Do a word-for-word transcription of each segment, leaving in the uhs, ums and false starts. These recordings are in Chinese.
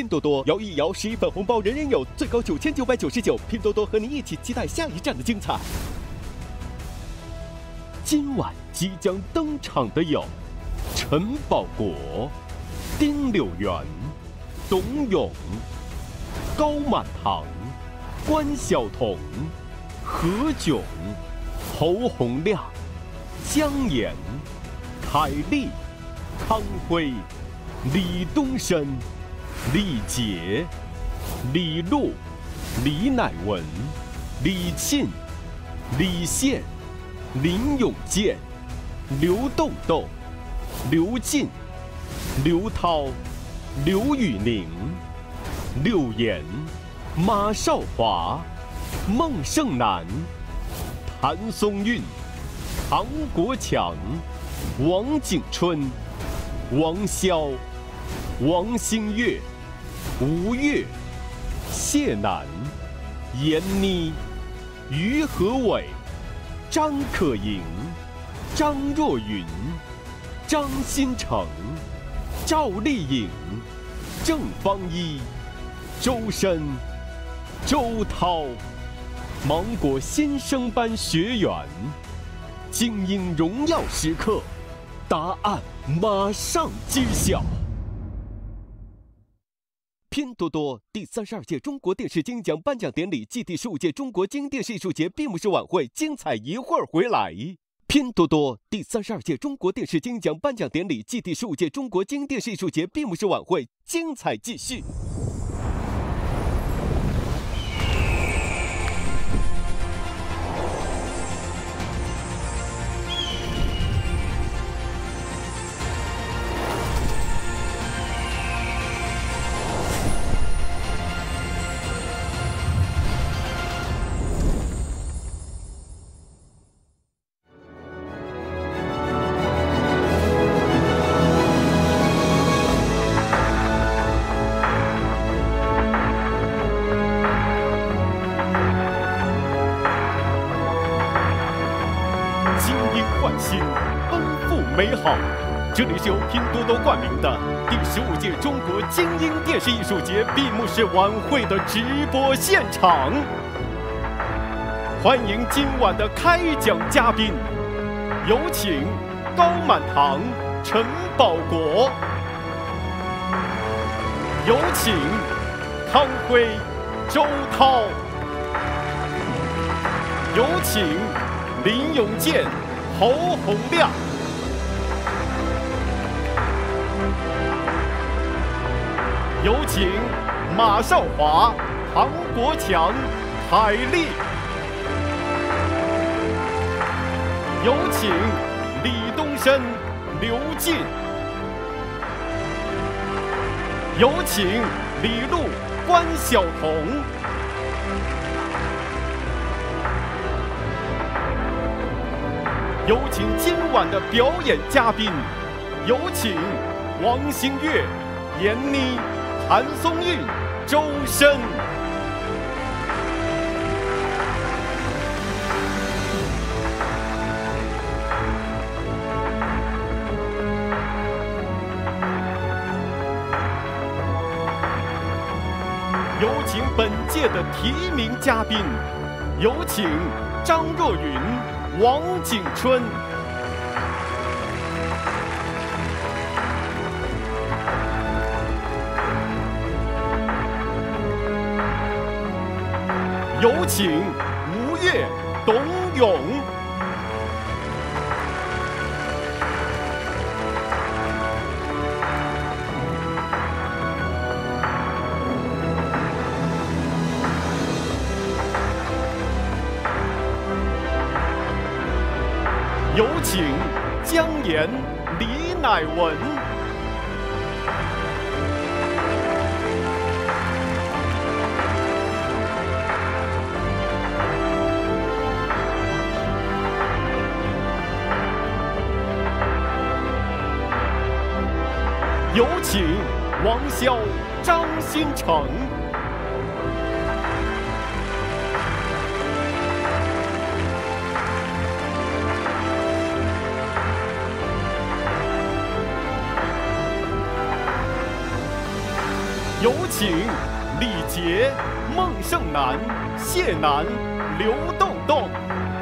多多摇一摇十一份红包，人人有，最高九千九百九十九。拼多多和你一起期待下一站的精彩。今晚即将登场的有陈宝国、丁柳元、董永、高满堂、关晓彤、何炅、侯洪亮、姜岩、凯丽、康辉、李东升、李杰、李璐、李乃文、李沁、李现、林永健、刘豆豆、刘进、刘涛、刘宇宁、柳岩、马少华、孟胜男、谭松韵、唐国强、王景春、王骁、王星越、吴越、谢楠、闫妮、于和伟、张可盈、张若昀、张新成、赵丽颖、郑方一、周深、周涛，芒果新生班学员，精英荣耀时刻，答案马上揭晓。拼多多第三十二届中国电视金鹰奖颁奖典礼暨第十五届中国精英电视艺术节闭幕式晚会精彩一会儿回来。拼多多第三十二届中国电视金鹰奖颁奖典礼暨第十五届中国精英电视艺术节闭幕式晚会精彩继续。美好，这里是由拼多多冠名的第十五届中国精英电视艺术节闭幕式晚会的直播现场。欢迎今晚的开讲嘉宾，有请高满堂、陈宝国，有请康辉、周涛，有请林永健、侯洪亮。有请马少华、唐国强、海丽，有请李东升、刘进，有请李璐、关晓彤，有请今晚的表演嘉宾，有请王星越、闫妮、谭松韵、周深。有请本届的提名嘉宾，有请张若昀、王景春。有请吴越、董永。有请姜岩、李乃文。有请王骁、张新成。 有请李杰、孟胜男、谢楠、刘洞洞。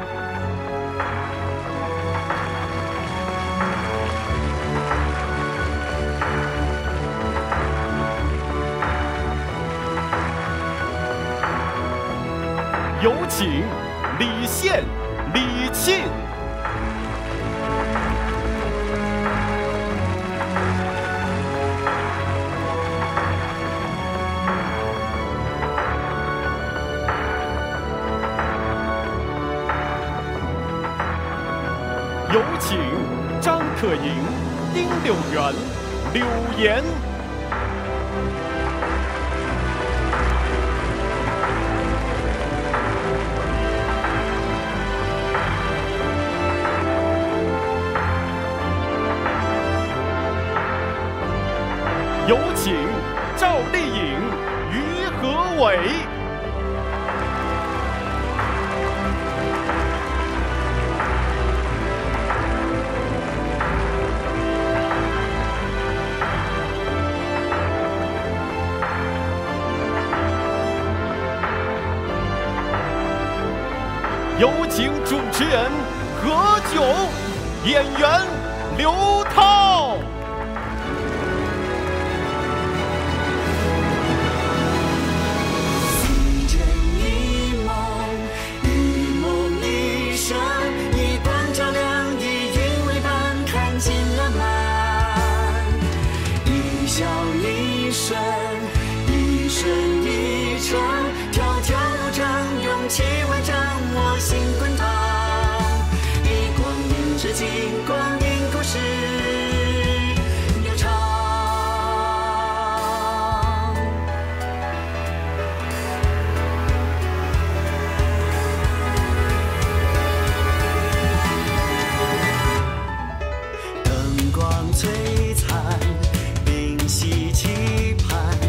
有请李现、李沁。有请张可盈、丁柳元、柳岩。有请赵丽颖、于和伟。有请主持人何炅，演员刘涛。 一真一梦，一梦一生，一光照亮，一云为伴，看尽了满。一笑一瞬，一瞬一程，条条路程，勇气万丈。我心滚烫，以光阴致敬，光阴故事悠长。灯光璀璨，屏息期盼。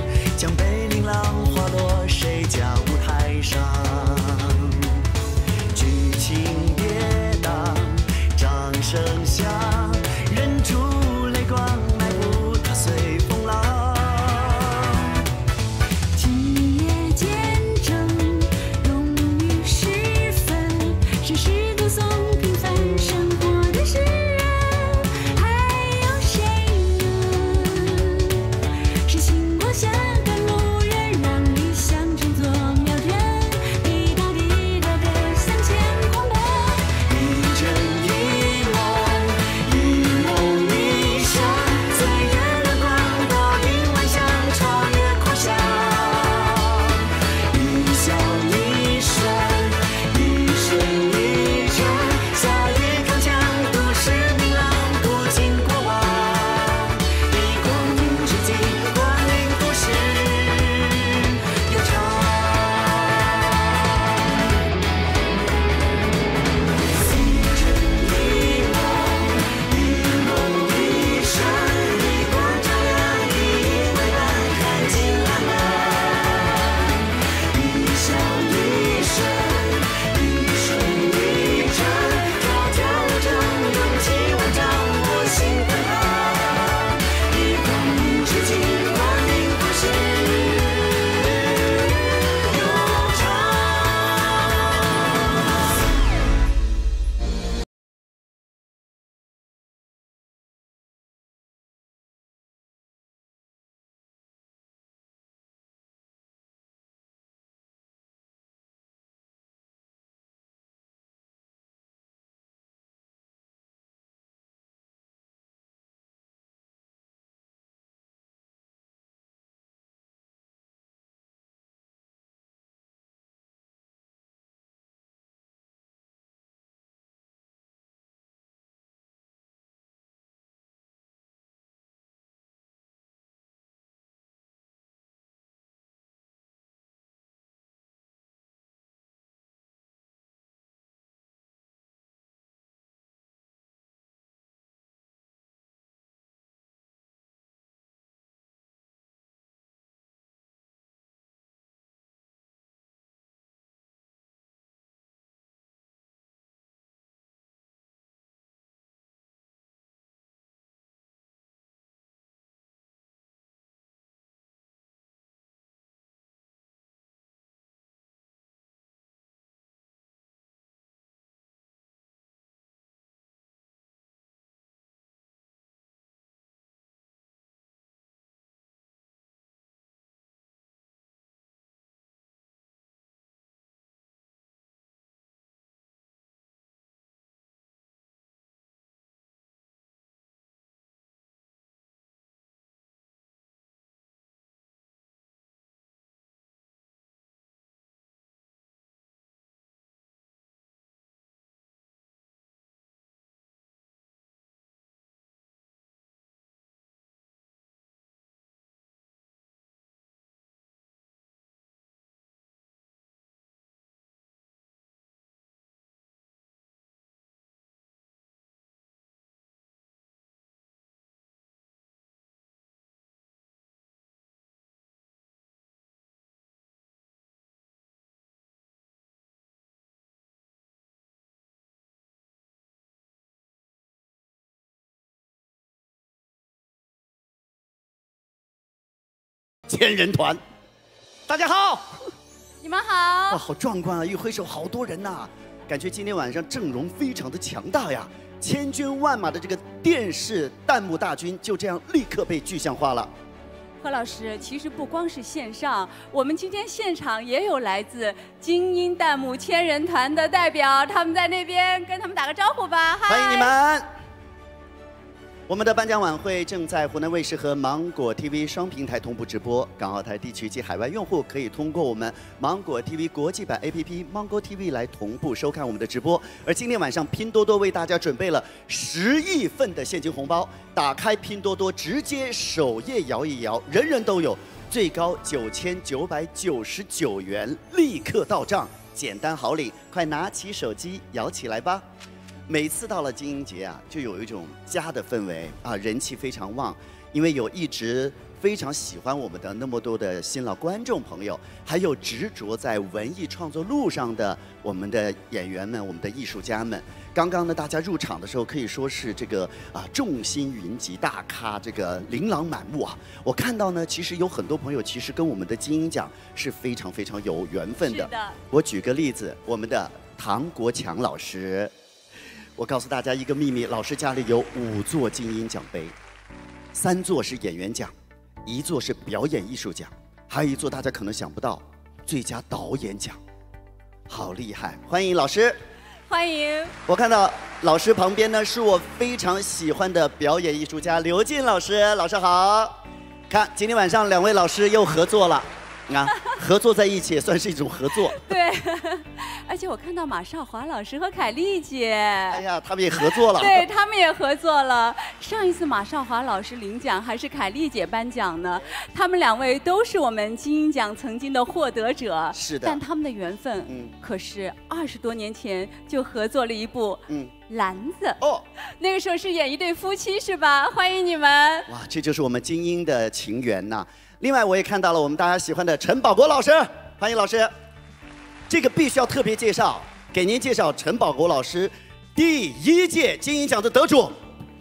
千人团。大家好， 你们好。 哇，好壮观啊！一挥手，好多人呐、啊，感觉今天晚上阵容非常的强大呀。千军万马的这个电视弹幕大军就这样立刻被具象化了。 何老师，其实不光是线上，我们今天现场也有来自精英弹幕千人团的代表，他们在那边，跟他们打个招呼吧。 欢迎你们！我们的颁奖晚会正在湖南卫视和芒果 T V 双平台同步直播，港澳台地区及海外用户可以通过我们芒果 T V 国际版 A P P Mango T V 来同步收看我们的直播。而今天晚上，拼多多为大家准备了十亿份的现金红包，打开拼多多，直接首页摇一摇，人人都有，最高九千九百九十九元，立刻到账，简单好领，快拿起手机摇起来吧！每次到了金鹰节啊，就有一种家的氛围啊，人气非常旺。因为有一直非常喜欢我们的那么多的新老观众朋友，还有执着在文艺创作路上的我们的演员们、我们的艺术家们。刚刚呢，大家入场的时候可以说是这个啊众星云集，大咖这个琳琅满目啊。我看到呢，其实有很多朋友其实跟我们的金鹰奖是非常非常有缘分的。 是的。 我举个例子，我们的唐国强老师。我告诉大家一个秘密，老师家里有五座金鹰奖杯，三座是演员奖，一座是表演艺术奖，还有一座大家可能想不到，最佳导演奖，好厉害！欢迎老师， 欢迎。 我看到老师旁边呢是我非常喜欢的表演艺术家刘进老师，老师好。看今天晚上两位老师又合作了。啊，合作在一起也算是一种合作。 对，而且我看到马少华老师和凯丽姐， 哎呀，他们也合作了。 对，他们也合作了。上一次马少华老师领奖还是凯丽姐颁奖呢，他们两位都是我们金鹰奖曾经的获得者。 是的。 但他们的缘分，嗯，可是二十多年前就合作了一部，嗯，篮子。哦，那个时候是演一对夫妻是吧？欢迎你们。 哇，这就是我们金鹰的情缘呐。另外，我也看到了我们大家喜欢的陈宝国老师，欢迎老师。这个必须要特别介绍，给您介绍陈宝国老师，第一届金鹰奖的得主。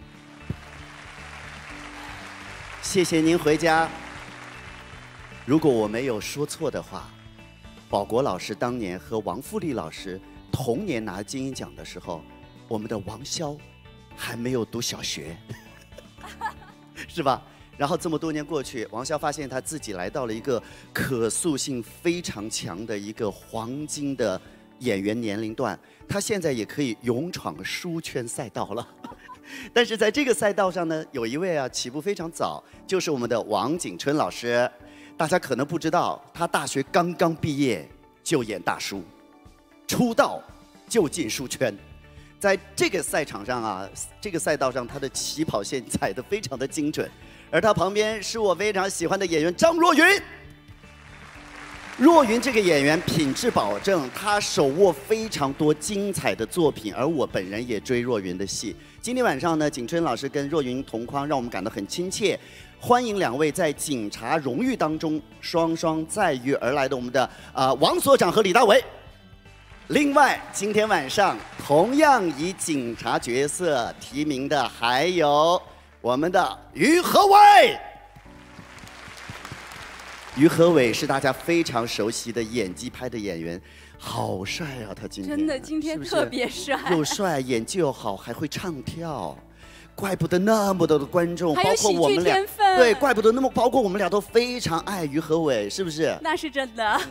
谢谢您回家。如果我没有说错的话，宝国老师当年和王富丽老师同年拿金鹰奖的时候，我们的王骁还没有读小学，是吧？然后这么多年过去，王骁发现他自己来到了一个可塑性非常强的一个黄金的演员年龄段，他现在也可以勇闯书圈赛道了。但是在这个赛道上呢，有一位啊起步非常早，就是我们的王景春老师。大家可能不知道，他大学刚刚毕业就演大叔，出道就进书圈。在这个赛场上啊，这个赛道上，他的起跑线踩得非常的精准。而他旁边是我非常喜欢的演员张若昀。若昀这个演员品质保证，他手握非常多精彩的作品，而我本人也追若昀的戏。今天晚上呢，景春老师跟若昀同框，让我们感到很亲切。欢迎两位在警察荣誉当中双双载誉而来的我们的啊、呃、王所长和李大为。另外，今天晚上同样以警察角色提名的还有我们的于和伟。于和伟是大家非常熟悉的演技派的演员，好帅啊！他今天真的今天特别帅， 又帅，演技又好，还会唱跳，怪不得那么多的观众，包括我们俩，对，怪不得那么，包括我们俩都非常爱于和伟，是不是？ 那是真的。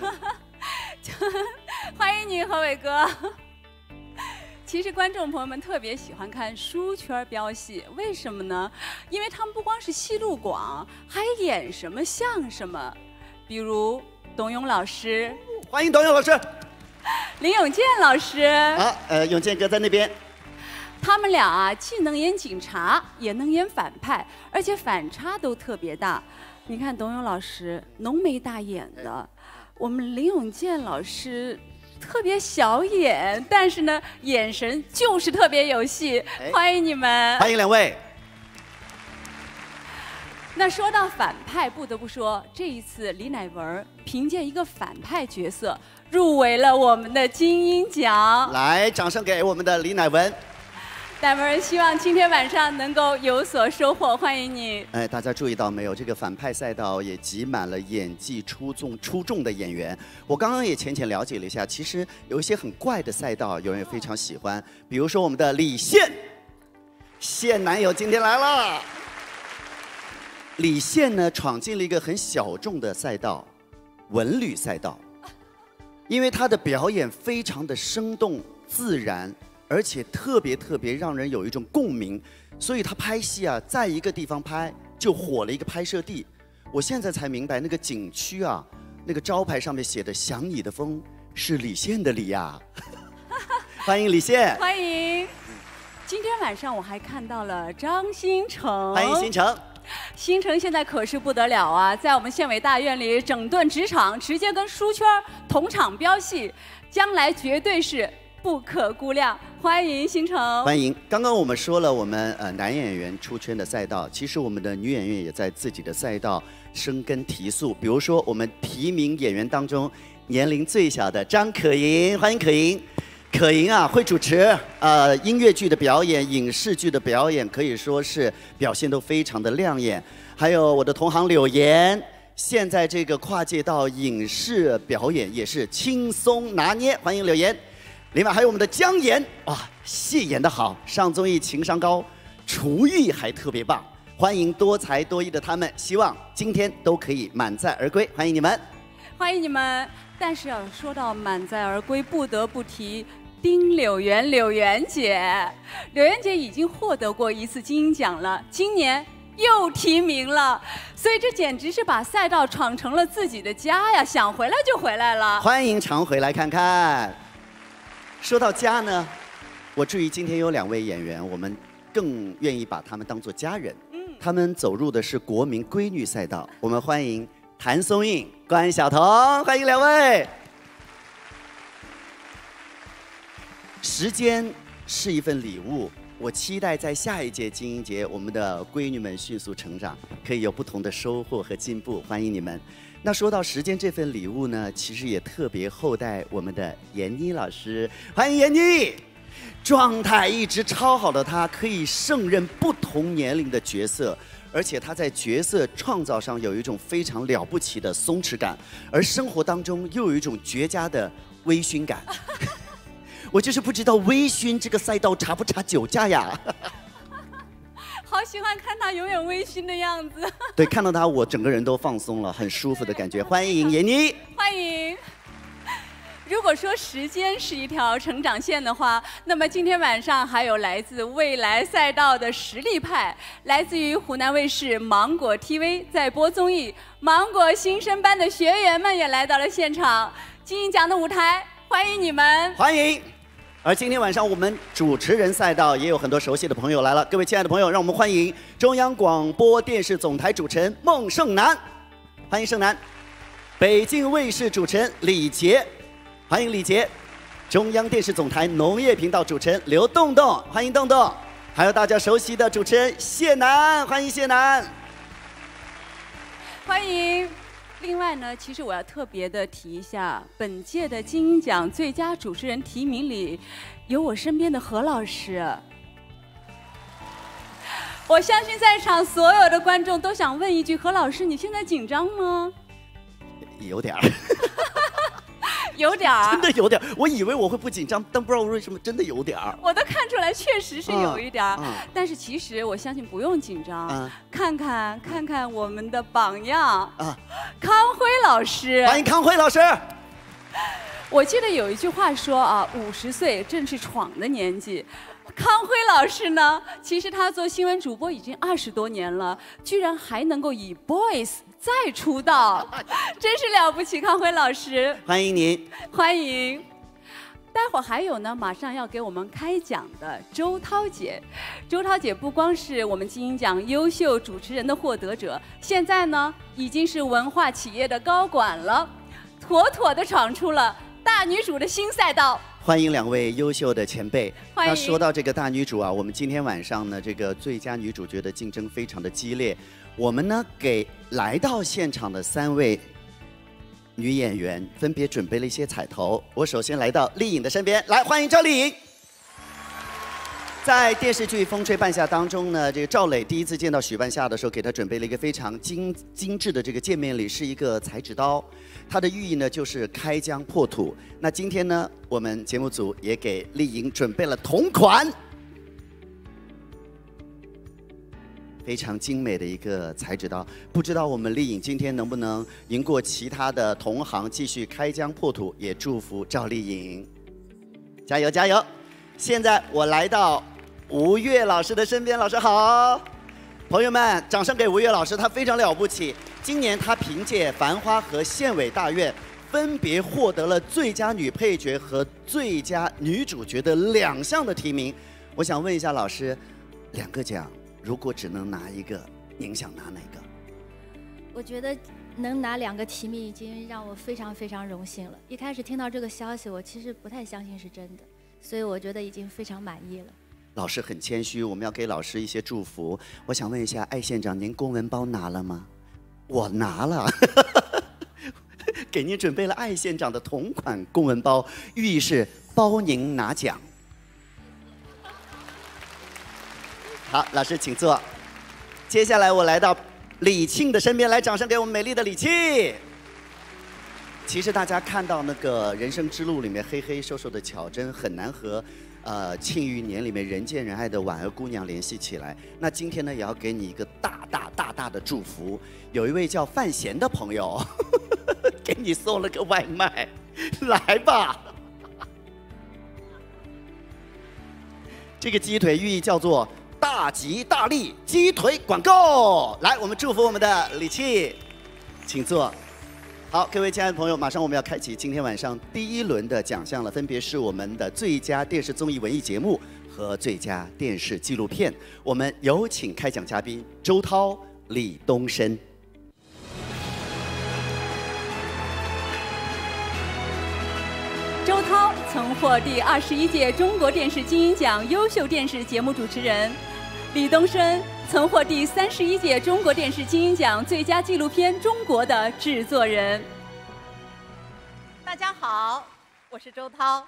欢迎你，和伟哥。其实观众朋友们特别喜欢看书圈飙戏，为什么呢？因为他们不光是戏路广，还演什么像什么。比如董永老师， 欢迎董永老师。 林永健老师， 啊，呃，永健哥在那边。 他们俩啊，既能演警察，也能演反派，而且反差都特别大。你看董永老师浓眉大眼的，我们林永健老师特别小眼，但是呢，眼神就是特别有戏。欢迎你们， 欢迎两位。 那说到反派，不得不说，这一次李乃文凭借一个反派角色入围了我们的金鹰奖。 来，掌声给我们的李乃文。 戴某人希望今天晚上能够有所收获，欢迎你。 哎，大家注意到没有？这个反派赛道也挤满了演技出众出众的演员。我刚刚也浅浅了解了一下，其实有一些很怪的赛道，有人也非常喜欢，比如说我们的李现，现男友今天来了。李现呢，闯进了一个很小众的赛道——文旅赛道，因为他的表演非常的生动自然。而且特别特别让人有一种共鸣，所以他拍戏啊，在一个地方拍就火了一个拍摄地。我现在才明白，那个景区啊，那个招牌上面写的“想你的风”是李现的李呀。欢迎李现， 欢迎。今天晚上我还看到了张新成， 欢迎新成。 新成现在可是不得了啊，在我们县委大院里整顿职场，直接跟书圈同场飙戏，将来绝对是不可估量。欢迎新成， 欢迎。刚刚我们说了，我们呃男演员出圈的赛道，其实我们的女演员也在自己的赛道生根提速。比如说，我们提名演员当中年龄最小的张可盈，欢迎可盈。可盈啊，会主持，呃，音乐剧的表演、影视剧的表演，可以说是表现都非常的亮眼。还有我的同行柳岩，现在这个跨界到影视表演也是轻松拿捏，欢迎柳岩。另外还有我们的姜妍，哇，戏演得好，上综艺情商高，厨艺还特别棒，欢迎多才多艺的他们，希望今天都可以满载而归，欢迎你们， 欢迎你们。但是要说到满载而归，不得不提丁柳元柳元姐。柳元姐已经获得过一次金鹰奖了，今年又提名了，所以这简直是把赛道闯成了自己的家呀，想回来就回来了。 欢迎常回来看看。说到家呢，我注意今天有两位演员，我们更愿意把他们当作家人。嗯，他们走入的是国民闺女赛道，我们欢迎谭松韵、关晓彤，欢迎两位。时间是一份礼物，我期待在下一届金鹰节，我们的闺女们迅速成长，可以有不同的收获和进步，欢迎你们。那说到时间这份礼物呢，其实也特别厚待我们的闫妮老师，欢迎闫妮。状态一直超好的她，可以胜任不同年龄的角色，而且她在角色创造上有一种非常了不起的松弛感，而生活当中又有一种绝佳的微醺感。我就是不知道微醺这个赛道查不查酒驾呀？ 好喜欢看他永远微醺的样子。 对，看到他我整个人都放松了，很舒服的感觉。欢迎闫妮， 欢迎。如果说时间是一条成长线的话，那么今天晚上还有来自未来赛道的实力派，来自于湖南卫视芒果 T V 在播综艺《芒果新生班》的学员们也来到了现场，金鹰奖的舞台，欢迎你们， 欢迎。而今天晚上我们主持人赛道也有很多熟悉的朋友来了，各位亲爱的朋友，让我们欢迎中央广播电视总台主持人孟胜男，欢迎胜男；北京卫视主持人李杰，欢迎李杰；中央电视总台农业频道主持人刘栋栋，欢迎栋栋；还有大家熟悉的主持人谢楠，欢迎谢楠， 欢迎。另外呢，其实我要特别的提一下，本届的金鹰奖最佳主持人提名里，有我身边的何老师。我相信在场所有的观众都想问一句：何老师，你现在紧张吗？ 有点儿。 有点儿， 真的有点儿。我以为我会不紧张，但不知道为什么真的有点儿。 我都看出来，确实是有一点儿。 嗯嗯、 但是其实我相信不用紧张。 嗯、 看看看看我们的榜样啊，康辉老师， 欢迎康辉老师。 我记得有一句话说啊，五十岁正是闯的年纪。康辉老师呢，其实他做新闻主播已经二十多年了，居然还能够以 Boys 再出道，真是了不起！康辉老师， 欢迎您， 欢迎。待会儿还有呢，马上要给我们开讲的周涛姐。周涛姐不光是我们金鹰奖优秀主持人的获得者，现在呢已经是文化企业的高管了，妥妥的闯出了大女主的新赛道。 欢迎两位优秀的前辈。 欢迎。 那说到这个大女主啊，我们今天晚上呢，这个最佳女主角的竞争非常的激烈。我们呢给来到现场的三位女演员分别准备了一些彩头。我首先来到丽颖的身边，来欢迎赵丽颖。 在电视剧《风吹半夏》当中呢，这个赵磊第一次见到许半夏的时候，给他准备了一个非常精精致的这个见面礼，是一个裁纸刀，它的寓意呢就是开疆破土。那今天呢，我们节目组也给丽颖准备了同款，非常精美的一个裁纸刀。不知道我们丽颖今天能不能赢过其他的同行，继续开疆破土？也祝福赵丽颖，加油加油！现在我来到吴越老师的身边，老师好，朋友们，掌声给吴越老师，他非常了不起。今年他凭借《繁花》和《县委大院》分别获得了最佳女配角和最佳女主角的两项的提名。我想问一下老师，两个奖如果只能拿一个，您想拿哪个？ 我觉得能拿两个提名已经让我非常非常荣幸了。一开始听到这个消息，我其实不太相信是真的，所以我觉得已经非常满意了。 老师很谦虚，我们要给老师一些祝福。我想问一下，艾县长，您公文包拿了吗？我拿了，给您准备了艾县长的同款公文包，寓意是包您拿奖。好，老师请坐。接下来我来到李沁的身边，来，掌声给我们美丽的李沁。其实大家看到那个《人生之路》里面黑黑瘦瘦的巧珍，很难和呃《庆余年》里面人见人爱的婉儿姑娘联系起来。那今天呢，也要给你一个大大大大的祝福。有一位叫范闲的朋友，呵呵给你送了个外卖，来吧。这个鸡腿寓意叫做大吉大利，鸡腿管够。来，我们祝福我们的李沁，请坐。好，各位亲爱的朋友，马上我们要开启今天晚上第一轮的奖项了，分别是我们的最佳电视综艺文艺节目和最佳电视纪录片。我们有请开奖嘉宾周涛、李东升。 周涛曾获第二十一届中国电视金鹰奖优秀电视节目主持人，李东升曾获第三十一届中国电视金鹰奖最佳纪录片《中国》的制作人。 大家好，我是周涛。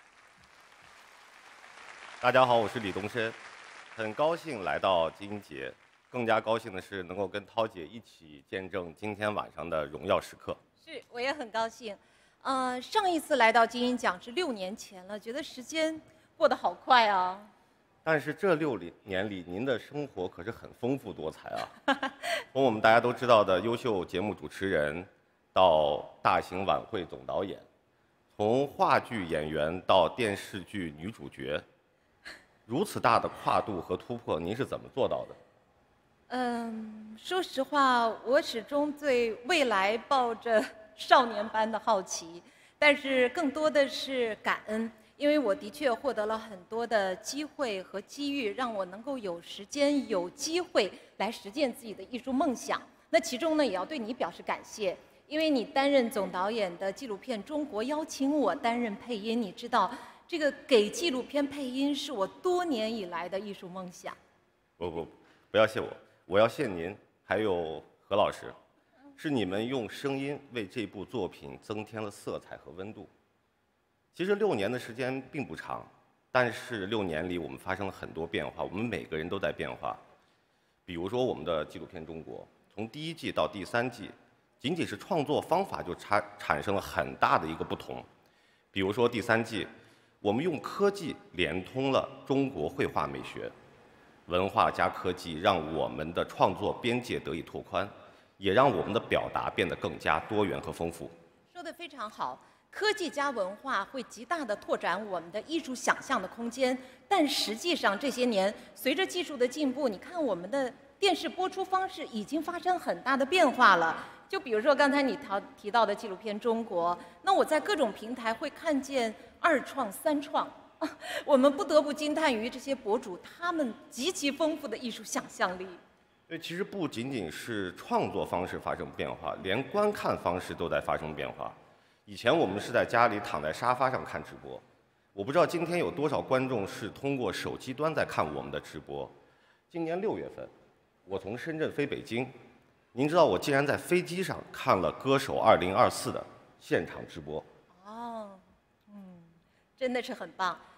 大家好，我是李东升，很高兴来到金鹰节，更加高兴的是能够跟涛姐一起见证今天晚上的荣耀时刻。 是，我也很高兴。呃，上一次来到金鹰奖是六年前了，觉得时间过得好快啊。 但是这六年里，您的生活可是很丰富多彩啊！从我们大家都知道的优秀节目主持人，到大型晚会总导演，从话剧演员到电视剧女主角，如此大的跨度和突破，您是怎么做到的？ 嗯，说实话，我始终对未来抱着少年般的好奇，但是更多的是感恩。因为我的确获得了很多的机会和机遇，让我能够有时间、有机会来实践自己的艺术梦想。那其中呢，也要对你表示感谢，因为你担任总导演的纪录片《中国》，邀请我担任配音。你知道，这个给纪录片配音是我多年以来的艺术梦想。 不不，不要谢我，我要谢您，还有何老师，是你们用声音为这部作品增添了色彩和温度。其实六年的时间并不长，但是六年里我们发生了很多变化，我们每个人都在变化。比如说我们的纪录片《中国》，从第一季到第三季，仅仅是创作方法就产产生了很大的一个不同。比如说第三季，我们用科技连通了中国绘画美学，文化加科技，让我们的创作边界得以拓宽，也让我们的表达变得更加多元和丰富。 说得非常好。科技加文化会极大地拓展我们的艺术想象的空间，但实际上这些年随着技术的进步，你看我们的电视播出方式已经发生很大的变化了。就比如说刚才你提提到的纪录片《中国》，那我在各种平台会看见二创、三创，我们不得不惊叹于这些博主他们极其丰富的艺术想象力。 对，其实不仅仅是创作方式发生变化，连观看方式都在发生变化。以前我们是在家里躺在沙发上看直播，我不知道今天有多少观众是通过手机端在看我们的直播。今年六月份，我从深圳飞北京，您知道我竟然在飞机上看了《歌手二零二四》的现场直播。 哦，嗯，真的是很棒。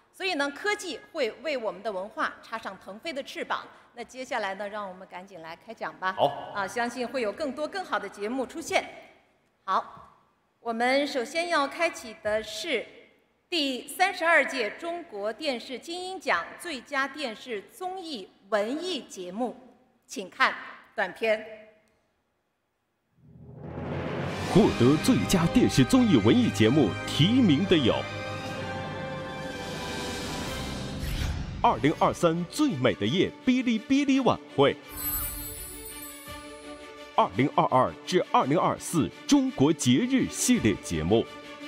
所以呢，科技会为我们的文化插上腾飞的翅膀。那接下来呢，让我们赶紧来开讲吧。 好啊，相信会有更多更好的节目出现。好，我们首先要开启的是第三十二届中国电视金鹰奖最佳电视综艺文艺节目，请看短片。 获得最佳电视综艺文艺节目提名的有二零二三最美的夜哔哩哔哩晚会，二零二二至二零二四中国节日系列节目，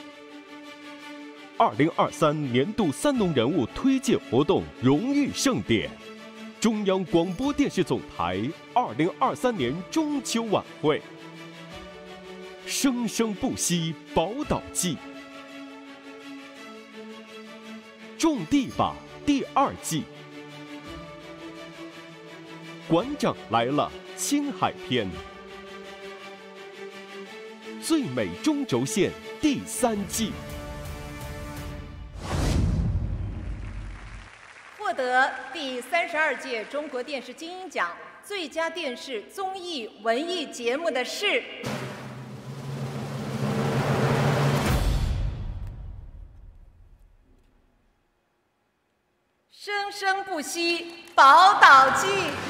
二零二三年度三农人物推荐活动荣誉盛典，中央广播电视总台二零二三年中秋晚会，生生不息宝岛季，种地吧第二季，馆长来了青海篇，最美中轴线第三季。 获得第三十二届中国电视金鹰奖最佳电视综艺文艺节目的是生生不息宝岛季。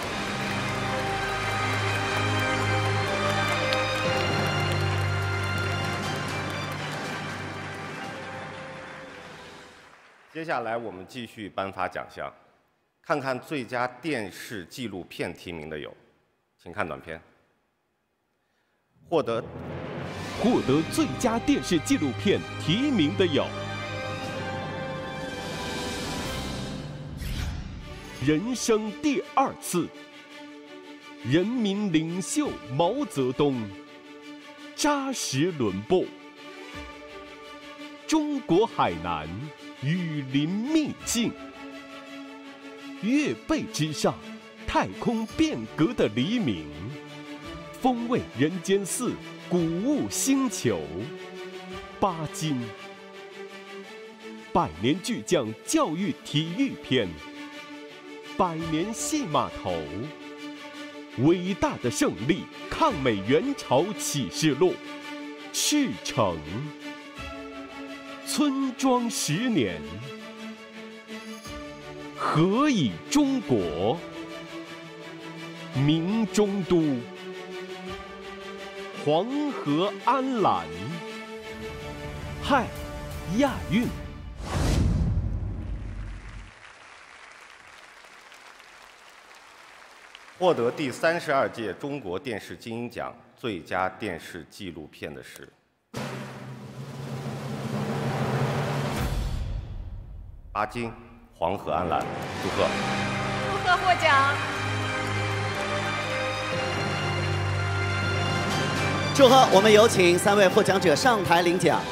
接下来我们继续颁发奖项，看看最佳电视纪录片提名的有，请看短片。获得获得最佳电视纪录片提名的有人生第二次，人民领袖毛泽东，扎实轮播，中国海南雨林秘境，月背之上，太空变革的黎明，风味人间寺，古物星球，巴金，百年巨匠教育体育篇，百年戏码头，伟大的胜利，抗美援朝启示录，赤诚，村庄十年，何以中国，明中都，黄河安澜，嗨，亚运。 获得第三十二届中国电视金鹰奖最佳电视纪录片的是巴金《黄河安澜》，祝贺！ 祝贺获奖！ 祝贺！我们有请三位获奖者上台领奖。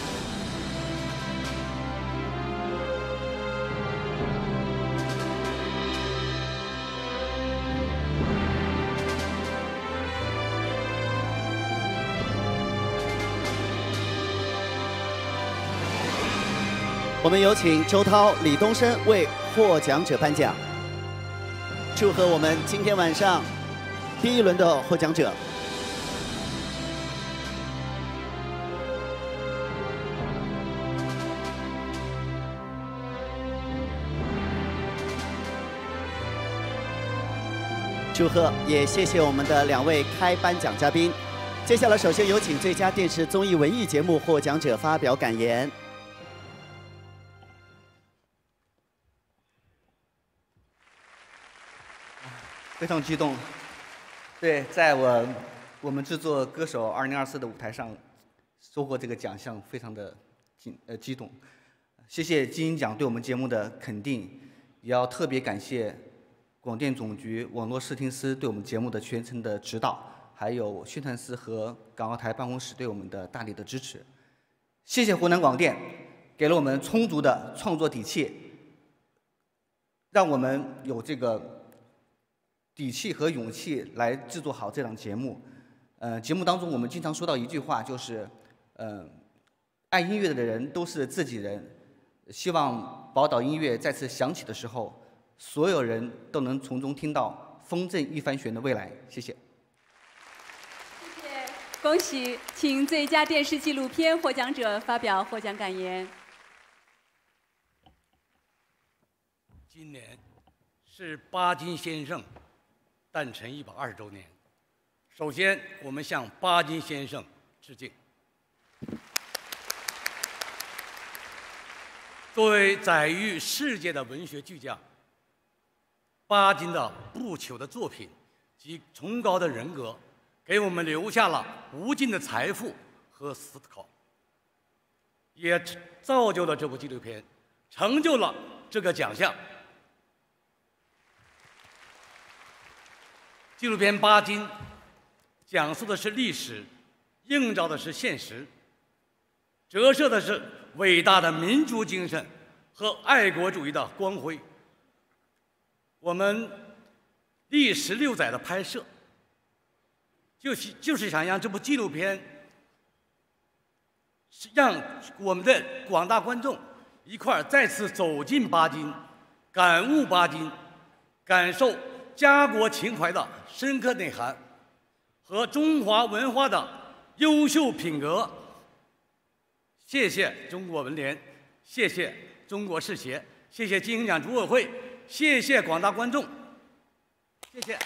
我们有请周涛、李东升为获奖者颁奖。祝贺我们今天晚上第一轮的获奖者。祝贺，也谢谢我们的两位开颁奖嘉宾。接下来，首先有请最佳电视综艺文艺节目获奖者发表感言。 非常激动，对，在我我们制作歌手二零二四的舞台上收获这个奖项，非常的激呃激动。谢谢金鹰奖对我们节目的肯定，也要特别感谢广电总局网络视听司对我们节目的全程的指导，还有宣传司和港澳台办公室对我们的大力的支持。谢谢湖南广电，给了我们充足的创作底气，让我们有这个底气和勇气来制作好这档节目。呃，节目当中我们经常说到一句话，就是，呃，爱音乐的人都是自己人。希望宝岛音乐再次响起的时候，所有人都能从中听到风振一帆旋的未来。谢谢。 谢谢，恭喜，请最佳电视纪录片获奖者发表获奖感言。 今年是巴金先生诞辰一百二十周年，首先我们向巴金先生致敬。作为载誉世界的文学巨匠，巴金的不朽的作品及崇高的人格，给我们留下了无尽的财富和思考，也造就了这部纪录片，成就了这个奖项。纪录片《巴金》讲述的是历史，映照的是现实，折射的是伟大的民族精神和爱国主义的光辉。我们历时六载的拍摄，就是就是想让这部纪录片，让我们的广大观众一块儿再次走进巴金，感悟巴金，感受家国情怀的深刻内涵和中华文化的优秀品格。谢谢中国文联，谢谢中国视协，谢谢金鹰奖组委会，谢谢广大观众，谢谢。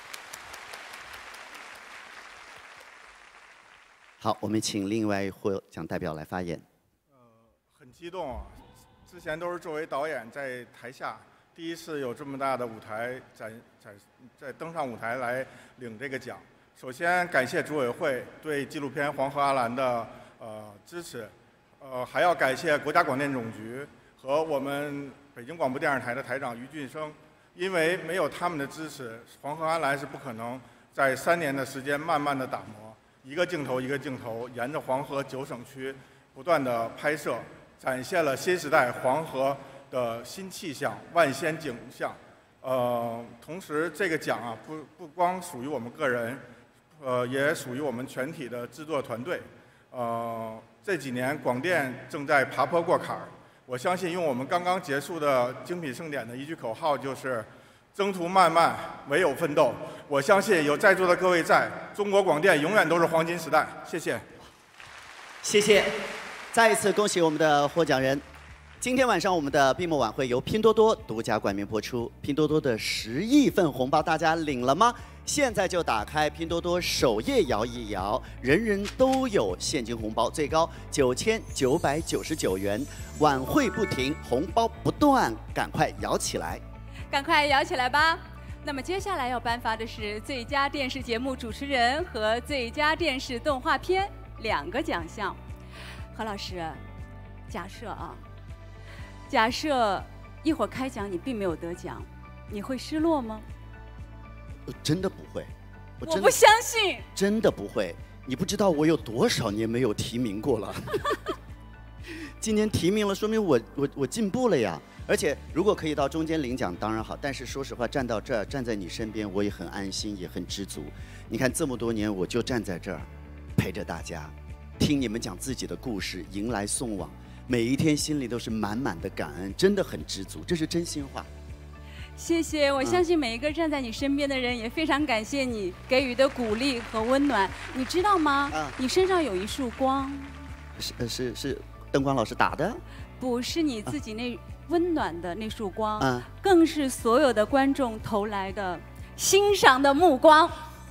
好，我们请另外获奖代表来发言。 呃，很激动啊！之前都是作为导演在台下，第一次有这么大的舞台展展，在登上舞台来领这个奖。首先感谢组委会对纪录片《黄河阿兰》的呃支持，呃还要感谢国家广电总局和我们北京广播电视台的台长于俊生，因为没有他们的支持，《黄河阿兰》是不可能在三年的时间慢慢的打磨，一个镜头一个镜头沿着黄河九省区不断的拍摄，展现了新时代黄河的新气象、万仙景象。呃，同时这个奖啊，不不光属于我们个人，呃，也属于我们全体的制作团队。呃，这几年广电正在爬坡过坎儿，我相信用我们刚刚结束的精品盛典的一句口号就是“征途漫漫，唯有奋斗”。我相信有在座的各位在，中国广电永远都是黄金时代。谢谢。 谢谢，再一次恭喜我们的获奖人。今天晚上我们的闭幕晚会由拼多多独家冠名播出。拼多多的十亿份红包大家领了吗？现在就打开拼多多首页摇一摇，人人都有现金红包，最高九千九百九十九元。晚会不停，红包不断，赶快摇起来！ 赶快摇起来吧！那么接下来要颁发的是最佳电视节目主持人和最佳电视动画片两个奖项。何老师，假设啊，假设一会儿开奖你并没有得奖，你会失落吗？ 我真的不会，我真的我不相信， 真的不会。你不知道我有多少年没有提名过了。今年提名了，说明我我我进步了呀。而且如果可以到中间领奖当然好，但是说实话，站到这儿，站在你身边，我也很安心，也很知足。你看这么多年，我就站在这儿，陪着大家，听你们讲自己的故事，迎来送往，每一天心里都是满满的感恩，真的很知足，这是真心话。 谢谢，我相信每一个站在你身边的人也非常感谢你给予的鼓励和温暖。你知道吗？ 啊、 你身上有一束光， 是是是灯光老师打的？ 不是你自己那温暖的那束光， 啊、 更是所有的观众投来的欣赏的目光。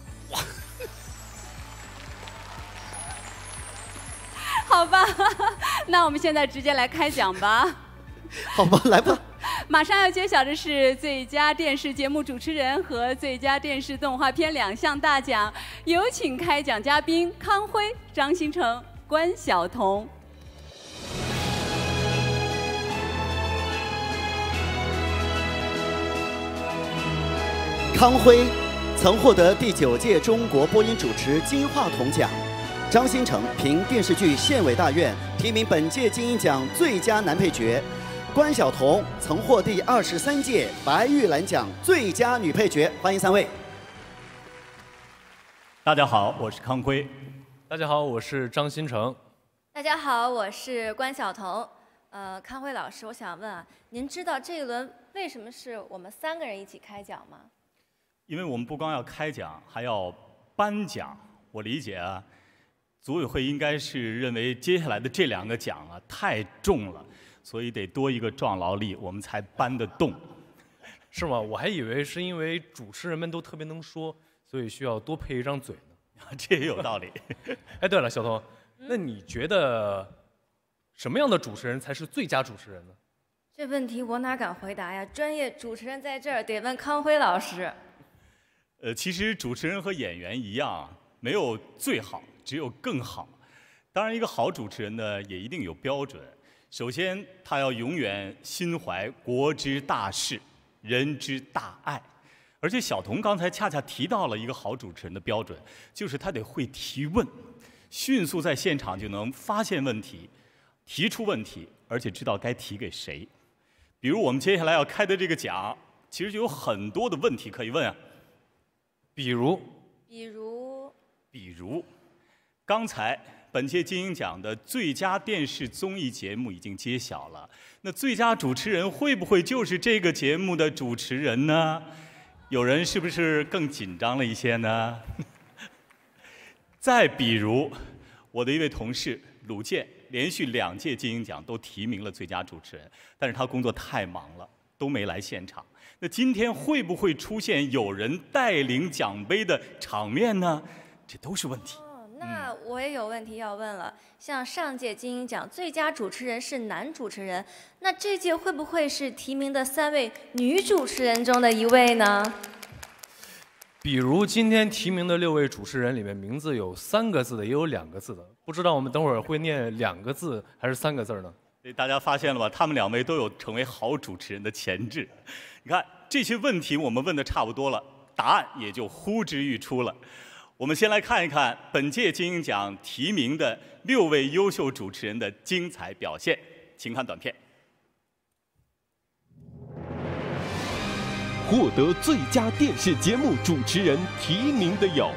好吧，那我们现在直接来开奖吧。 好吧，来吧。 马上要揭晓的是最佳电视节目主持人和最佳电视动画片两项大奖，有请开奖嘉宾康辉、张新成、关晓彤。 康辉曾获得第九届中国播音主持金话筒奖，张新成凭电视剧《县委大院》提名本届金鹰奖最佳男配角。关晓彤曾获第二十三届白玉兰奖最佳女配角，欢迎三位。 大家好，我是康辉。 大家好，我是张新成。 大家好，我是关晓彤。 呃，康辉老师，我想问啊，您知道这一轮为什么是我们三个人一起开奖吗？ 因为我们不光要开奖，还要颁奖。我理解啊，组委会应该是认为接下来的这两个奖啊太重了，所以得多一个壮劳力，我们才搬得动。 是吗？我还以为是因为主持人们都特别能说，所以需要多配一张嘴呢。 这也有道理。 哎，对了，小童，那你觉得什么样的主持人才是最佳主持人呢？ 这问题我哪敢回答呀？专业主持人在这儿，得问康辉老师。 呃，其实主持人和演员一样，没有最好，只有更好。当然，一个好主持人呢，也一定有标准。首先，他要永远心怀国之大事、人之大爱。而且，小童刚才恰恰提到了一个好主持人的标准，就是他得会提问，迅速在现场就能发现问题、提出问题，而且知道该提给谁。比如我们接下来要开的这个奖，其实就有很多的问题可以问啊。 比如， 比如， 比如，刚才本届金鹰奖的最佳电视综艺节目已经揭晓了，那最佳主持人会不会就是这个节目的主持人呢？有人是不是更紧张了一些呢？再比如，我的一位同事鲁健，连续两届金鹰奖都提名了最佳主持人，但是他工作太忙了，都没来现场。那今天会不会出现有人带领奖杯的场面呢？这都是问题。 哦，那我也有问题要问了。像上届金鹰奖最佳主持人是男主持人，那这届会不会是提名的三位女主持人中的一位呢？ 比如今天提名的六位主持人里面，名字有三个字的，也有两个字的，不知道我们等会儿会念两个字还是三个字呢？ 大家发现了吧？他们两位都有成为好主持人的潜质。你看这些问题我们问的差不多了，答案也就呼之欲出了。我们先来看一看本届金鹰奖提名的六位优秀主持人的精彩表现，请看短片。 获得最佳电视节目主持人提名的有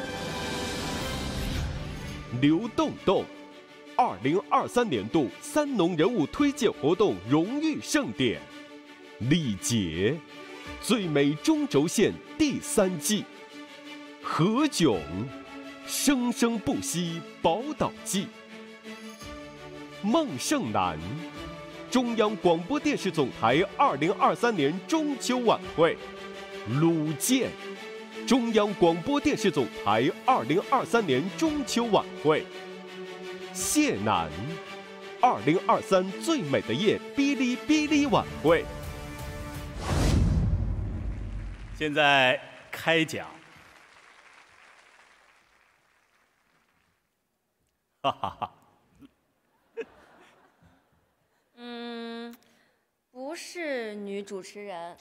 刘洞洞，二零二三年度三农人物推介活动荣誉盛典；李杰，最美中轴线第三季；何炅，生生不息宝岛记；孟胜男，中央广播电视总台二零二三年中秋晚会；鲁健，中央广播电视总台二零二三年中秋晚会；谢楠，二零二三最美的夜哔哩哔哩晚会。 现在开奖，哈哈哈。 嗯，不是女主持人，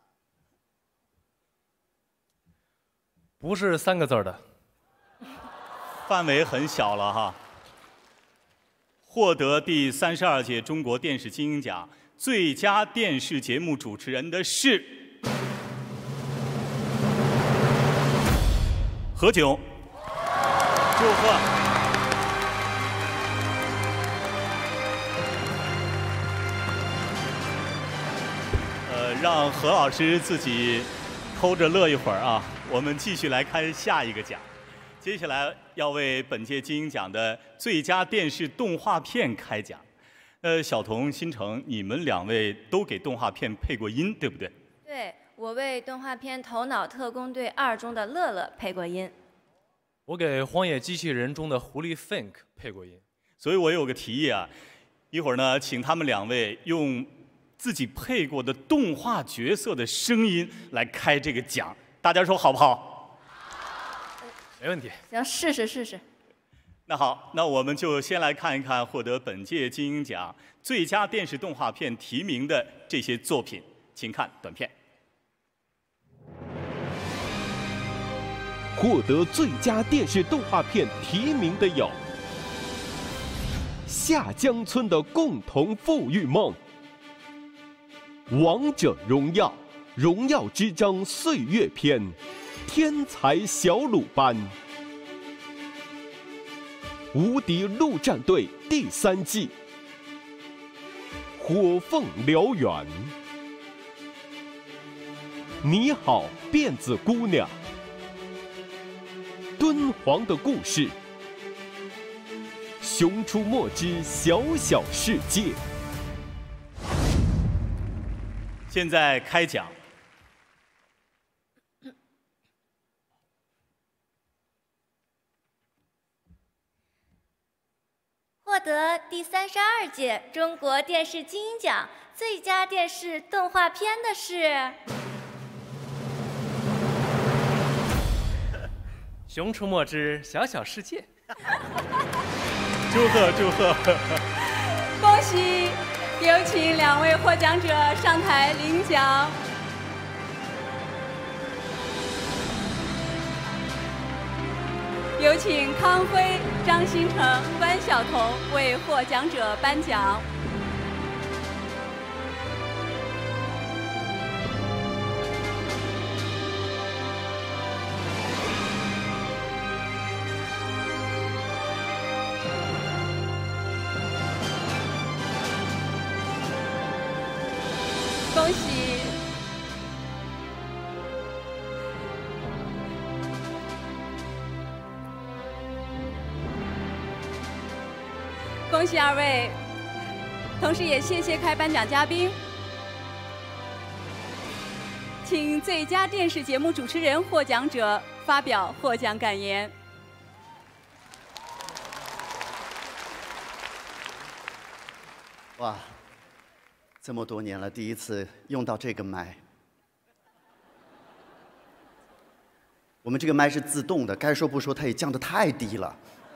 不是三个字儿的， 范围很小了哈。获得第三十二届中国电视金鹰奖最佳电视节目主持人的是何炅，祝贺！呃，让何老师自己偷着乐一会儿啊。我们继续来看下一个奖。接下来要为本届金鹰奖的最佳电视动画片开奖。呃，小童、新城，你们两位都给动画片配过音，对不对？ 对，我为动画片《头脑特工队二》中的乐乐配过音。 我给《荒野机器人》中的狐狸 Fink 配过音。 所以我有个提议啊，一会儿呢，请他们两位用自己配过的动画角色的声音来开这个奖，大家说好不好？ 没问题。 行，试试试试。 那好，那我们就先来看一看获得本届金鹰奖最佳电视动画片提名的这些作品，请看短片。 获得最佳电视动画片提名的有下江村的共同富裕梦、王者荣耀、荣耀之章岁月篇、天才小鲁班、无敌陆战队第三季、 火凤燎原。你好，辫子姑娘。敦煌的故事。熊出没之小小世界。 现在开讲。 获得第三十二届中国电视金鹰奖最佳电视动画片的是《 熊出没之小小世界》。 祝贺祝贺！ 恭喜！有请两位获奖者上台领奖。有请康辉、张新成、关晓彤为获奖者颁奖。恭喜！恭喜二位，同时也谢谢开颁奖嘉宾，请最佳电视节目主持人获奖者发表获奖感言。 哇，这么多年了，第一次用到这个麦。我们这个麦是自动的，该说不说，它也降得太低了。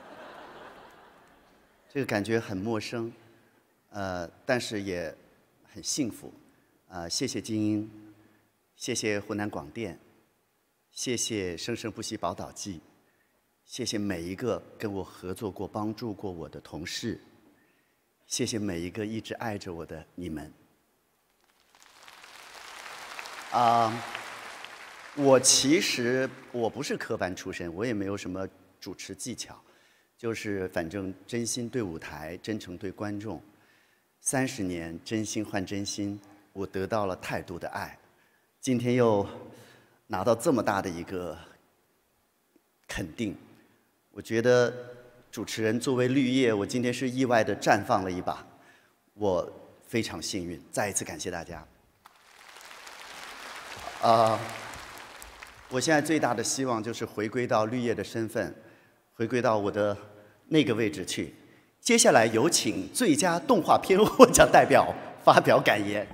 这个感觉很陌生，呃，但是也很幸福，呃，谢谢金鹰，谢谢湖南广电，谢谢生生不息宝岛记，谢谢每一个跟我合作过、帮助过我的同事，谢谢每一个一直爱着我的你们。啊、呃，我其实我不是科班出身，我也没有什么主持技巧。就是反正真心对舞台，真诚对观众，三十年真心换真心，我得到了太多的爱，今天又拿到这么大的一个肯定，我觉得主持人作为绿叶，我今天是意外的绽放了一把，我非常幸运，再一次感谢大家。啊、呃，我现在最大的希望就是回归到绿叶的身份。回归到我的那个位置去。接下来有请最佳动画片获奖代表发表感言。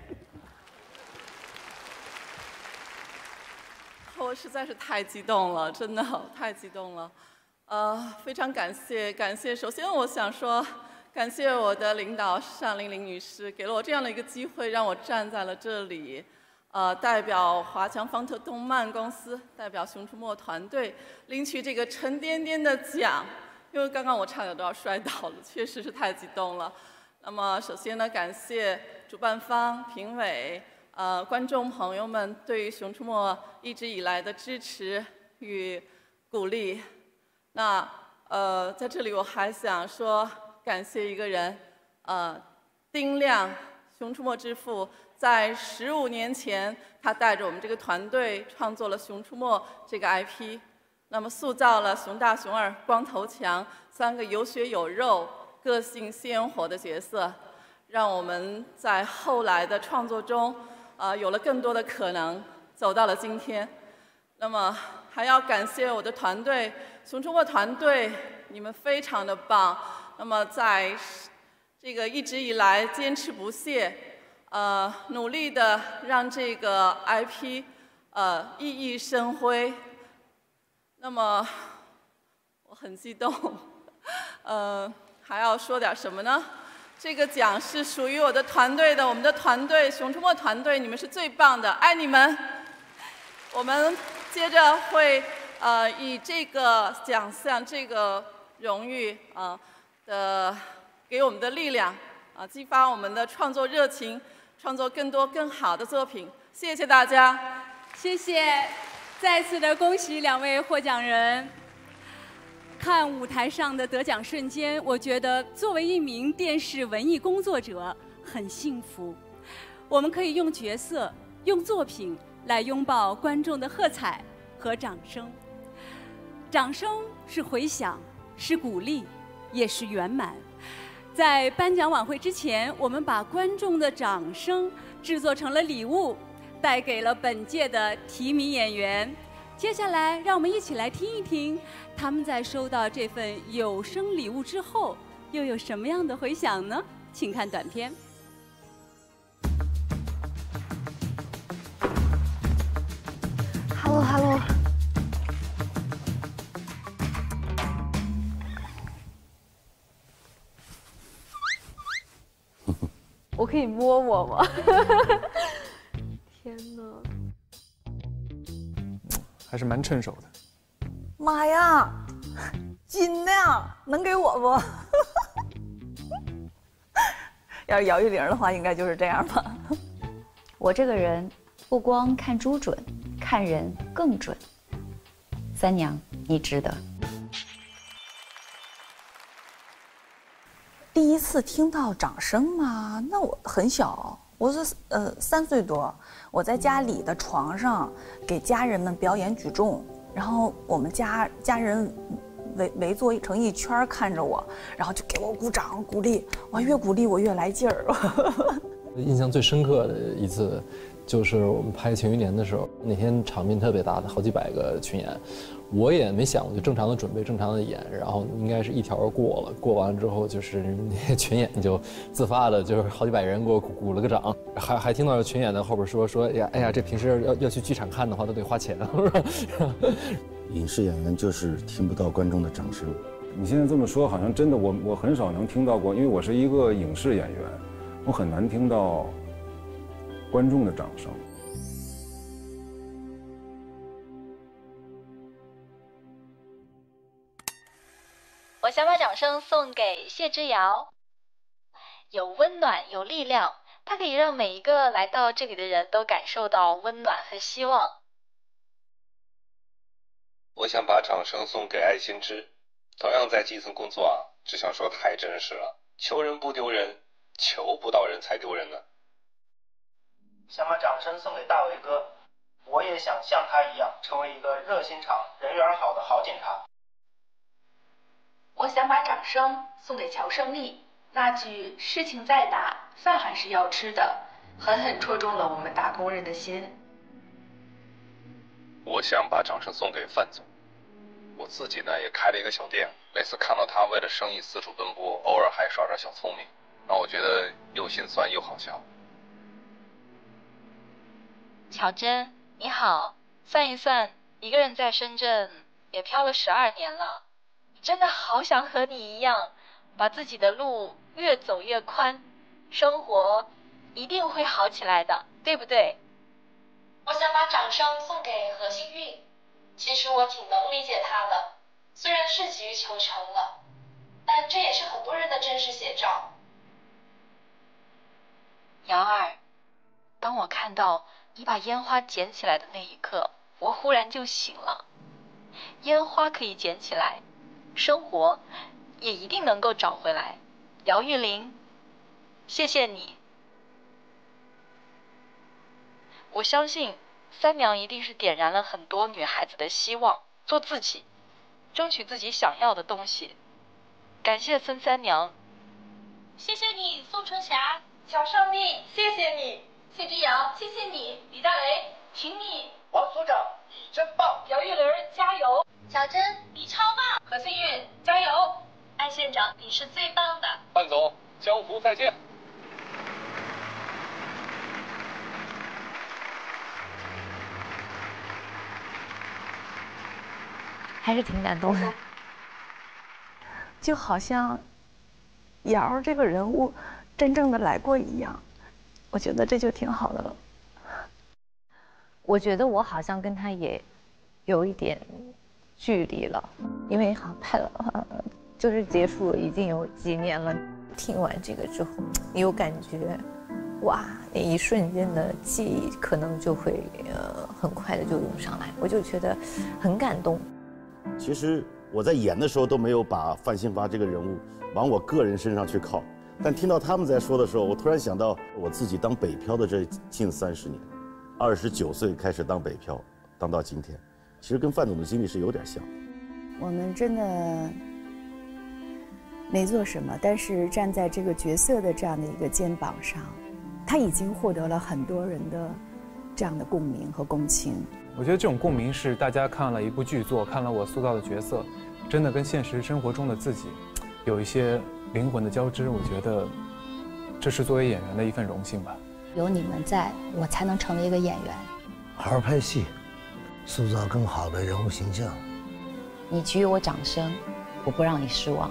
我实在是太激动了，真的太激动了。呃，非常感谢，感谢。首先，我想说，感谢我的领导单玲玲女士，给了我这样的一个机会，让我站在了这里。呃，代表华强方特动漫公司，代表熊出没团队领取这个沉甸甸的奖，因为刚刚我差点都要摔倒了，确实是太激动了。那么，首先呢，感谢主办方、评委、呃观众朋友们对于熊出没一直以来的支持与鼓励。那呃，在这里我还想说，感谢一个人，呃，丁亮，熊出没之父。在十五年前，他带着我们这个团队创作了《熊出没》这个 I P， 那么塑造了熊大、熊二、光头强三个有血有肉、个性鲜活的角色，让我们在后来的创作中，呃，有了更多的可能，走到了今天。那么还要感谢我的团队，熊出没团队，你们非常的棒。那么在这个一直以来坚持不懈。呃，努力的让这个 I P 呃熠熠生辉。那么我很激动，呃，还要说点什么呢？这个奖是属于我的团队的，我们的团队熊出没团队，你们是最棒的，爱你们。我们接着会呃以这个奖项、这个荣誉啊、呃、的给我们的力量啊、呃，激发我们的创作热情。创作更多更好的作品，谢谢大家， 谢谢，再次的恭喜两位获奖人。看舞台上的得奖瞬间，我觉得作为一名电视文艺工作者， 很幸福。我们可以用角色、用作品来拥抱观众的喝彩和掌声。掌声是回响，是鼓励，也是圆满。在颁奖晚会之前，我们把观众的掌声制作成了礼物，带给了本届的提名演员。接下来，让我们一起来听一听，他们在收到这份有声礼物之后，又有什么样的回响呢？请看短片。 Hello Hello。我可以摸摸吗？天哪！ 还是蛮趁手的。 妈呀，金的呀，能给我不？要是姚玉玲的话，应该就是这样吧。 我这个人不光看猪准，看人更准。三娘，你值得。 第一次听到掌声嘛，那我很小，我是呃三岁多，我在家里的床上给家人们表演举重，然后我们家家人围围坐成一圈看着我，然后就给我鼓掌鼓励，哇，越鼓励我越来劲儿。 印象最深刻的一次，就是我们拍《庆余年》的时候，那天场面特别大的，好几百个群演，我也没想过，就正常的准备，正常的演，然后应该是一条过了，过完了之后，就是那些群演就自发的，就是好几百人给我鼓鼓了个掌，还还听到群演在后边说说，哎呀哎呀，这平时要要去剧场看的话都得花钱。 影视演员就是听不到观众的掌声。 你现在这么说，好像真的我我很少能听到过，因为我是一个影视演员，我很难听到观众的掌声。 我想把掌声送给谢之遥，有温暖，有力量，它可以让每一个来到这里的人都感受到温暖和希望。 我想把掌声送给艾新之，同样在基层工作啊，只想说太真实了，求人不丢人，求不到人才丢人呢。 想把掌声送给大伟哥，我也想像他一样，成为一个热心肠、人缘好的好警察。 我想把掌声送给乔胜利，那句事情再大，饭还是要吃的，狠狠戳中了我们打工人的心。 我想把掌声送给范总，我自己呢也开了一个小店，每次看到他为了生意四处奔波，偶尔还耍点小聪明，让我觉得又心酸又好笑。 乔真，你好，算一算，一个人在深圳也漂了十二年了，真的好想和你一样，把自己的路越走越宽，生活一定会好起来的，对不对？ 我想把掌声送给何幸运，其实我挺能理解他的，虽然是急于求成了，但这也是很多人的真实写照。 姚二，当我看到你把烟花捡起来的那一刻，我忽然就醒了。烟花可以捡起来，生活也一定能够找回来。姚玉玲，谢谢你。我相信三娘一定是点燃了很多女孩子的希望，做自己，争取自己想要的东西。感谢孙三娘。 谢谢你，宋春霞，乔胜利，谢谢你，谢之遥，谢谢你，李大雷，挺你， 王所长，你真棒， 姚玉玲，加油，小珍，你超棒，何幸运，加油，艾县长，你是最棒的， 范总，江湖再见。 还是挺感动的， 就好像瑶这个人物真正的来过一样，我觉得这就挺好的了。 我觉得我好像跟他也有一点距离了，因为好像拍了，就是结束已经有几年了。听完这个之后，你有感觉，哇，那一瞬间的记忆可能就会呃很快的就涌上来，我就觉得很感动。 其实我在演的时候都没有把范新发这个人物往我个人身上去靠， 但听到他们在说的时候，我突然想到我自己当北漂的这近三十年，二十九岁开始当北漂，当到今天，其实跟范总的经历是有点像。 我们真的没做什么，但是站在这个角色的这样的一个肩膀上，他已经获得了很多人的这样的共鸣和共情。 我觉得这种共鸣是大家看了一部剧作，看了我塑造的角色，真的跟现实生活中的自己有一些灵魂的交织。我觉得这是作为演员的一份荣幸吧。 有你们在，我才能成为一个演员。 好好拍戏，塑造更好的人物形象。 你给予我掌声，我不让你失望。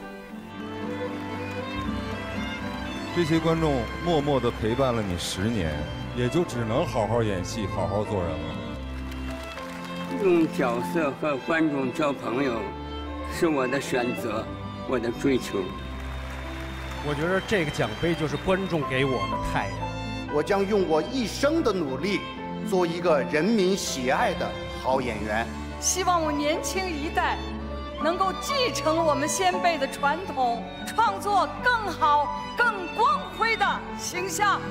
这些观众默默地陪伴了你十年，也就只能好好演戏，好好做人了。 用角色和观众交朋友，是我的选择，我的追求。 我觉得这个奖杯就是观众给我的太阳。 我将用我一生的努力，做一个人民喜爱的好演员。 希望我年轻一代能够继承我们先辈的传统，创作更好、更光辉的形象。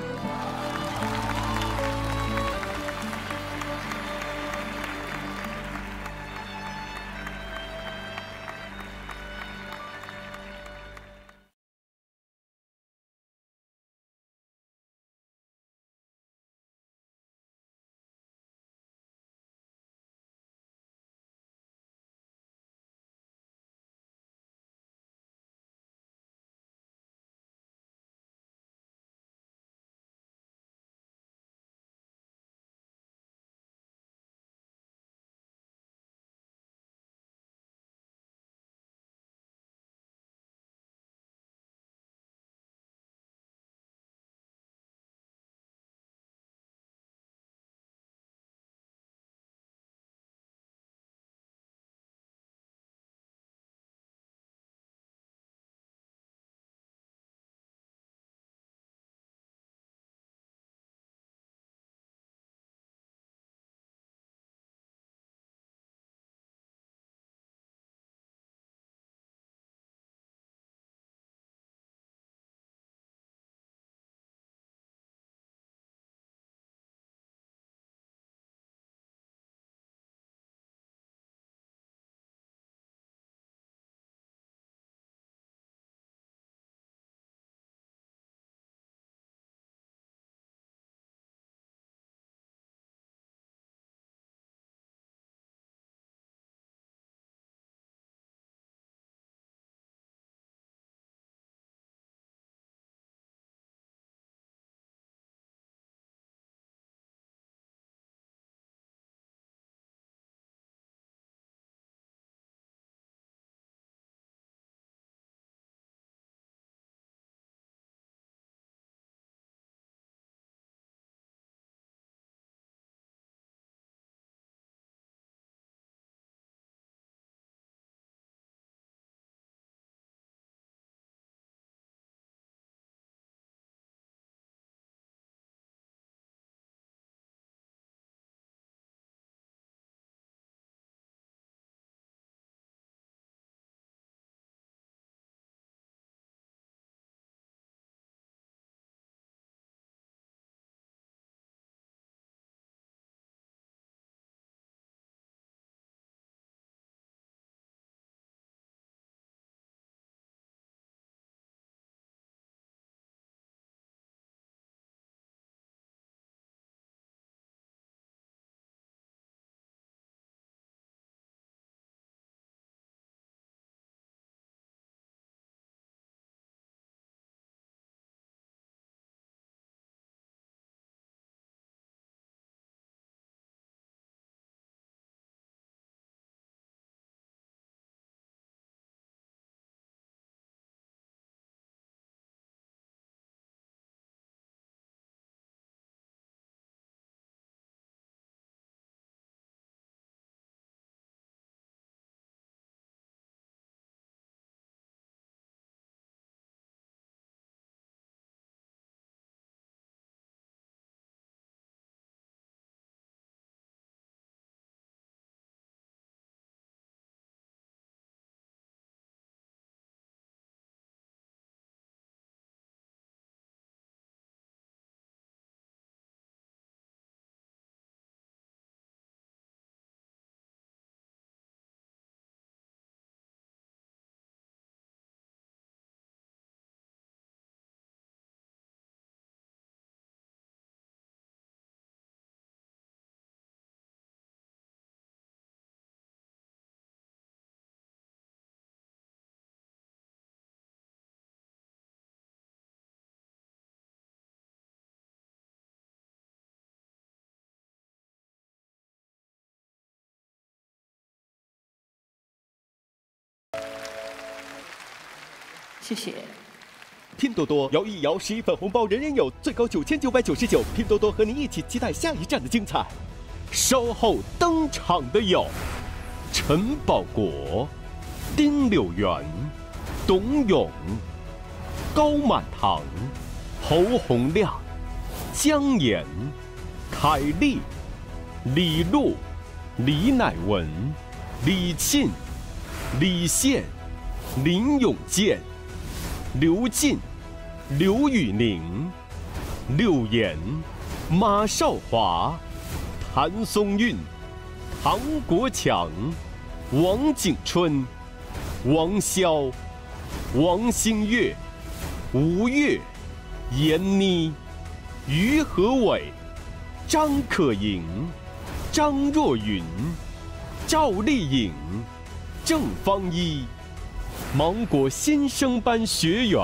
谢谢。 拼多多摇一摇十一份红包，人人有，最高九千九百九十九。拼多多和你一起期待下一站的精彩。稍后登场的有陈宝国、丁柳元、董永、高满堂、侯洪亮、姜岩、凯丽、李璐、李乃文、李沁、李现、林永健、刘进、刘宇宁、柳岩、马少华、谭松韵、唐国强、王景春、王潇、王星月、吴越、闫妮、于和伟、张可盈、张若昀、赵丽颖、郑方一、芒果新生班学员。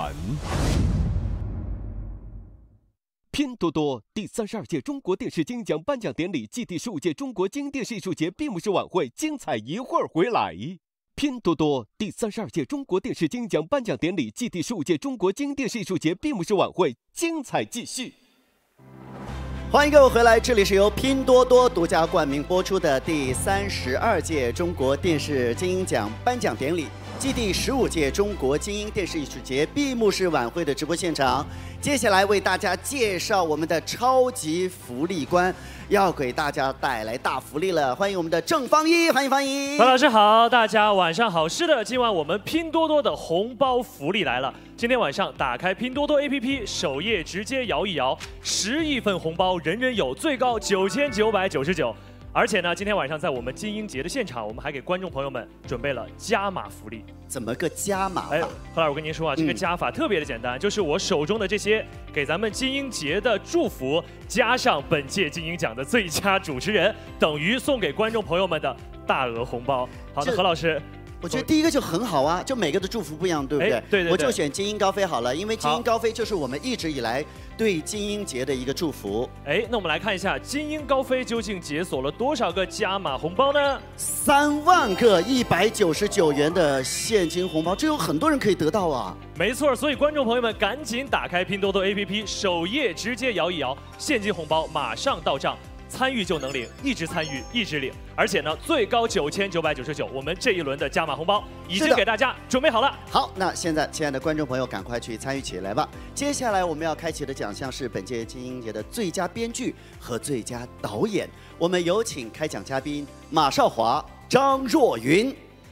拼多多第三十二届中国电视金鹰奖颁奖典礼暨第十五届中国金鹰电视艺术节闭幕式晚会精彩一会儿回来。拼多多第三十二届中国电视金鹰奖颁奖典礼暨第十五届中国金鹰电视艺术节闭幕式晚会精彩继续。 欢迎各位回来，这里是由拼多多独家冠名播出的第三十二届中国电视金鹰奖颁奖典礼暨第十五届中国金鹰电视艺术节闭幕式晚会的直播现场。接下来为大家介绍我们的超级福利官，要给大家带来大福利了。欢迎我们的郑方一，欢迎方一。 樊老师好，大家晚上好。是的，今晚我们拼多多的红包福利来了。今天晚上打开拼多多 A P P， 首页直接摇一摇，十亿份红包人人有，最高九千九百九十九。而且呢，今天晚上在我们金鹰节的现场，我们还给观众朋友们准备了加码福利。 怎么个加码法？ 哎，何老师，我跟您说啊，这个加法特别的简单，嗯、就是我手中的这些给咱们金鹰节的祝福，加上本届金鹰奖的最佳主持人，等于送给观众朋友们的大额红包。好的，何老师。 我觉得第一个就很好啊，就每个的祝福不一样，对不对？ 对对对。 我就选金鹰高飞好了，因为金鹰高飞就是我们一直以来对金鹰节的一个祝福。 哎，那我们来看一下金鹰高飞究竟解锁了多少个加码红包呢？ 三万个一百九十九元的现金红包，这有很多人可以得到啊。 没错，所以观众朋友们赶紧打开拼多多 A P P， 首页直接摇一摇，现金红包马上到账。参与就能领，一直参与一直领，而且呢，最高九千九百九十九。我们这一轮的加码红包已经给大家准备好了。 好，那现在亲爱的观众朋友，赶快去参与起来吧。接下来我们要开启的奖项是本届金鹰节的最佳编剧和最佳导演。我们有请开奖嘉宾马少华、张若昀。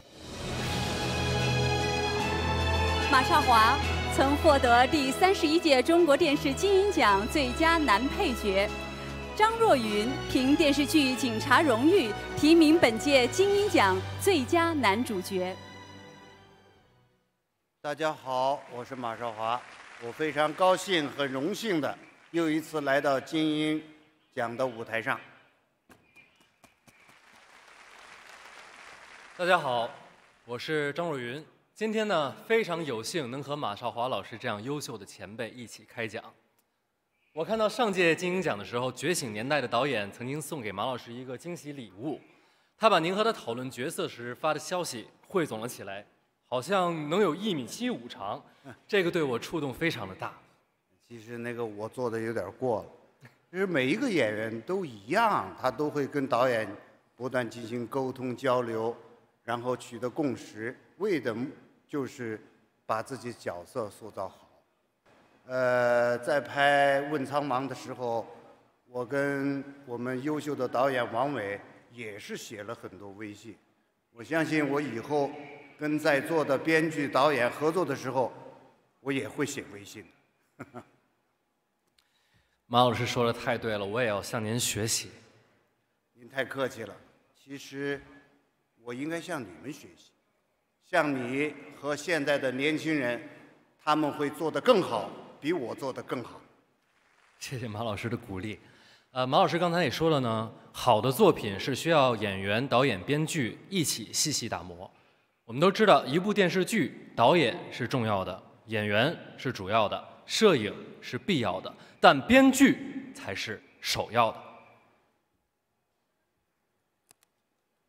马少华曾获得第三十一届中国电视金鹰奖最佳男配角。张若昀凭电视剧《警察荣誉》提名本届金鹰奖最佳男主角。 大家好，我是马少华，我非常高兴和荣幸的又一次来到金鹰奖的舞台上。 大家好，我是张若昀。今天呢，非常有幸能和马少华老师这样优秀的前辈一起开奖。我看到上届金鹰奖的时候，《觉醒年代》的导演曾经送给马老师一个惊喜礼物，他把您和他讨论角色时发的消息汇总了起来，好像能有一米七五长，这个对我触动非常的大。 其实那个我做的有点过了，就是每一个演员都一样，他都会跟导演不断进行沟通交流，然后取得共识，为的就是把自己角色塑造好。呃，在拍《问苍茫》的时候，我跟我们优秀的导演王伟也是写了很多微信。我相信我以后跟在座的编剧、导演合作的时候，我也会写微信的。 马老师说的太对了，我也要向您学习。 您太客气了，其实我应该向你们学习，向你和现在的年轻人，他们会做得更好。比我做得更好， 谢谢马老师的鼓励。呃，马老师刚才也说了呢，好的作品是需要演员、导演、编剧一起细细打磨。我们都知道，一部电视剧，导演是重要的，演员是主要的，摄影是必要的，但编剧才是首要的。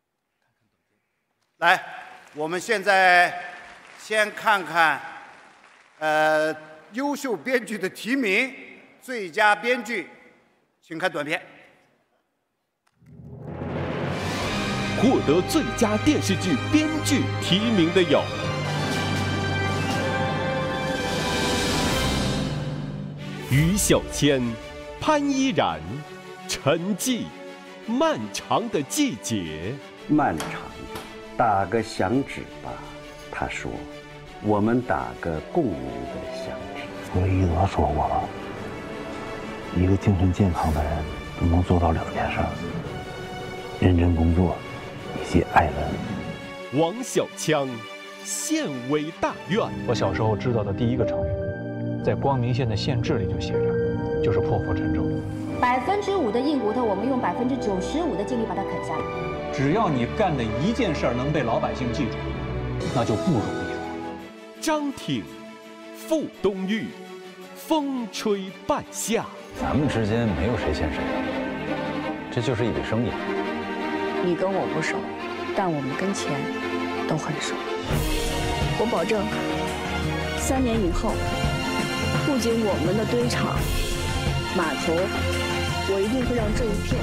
来，我们现在先看看呃，优秀编剧的提名，最佳编剧，请看短片。 获得最佳电视剧编剧提名的有于小谦、潘依然、陈迹，《漫长的季节》。 漫长，打个响指吧。他说：“我们打个共鸣的响指。” 所以一德说过了，一个精神健康的人都能做到两件事：认真工作，以及爱人。 王小枪，县委大院。 我小时候知道的第一个成语，在光明县的县志里就写着，就是破釜沉舟。 百分之五的硬骨头，我们用百分之九十五的精力把它啃下来。 只要你干的一件事儿能被老百姓记住，那就不容易了。 张挺，傅东玉，风吹半夏。 咱们之间没有谁欠谁的，这就是一笔生意。 你跟我不熟，但我们跟钱都很熟。我保证，三年以后，不仅我们的堆场、码头，我一定会让这一片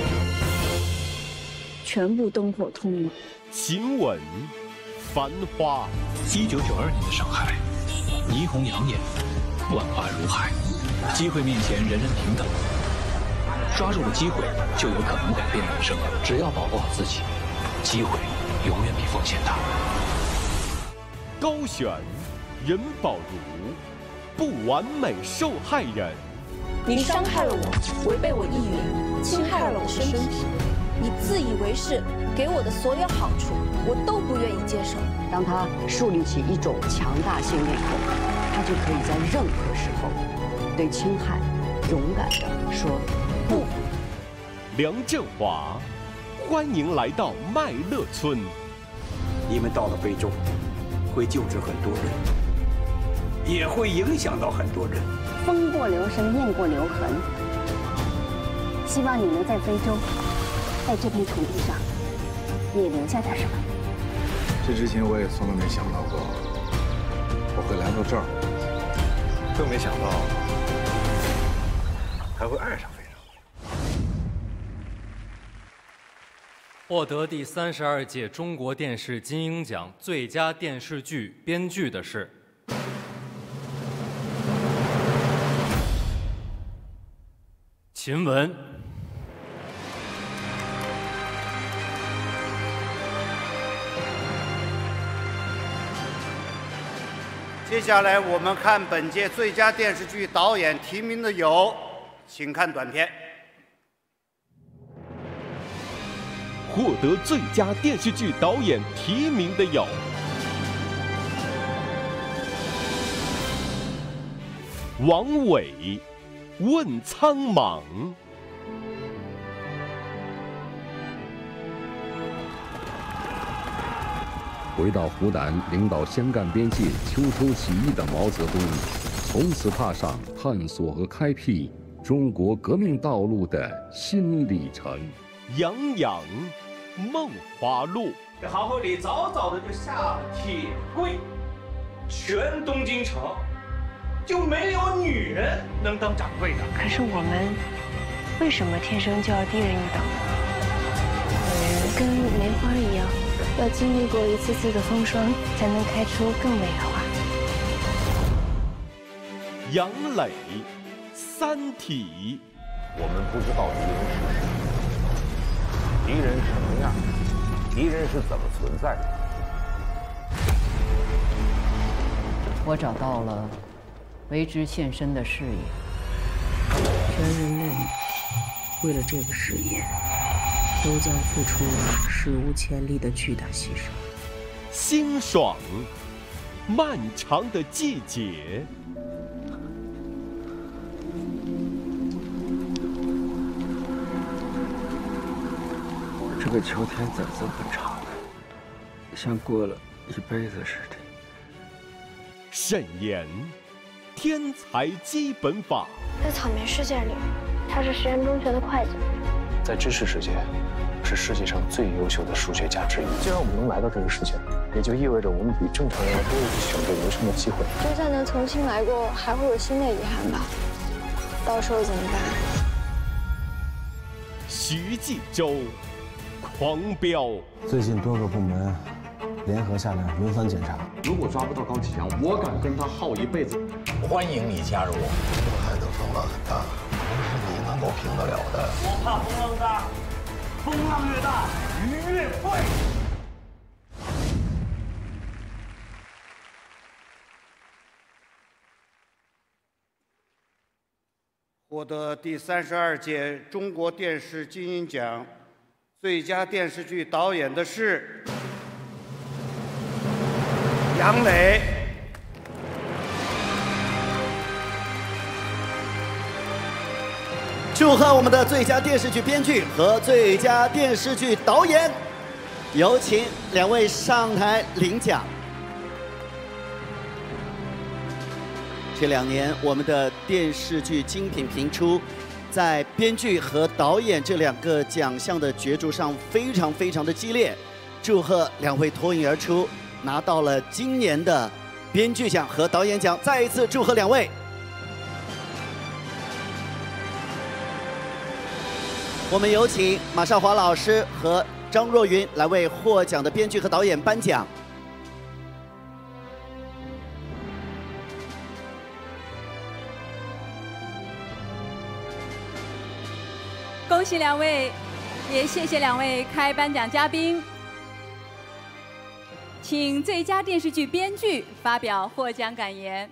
全部灯火通明。 晴雯，繁花。 一九九二年的上海，霓虹养眼，万花如海，机会面前人人平等。抓住了机会，就有可能改变人生。只要保护好自己，机会永远比风险大。 高选，任宝如，不完美受害人。 你伤害了我，违背我意愿，侵害了我的身体。你自以为是，给我的所有好处，我都不愿意接受。 当他树立起一种强大信念后，他就可以在任何时候对侵害勇敢地说不。 梁振华，欢迎来到麦乐村。 你们到了非洲，会救治很多人，也会影响到很多人。 风过留声，雁过留痕。希望你能在非洲，在这片土地上，也留下点什么。 这之前我也从来没想到过我会来到这儿，更没想到还会爱上非洲。 获得第三十二届中国电视金鹰奖最佳电视剧编剧的是秦雯。 接下来我们看本届最佳电视剧导演提名的有，请看短片。 获得最佳电视剧导演提名的有王伟，问苍茫。 回到湖南领导湘赣边界秋收起义的毛泽东，从此踏上探索和开辟中国革命道路的新里程。 杨洋，梦华录。 然后你早早的就下铁柜，全东京城就没有女人能当掌柜的。 可是我们为什么天生就要低人一等？跟梅花一样，要经历过一次次的风霜，才能开出更美的花。 杨磊，三体。 我们不知道敌人是谁，敌人什么样，敌人是怎么存在的。 我找到了为之献身的事业，全人类为了这个事业，都将付出史无前例的巨大牺牲。 辛爽，漫长的季节。 这个秋天怎么这么长，像过了一辈子似的。 沈岩，天才基本法。 在草莓世界里，他是实验中学的会计。 在知识世界， 是世界上最优秀的数学家之一。既然我们能来到这个世界，也就意味着我们比正常人要多一次选择人生的机会。 就算能重新来过，还会有新的遗憾吧？到时候怎么办？ 徐纪周，狂飙。 最近多个部门联合下来轮番检查， 如果抓不到高启强，我敢跟他耗一辈子。 欢迎你加入我。 海的风浪很大，不是你能够平得了的。 我怕风浪大，风浪越大，鱼越贵。 获得第三十二届中国电视金鹰奖最佳电视剧导演的是杨磊。 祝贺我们的最佳电视剧编剧和最佳电视剧导演，有请两位上台领奖。这两年，我们的电视剧精品频出，在编剧和导演这两个奖项的角逐上非常非常的激烈。祝贺两位脱颖而出，拿到了今年的编剧奖和导演奖，再一次祝贺两位。我们有请马少华老师和张若昀来为获奖的编剧和导演颁奖。 恭喜两位，也谢谢两位开颁奖嘉宾。请最佳电视剧编剧发表获奖感言。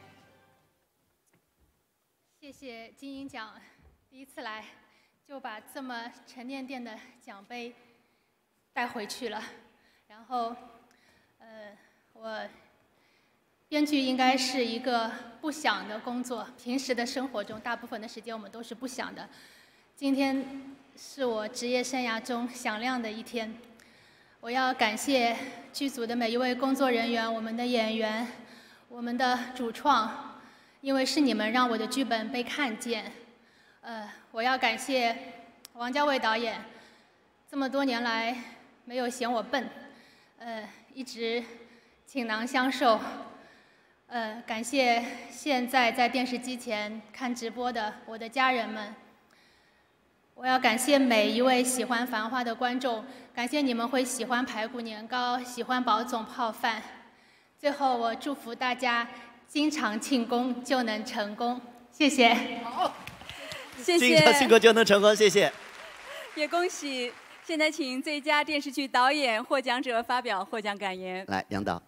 谢谢金鹰奖，第一次来就把这么沉甸甸的奖杯带回去了。然后，呃，我编剧应该是一个不想的工作，平时的生活中大部分的时间我们都是不想的。今天是我职业生涯中响亮的一天，我要感谢剧组的每一位工作人员，我们的演员，我们的主创，因为是你们让我的剧本被看见。呃，我要感谢王家卫导演，这么多年来没有嫌我笨，呃，一直倾囊相授。呃，感谢现在在电视机前看直播的我的家人们。我要感谢每一位喜欢《繁花》的观众，感谢你们会喜欢排骨年糕，喜欢宝总泡饭。最后，我祝福大家经常庆功就能成功，谢谢。 好， 谢谢。 经常庆功就能成功，谢谢。 也恭喜，现在请最佳电视剧导演获奖者发表获奖感言。 来，杨导。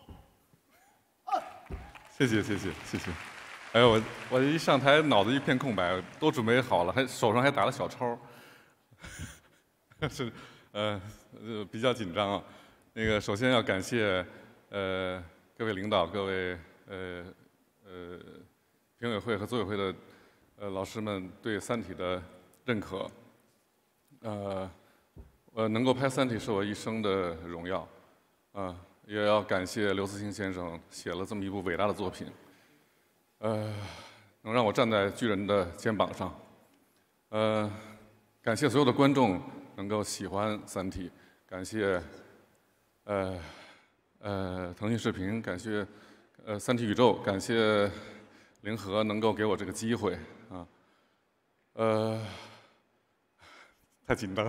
谢谢谢谢谢谢。哎呦，我我一上台脑子一片空白，都准备好了，还手上还打了小抄，是呃呃比较紧张啊。那个首先要感谢呃各位领导、各位呃呃评委会和组委会的呃老师们对《三体》的认可。呃，我能够拍《三体》是我一生的荣耀，啊、呃，也要感谢刘慈欣先生写了这么一部伟大的作品。呃，能让我站在巨人的肩膀上，呃，感谢所有的观众能够喜欢《三体》，感谢呃呃腾讯视频，感谢呃三体宇宙，感谢凌河能够给我这个机会啊，呃，太紧张了，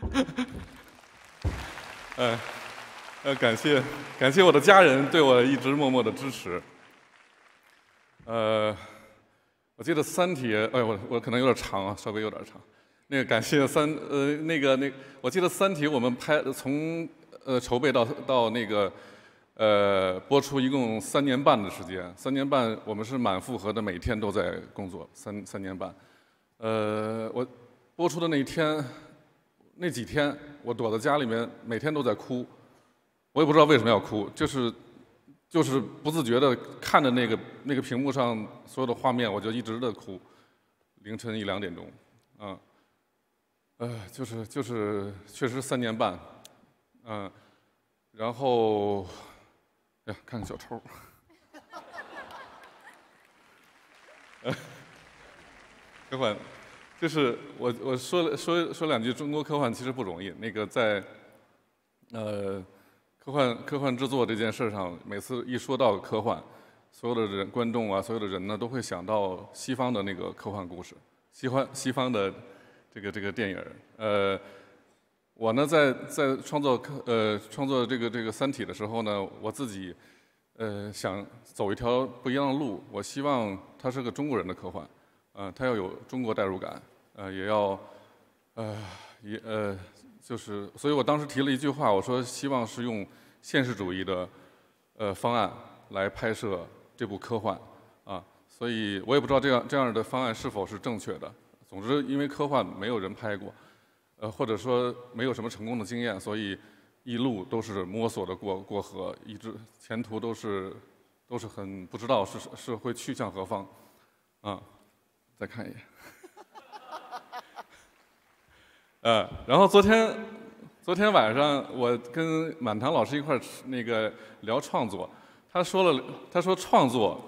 呃呃，感谢感谢我的家人对我一直默默的支持。呃，我记得《三体》，哎，我我可能有点长啊，稍微有点长。那个感谢三呃那个那，我记得《三体》我们拍从呃筹备到到那个呃播出一共三年半的时间，三年半我们是满负荷的，每天都在工作，三三年半。呃，我播出的那一天，那几天我躲在家里面，每天都在哭，我也不知道为什么要哭，就是。就是不自觉的看着那个那个屏幕上所有的画面，我就一直的哭，凌晨一两点钟，啊，呃，就是就是确实三年半，嗯、呃，然后，呀，看看小抽，呃，这会就是我我说了说说两句，中国科幻其实不容易。那个在呃科幻科幻制作这件事上，每次一说到科幻，所有的人观众啊，所有的人呢，都会想到西方的那个科幻故事，西方西方的这个这个电影。呃，我呢在在创作科呃创作这个这个《三体》的时候呢，我自己呃想走一条不一样的路，我希望它是个中国人的科幻。呃，它要有中国代入感，呃，也要，呃，也呃，就是，所以我当时提了一句话，我说希望是用现实主义的，呃，方案来拍摄这部科幻，啊，所以我也不知道这样这样的方案是否是正确的。总之，因为科幻没有人拍过，呃，或者说没有什么成功的经验，所以一路都是摸索的过过河，一直前途都是都是很不知道是是会去向何方，啊。再看一眼，呃，然后昨天，昨天晚上我跟满堂老师一块儿那个聊创作，他说了，他说创作，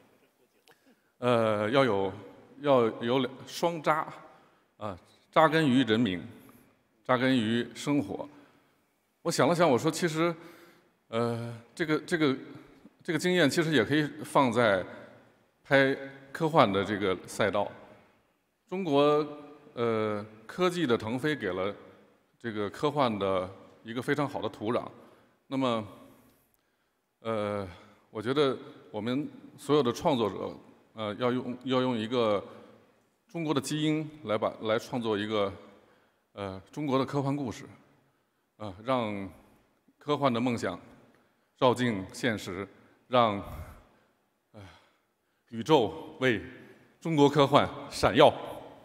呃，要有要有双扎，啊，扎根于人民，扎根于生活。我想了想，我说其实，呃，这个这个这个经验其实也可以放在拍科幻的这个赛道。中国呃科技的腾飞给了这个科幻的一个非常好的土壤。那么呃，我觉得我们所有的创作者呃要用要用一个中国的基因来把来创作一个呃中国的科幻故事，啊、呃，让科幻的梦想照进现实，让呃宇宙为中国科幻闪耀。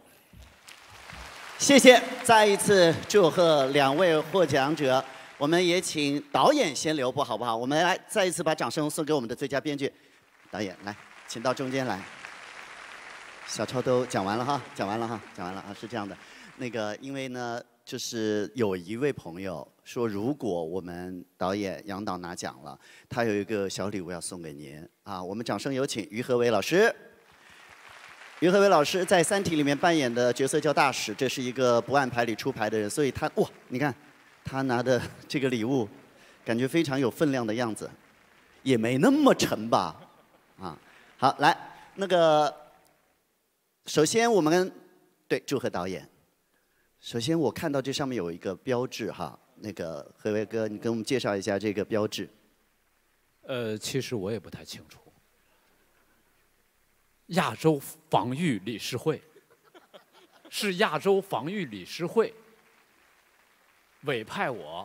谢谢，再一次祝贺两位获奖者。我们也请导演先留步，好不好？我们来再一次把掌声送给我们的最佳编剧。导演来，请到中间来。小超都讲完了哈，讲完了哈，讲完了啊，是这样的。那个，因为呢，就是有一位朋友说，如果我们导演杨导拿奖了，他有一个小礼物要送给您啊。我们掌声有请于和伟老师。于和伟老师在《三体》里面扮演的角色叫大使，这是一个不按牌理出牌的人，所以他哇，你看他拿的这个礼物，感觉非常有分量的样子，也没那么沉吧？啊，好，来那个，首先我们对祝贺导演。首先我看到这上面有一个标志哈，那个和伟哥，你跟我们介绍一下这个标志。 呃，其实我也不太清楚。亚洲防御理事会是亚洲防御理事会委派我，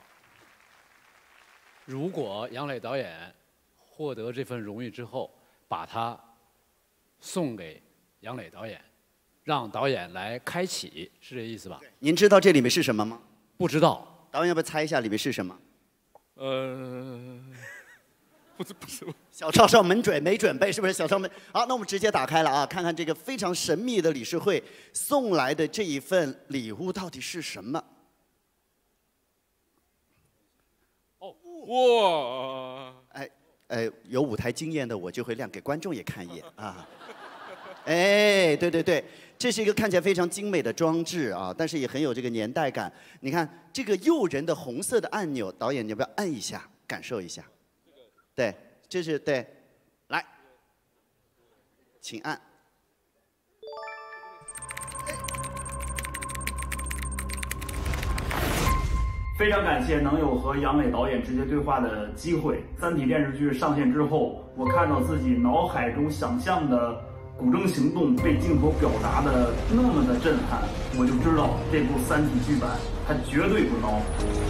如果杨磊导演获得这份荣誉之后，把它送给杨磊导演，让导演来开启，是这意思吧？ 您知道这里面是什么吗？ 不知道。 导演要不要猜一下里面是什么？ 呃。不是不是， 小超少没准没准备，是不是？小超没好，那我们直接打开了啊，看看这个非常神秘的理事会送来的这一份礼物到底是什么？ 哦，哇！ 哎哎，有舞台经验的我就会亮给观众也看一眼啊。哎，对对对，这是一个看起来非常精美的装置啊，但是也很有这个年代感。你看这个诱人的红色的按钮，导演你要不要按一下，感受一下？对，这是对，来，请按。 非常感谢能有和杨磊导演直接对话的机会。《三体》电视剧上线之后，我看到自己脑海中想象的古筝行动被镜头表达的那么的震撼，我就知道这部《三体》剧版它绝对不孬。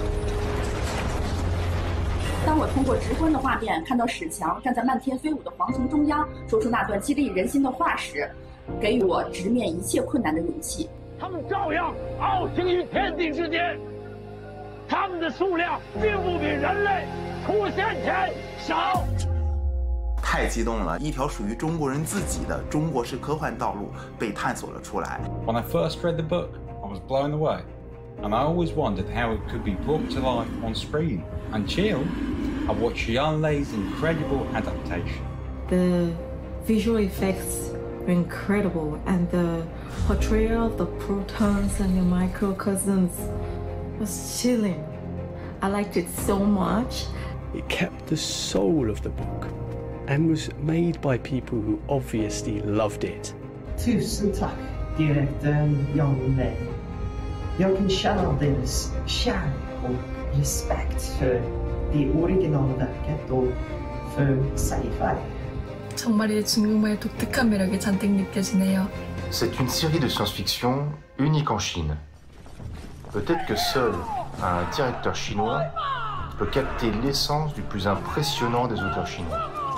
当我通过直观的画面看到史强站在漫天飞舞的黄尘中央，说出那段激励人心的话时，给予我直面一切困难的勇气。 他们照样傲行于天地之间，他们的数量并不比人类出现前少。 太激动了！一条属于中国人自己的中国式科幻道路被探索了出来。 When I first read the book, I was blown away, and I always wondered how it could be brought to life on screen. Until I watched Jan Lei's incredible adaptation. The visual effects were incredible, and the portrayal of the protons and the microcosms was chilling. I liked it so much. It kept the soul of the book and was made by people who obviously loved it. Tusen tack, direktören Jan Lei. Jag kan känna deras kärlek och respekt för det originala verket och för sci-fi. 정말 이 중국말의 독특한 매력이 잔뜩 느껴지네요. C'est une série de science-fiction unique en Chine. Peut-être que seul un directeur chinois peut capter l'essence du plus impressionnant des auteurs chinois.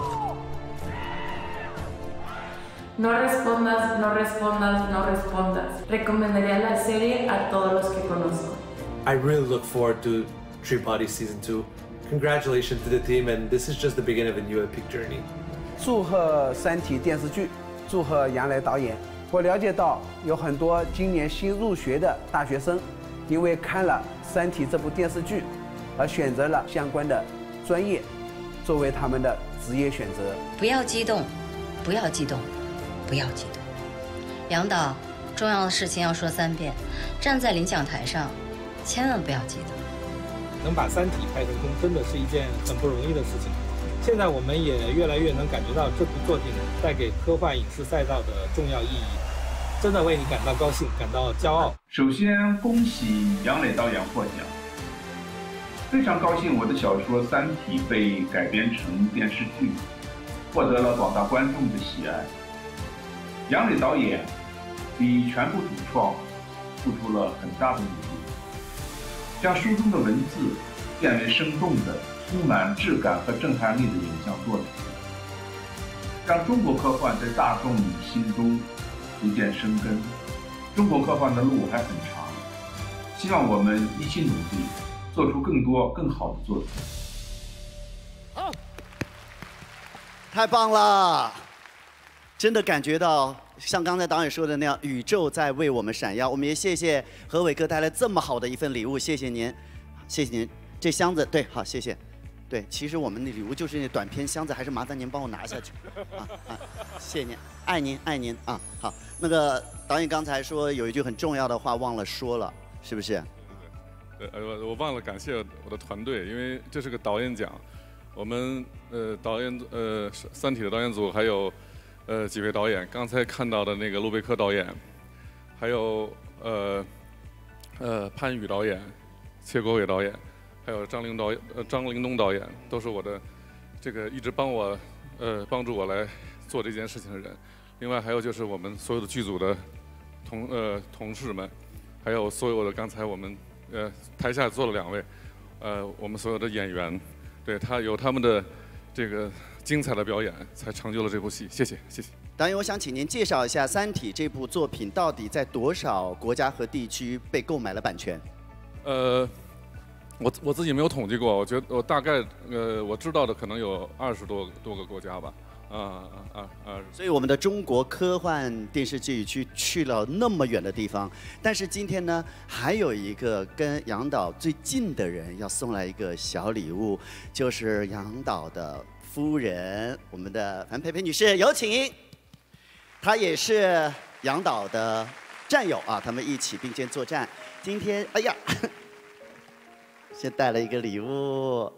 No respondas, no respondas, no respondas. Recomendaría la serie a todos los que conozco. I really look forward to Tree Body Season two. Congratulations to the team, and this is just the beginning of a new epic journey. 祝贺《三体》电视剧，祝贺杨磊导演。我了解到有很多今年新入学的大学生，因为看了《三体》这部电视剧，而选择了相关的专业作为他们的职业选择。 不要激动，不要激动，不要激动。杨导，重要的事情要说三遍。站在领奖台上，千万不要激动。 能把《三体》拍成功，真的是一件很不容易的事情。现在我们也越来越能感觉到这部作品带给科幻影视赛道的重要意义，真的为你感到高兴，感到骄傲。 首先，恭喜杨磊导演获奖，非常高兴我的小说《三体》被改编成电视剧，获得了广大观众的喜爱。杨磊导演比全部主创付出了很大的努力，将书中的文字变为生动的、充满质感和震撼力的影像作品，让中国科幻在大众心中逐渐生根。中国科幻的路还很长，希望我们一起努力，做出更多更好的作品。 好，太棒了！真的感觉到像刚才导演说的那样，宇宙在为我们闪耀。我们也谢谢何伟哥带来这么好的一份礼物，谢谢您，谢谢您。这箱子对，好，谢谢。对，其实我们的礼物就是那短篇箱子，还是麻烦您帮我拿下去。啊啊，谢谢您，爱您爱您啊！好，那个导演刚才说有一句很重要的话忘了说了，是不是？ 对，呃，我我忘了感谢我的团队，因为这是个导演奖，我们呃导演呃《三体》的导演组还有呃几位导演，刚才看到的那个陆贝科导演，还有呃呃潘宇导演、切国伟导演。还有张凌导演、呃张凌东导演，都是我的这个一直帮我呃帮助我来做这件事情的人。另外还有就是我们所有的剧组的同呃同事们，还有所有的刚才我们呃台下坐了两位，呃我们所有的演员，对他有他们的这个精彩的表演，才成就了这部戏。谢谢，谢谢。 导演，我想请您介绍一下《三体》这部作品到底在多少国家和地区被购买了版权？ 呃。我我自己没有统计过，我觉得我大概呃我知道的可能有二十多多个国家吧，啊啊啊啊！ 所以我们的中国科幻电视剧去去了那么远的地方，但是今天呢，还有一个跟杨导最近的人要送来一个小礼物，就是杨导的夫人，我们的樊培培女士，有请。她也是杨导的战友啊，他们一起并肩作战。今天，哎呀。先带了一个礼物，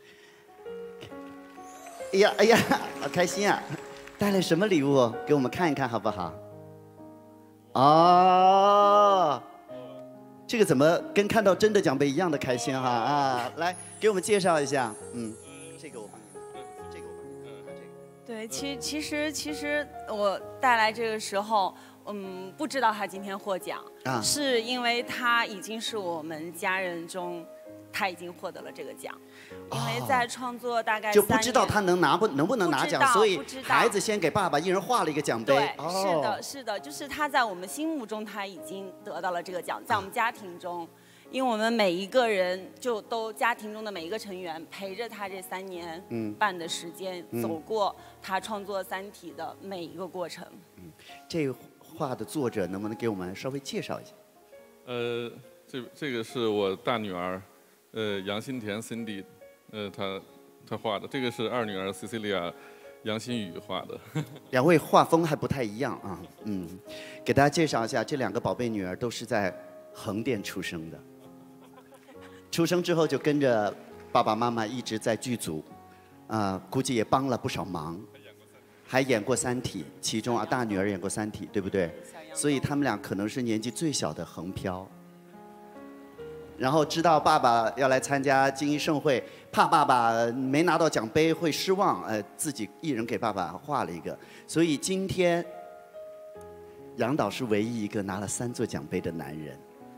哎呀哎呀，好开心啊！带来什么礼物？给我们看一看好不好？哦，这个怎么跟看到真的奖杯一样的开心哈啊！来，给我们介绍一下，嗯，这个我帮你拿，这个我帮你拿，这个。 对，其其实其实我带来这个时候。嗯，不知道他今天获奖，啊、是因为他已经是我们家人中，他已经获得了这个奖。因为在创作大概就不知道他能拿不能不能拿奖，所以孩子先给爸爸一人画了一个奖杯。 对，哦、是的，是的，就是他在我们心目中他已经得到了这个奖，在我们家庭中。因为我们每一个人就都家庭中的每一个成员陪着他这三年半的时间，嗯、走过他创作《三体》的每一个过程。 嗯，这画的作者能不能给我们稍微介绍一下？ 呃，这这个是我大女儿，呃，杨新田 Cindy， 呃，她她画的。这个是二女儿 Cecilia， 杨新宇画的。 两位画风还不太一样啊，嗯，给大家介绍一下，这两个宝贝女儿都是在横店出生的，出生之后就跟着爸爸妈妈一直在剧组，啊、呃，估计也帮了不少忙，还演过《三体》，其中啊大女儿演过《三体》，对不对？所以他们俩可能是年纪最小的横漂。然后知道爸爸要来参加金鹰盛会，怕爸爸没拿到奖杯会失望，呃，自己一人给爸爸画了一个。所以今天，杨导是唯一一个拿了三座奖杯的男人，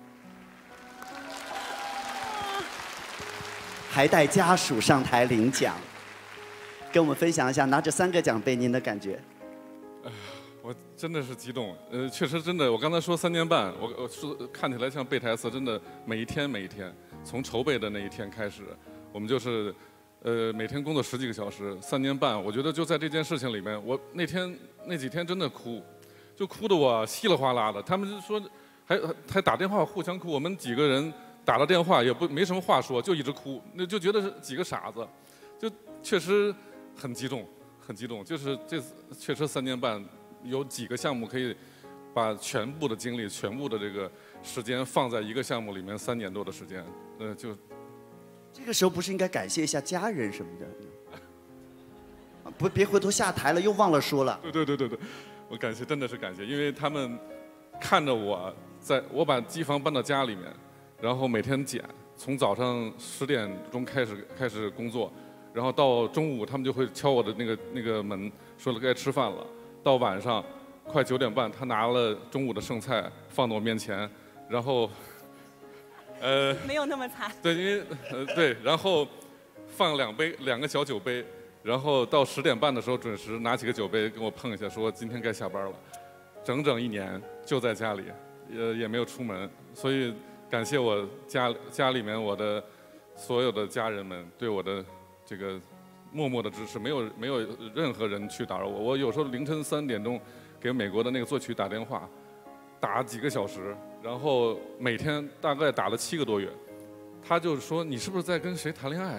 还带家属上台领奖，跟我们分享一下拿着三个奖杯您的感觉。 我真的是激动，呃，确实真的，我刚才说三年半，我我说看起来像背台词，真的每一天每一天，从筹备的那一天开始，我们就是，呃，每天工作十几个小时，三年半，我觉得就在这件事情里面，我那天那几天真的哭，就哭得我稀里哗啦的，他们就说还还打电话互相哭，我们几个人打了电话也不没什么话说，就一直哭，那就觉得是几个傻子，就确实很激动，很激动，就是这次确实三年半。有几个项目可以把全部的精力、全部的这个时间放在一个项目里面，三年多的时间，呃，就这个时候不是应该感谢一下家人什么的？不，别回头下台了又忘了说了。 对对对对对，我感谢，真的是感谢，因为他们看着我在，我把机房搬到家里面，然后每天剪，从早上十点钟开始开始工作，然后到中午他们就会敲我的那个那个门，说了该吃饭了。到晚上快九点半，他拿了中午的剩菜放到我面前，然后，呃， 没有那么惨。 对，因为呃对，然后放两杯两个小酒杯，然后到十点半的时候准时拿起个酒杯跟我碰一下，说今天该下班了。整整一年就在家里，也也没有出门，所以感谢我家家里面我的所有的家人们对我的这个。默默的支持，没有没有任何人去打扰我。我有时候凌晨三点钟给美国的那个作曲打电话，打几个小时，然后每天大概打了七个多月。他就说：“你是不是在跟谁谈恋爱？”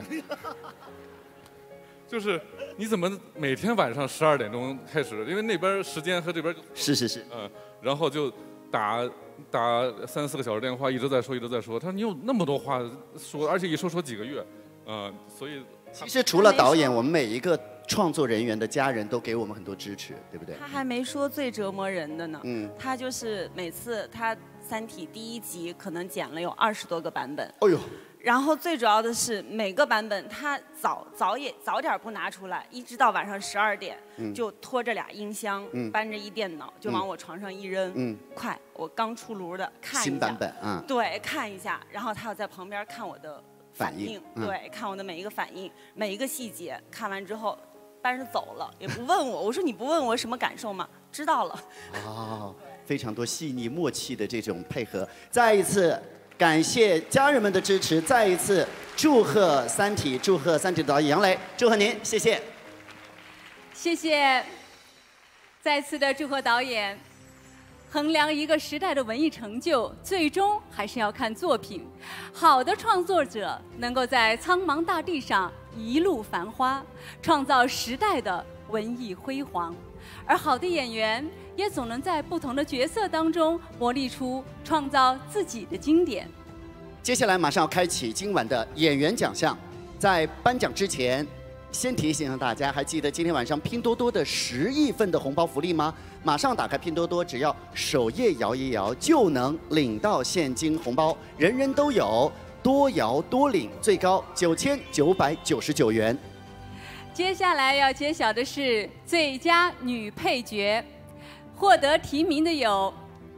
就是你怎么每天晚上十二点钟开始？因为那边时间和这边是是是， 嗯，然后就打打三四个小时电话，一直在说一直在说。他说：“你有那么多话说，而且一说说几个月，嗯，所以。” 其实除了导演，我们每一个创作人员的家人都给我们很多支持，对不对？ 他还没说最折磨人的呢。 嗯， 他就是每次他《三体》第一集可能剪了有二十多个版本。 哎呦！ 然后最主要的是每个版本他早早也早点不拿出来，一直到晚上十二点，嗯、就拖着俩音箱，嗯、搬着一电脑就往我床上一扔。嗯，快，我刚出炉的看一下。 新版本啊。 对，看一下，然后他要在旁边看我的。反应对，看我的每一个反应，每一个细节，看完之后，搬着走了，也不问我。我说你不问我什么感受吗？知道了。 哦，非常多细腻默契的这种配合。再一次感谢家人们的支持，再一次祝贺《三体》，祝贺《三体》的导演杨磊，祝贺您，谢谢。 谢谢，再次的祝贺导演。衡量一个时代的文艺成就，最终还是要看作品。好的创作者能够在苍茫大地上一路繁花，创造时代的文艺辉煌；而好的演员也总能在不同的角色当中磨砺出创造自己的经典。 接下来马上要开启今晚的演员奖项，在颁奖之前，先提醒大家，还记得今天晚上拼多多的十亿份的红包福利吗？马上打开拼多多，只要首页摇一摇，就能领到现金红包，人人都有，多摇多领，最高九千九百九十九元。 接下来要揭晓的是最佳女配角，获得提名的有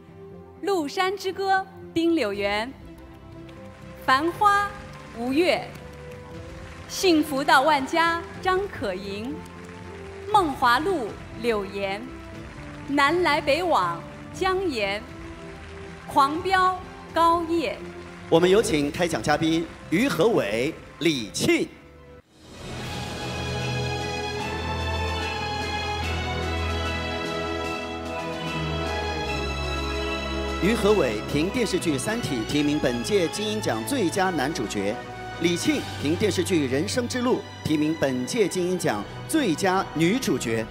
《麓山之歌》丁柳园，《繁花》吴越，《幸福到万家》张可盈，《梦华录》柳岩，《南来北往》姜妍，《狂飙》高叶。 我们有请开奖嘉宾于和伟、李沁。于和伟凭电视剧《三体》提名本届金鹰奖最佳男主角，李沁凭电视剧《人生之路》 提名本届金鹰奖最佳女主角。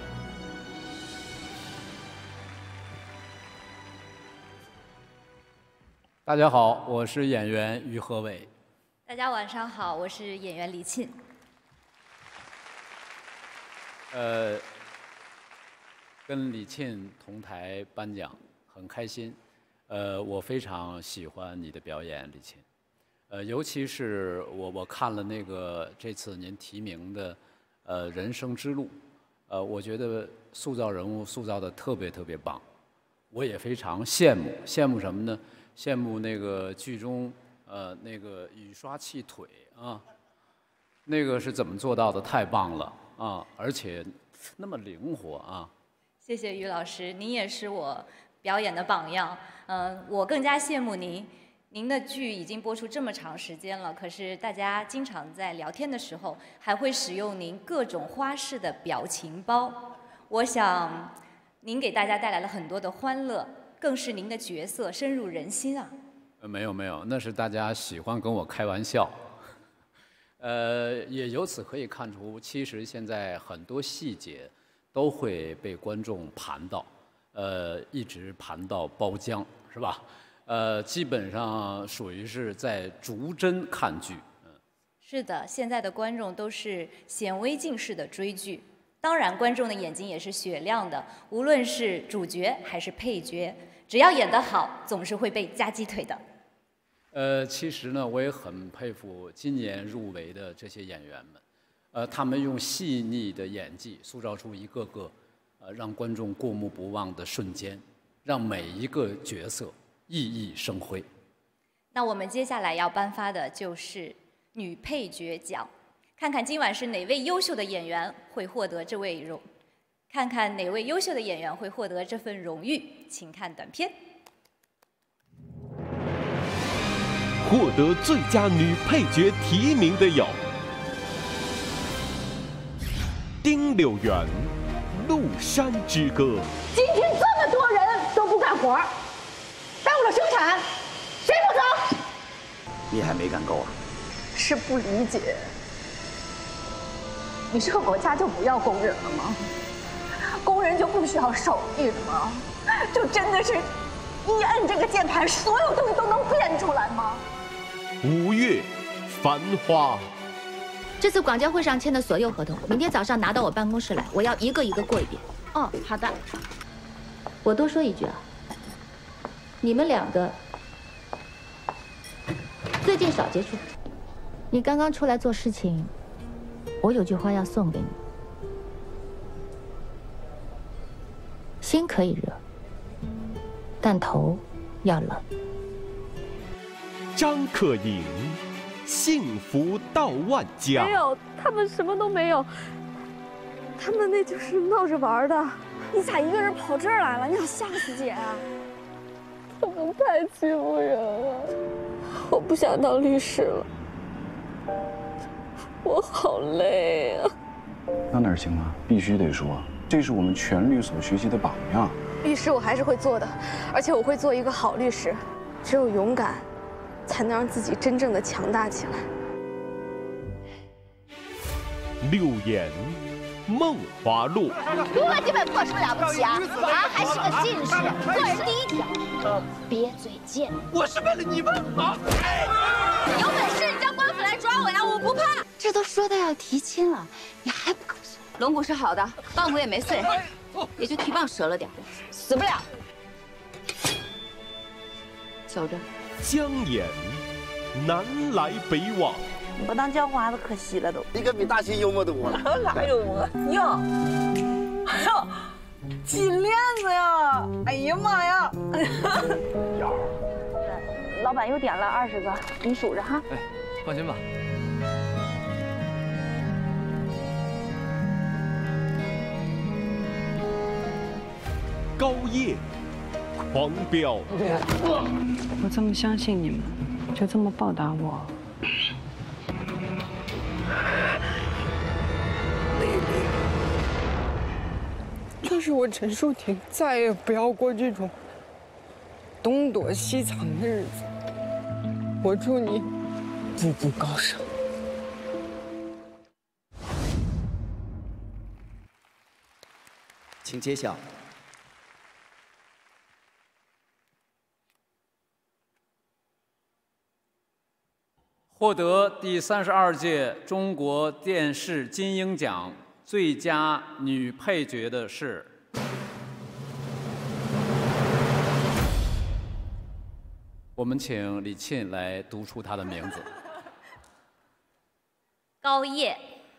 大家好，我是演员于和伟。 大家晚上好，我是演员李沁。 呃，跟李沁同台颁奖很开心。呃，我非常喜欢你的表演，李沁。呃，尤其是我我看了那个这次您提名的呃人生之路，呃，我觉得塑造人物塑造的特别特别棒，我也非常羡慕。羡慕什么呢？羡慕那个剧中呃那个雨刷器腿啊，那个是怎么做到的？太棒了啊！而且那么灵活啊！ 谢谢于老师，您也是我表演的榜样。嗯、呃，我更加羡慕您。您的剧已经播出这么长时间了，可是大家经常在聊天的时候还会使用您各种花式的表情包。我想，您给大家带来了很多的欢乐，更是您的角色深入人心啊。 呃，没有没有，那是大家喜欢跟我开玩笑。呃，也由此可以看出，其实现在很多细节都会被观众盘到，呃，一直盘到包浆，是吧？呃，基本上属于是在逐帧看剧。嗯， 是的，现在的观众都是显微镜式的追剧，当然观众的眼睛也是雪亮的，无论是主角还是配角，只要演得好，总是会被夹鸡腿的。 呃，其实呢，我也很佩服今年入围的这些演员们，呃，他们用细腻的演技塑造出一个个呃让观众过目不忘的瞬间，让每一个角色熠熠生辉。 那我们接下来要颁发的就是女配角奖，看看今晚是哪位优秀的演员会获得这位荣，看看哪位优秀的演员会获得这份荣誉，请看短片。 获得最佳女配角提名的有丁柳园，《麓山之歌》。 今天这么多人都不干活，耽误了生产，谁负责？ 你还没干够啊？ 是不理解。你这个国家就不要工人了吗？工人就不需要手艺了吗？就真的是一摁这个键盘，所有东西都能变出来吗？ 五月，繁花。 这次广交会上签的所有合同，明天早上拿到我办公室来，我要一个一个过一遍。哦，好的。我多说一句啊，你们两个最近少接触。你刚刚出来做事情，我有句话要送给你：心可以热，但头要冷。 张可盈，幸福到万家。 没有，他们什么都没有，他们那就是闹着玩的。你咋一个人跑这儿来了？你想吓死姐啊？他们太欺负人了，我不想当律师了，我好累啊。 那哪行啊？必须得说，这是我们全律所学习的榜样。 律师我还是会做的，而且我会做一个好律师。只有勇敢，才能让自己真正的强大起来。 六言，梦华录。 读了几本破书了不起啊？啊，还是个进士。做人第一条，别嘴贱。我是为了你们好。有本事你叫官府来抓我呀，我不怕。 这都说到要提亲了，你还不告诉我？龙骨是好的，棒骨也没碎，也就蹄膀折了点，死不了。走着。 姜岩，南来北往。 我当叫花子可惜了都。 你可比大秦幽默多了。 哪有啊？哟，哎呦，金链子呀！哎呀妈呀！老板又点了二十个，你数着哈。 哎，放心吧。 高叶，狂飙。 我这么相信你们，就这么报答我。但是我陈淑婷再也不要过这种东躲西藏的日子。我祝你步步高升。 请揭晓。 获得第三十二届中国电视金鹰奖最佳女配角的是我们请李沁来读出她的名字。 高叶。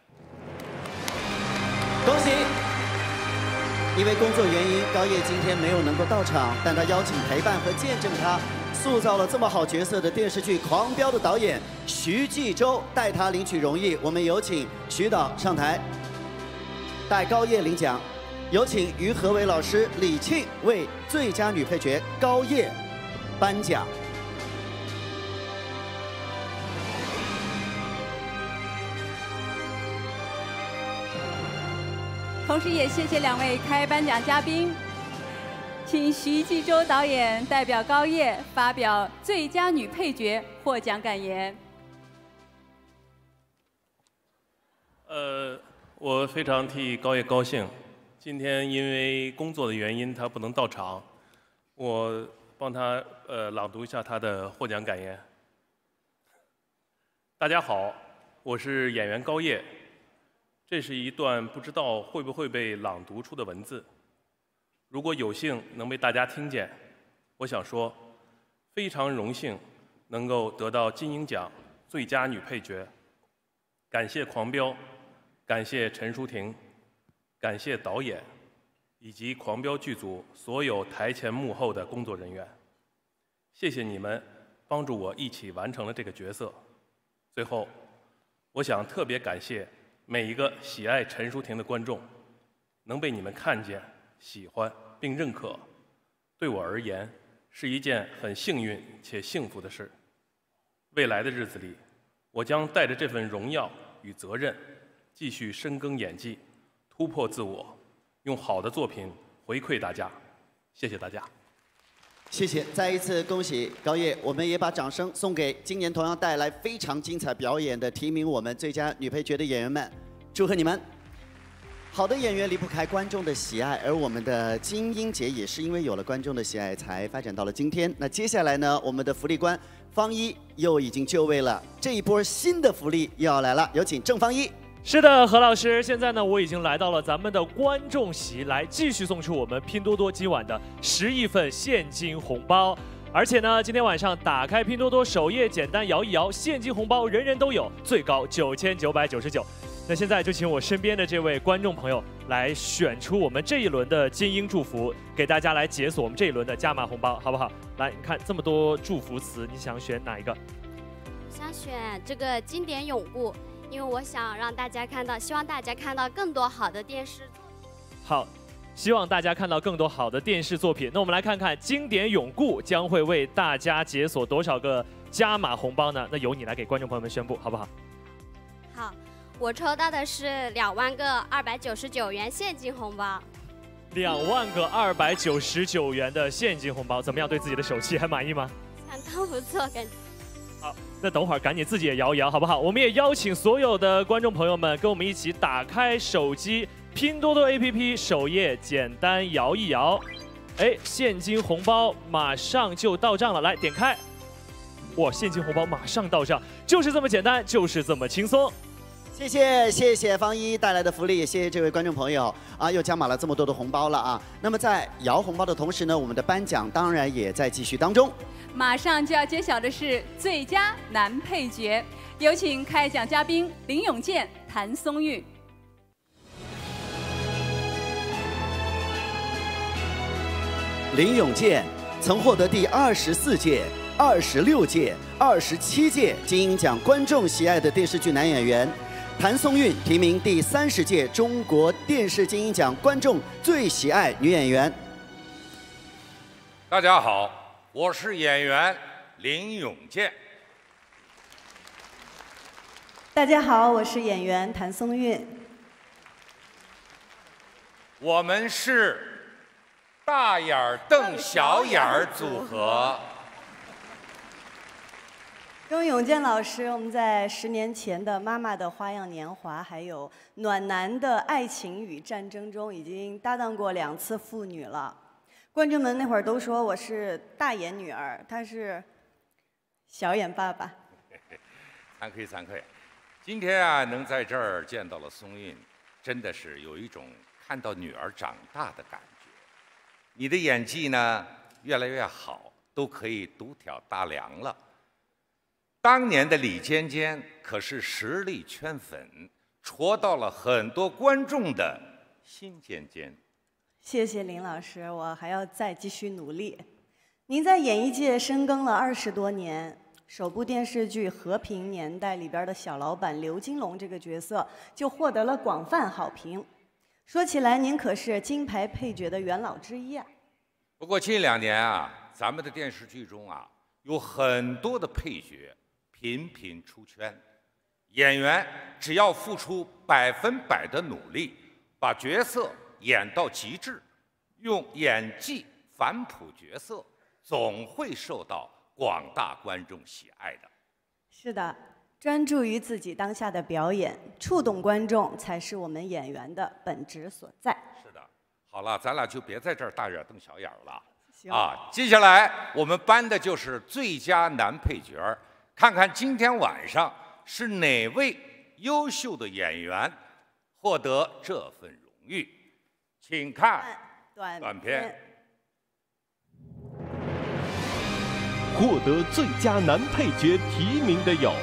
恭喜！因为工作原因，高叶今天没有能够到场，但她邀请陪伴和见证她塑造了这么好角色的电视剧《狂飙》的导演徐纪周带她领取荣誉。我们有请徐导上台，带高叶领奖。有请于和伟老师、李沁为最佳女配角高叶颁奖。 同时也谢谢两位开颁奖嘉宾，请徐纪周导演代表高叶发表最佳女配角获奖感言。 呃，我非常替高叶高兴，今天因为工作的原因他不能到场，我帮他呃朗读一下他的获奖感言。大家好，我是演员高叶。这是一段不知道会不会被朗读出的文字，如果有幸能被大家听见，我想说，非常荣幸能够得到金鹰奖最佳女配角。感谢《狂飙》，感谢陈淑婷，感谢导演，以及《狂飙》剧组所有台前幕后的工作人员。谢谢你们帮助我一起完成了这个角色。最后，我想特别感谢每一个喜爱陈淑婷的观众，能被你们看见、喜欢并认可，对我而言是一件很幸运且幸福的事。未来的日子里，我将带着这份荣耀与责任，继续深耕演技，突破自我，用好的作品回馈大家。谢谢大家。 谢谢，再一次恭喜高叶，我们也把掌声送给今年同样带来非常精彩表演的提名我们最佳女配角的演员们，祝贺你们！好的演员离不开观众的喜爱，而我们的金鹰节也是因为有了观众的喜爱，才发展到了今天。那接下来呢，我们的福利官方一又已经就位了，这一波新的福利又要来了，有请郑方一。 是的，何老师，现在呢，我已经来到了咱们的观众席，来继续送出我们拼多多今晚的十亿份现金红包。而且呢，今天晚上打开拼多多首页，简单摇一摇，现金红包人人都有，最高九千九百九十九。那现在就请我身边的这位观众朋友来选出我们这一轮的金鹰祝福，给大家来解锁我们这一轮的加码红包，好不好？来，你看这么多祝福词，你想选哪一个？ 我想选这个经典永固。因为我想让大家看到，希望大家看到更多好的电视作品。 好，希望大家看到更多好的电视作品。那我们来看看经典永固将会为大家解锁多少个加码红包呢？那由你来给观众朋友们宣布，好不好？ 好，我抽到的是两万个二百九十九元现金红包。 两万个二百九十九元的现金红包，怎么样？对自己的手气还满意吗？ 相当不错，感觉。 好，那等会儿赶紧自己也摇一摇，好不好？我们也邀请所有的观众朋友们跟我们一起打开手机拼多多 A P P 首页，简单摇一摇，哎，现金红包马上就到账了，来点开，哇，现金红包马上到账，就是这么简单，就是这么轻松。 谢谢谢谢方一带来的福利，也谢谢这位观众朋友啊，又加码了这么多的红包了啊。那么在摇红包的同时呢，我们的颁奖当然也在继续当中。 马上就要揭晓的是最佳男配角，有请开奖嘉宾林永健、谭松韵。 林永健曾获得第二十四届、二十六届、二十七届金鹰奖观众喜爱的电视剧男演员。谭松韵提名第三十届中国电视金鹰奖观众最喜爱女演员。 大家好。我是演员林永健。 大家好，我是演员谭松韵。 我们是大眼儿瞪小眼儿组合。 钟永健老师，我们在十年前的《妈妈的花样年华》还有《暖男的爱情与战争》中，已经搭档过两次父女了。观众们那会儿都说我是大眼女儿，他是小眼爸爸。 惭愧惭愧，今天啊，能在这儿见到了松韵，真的是有一种看到女儿长大的感觉。你的演技呢越来越好，都可以独挑大梁了。当年的李尖尖可是实力圈粉，戳到了很多观众的心尖尖。 谢谢林老师，我还要再继续努力。您在演艺界深耕了二十多年，首部电视剧《和平年代》里边的小老板刘金龙这个角色就获得了广泛好评。说起来，您可是金牌配角的元老之一啊。 不过近两年啊，咱们的电视剧中啊，有很多的配角频频出圈，演员只要付出百分百的努力，把角色演到极致，用演技反哺角色，总会受到广大观众喜爱的。 是的，专注于自己当下的表演，触动观众，才是我们演员的本职所在。 是的，好了，咱俩就别在这儿大眼瞪小眼了行啊！接下来我们颁的就是最佳男配角，看看今天晚上是哪位优秀的演员获得这份荣誉。请看短短片。 获得最佳男配角提名的有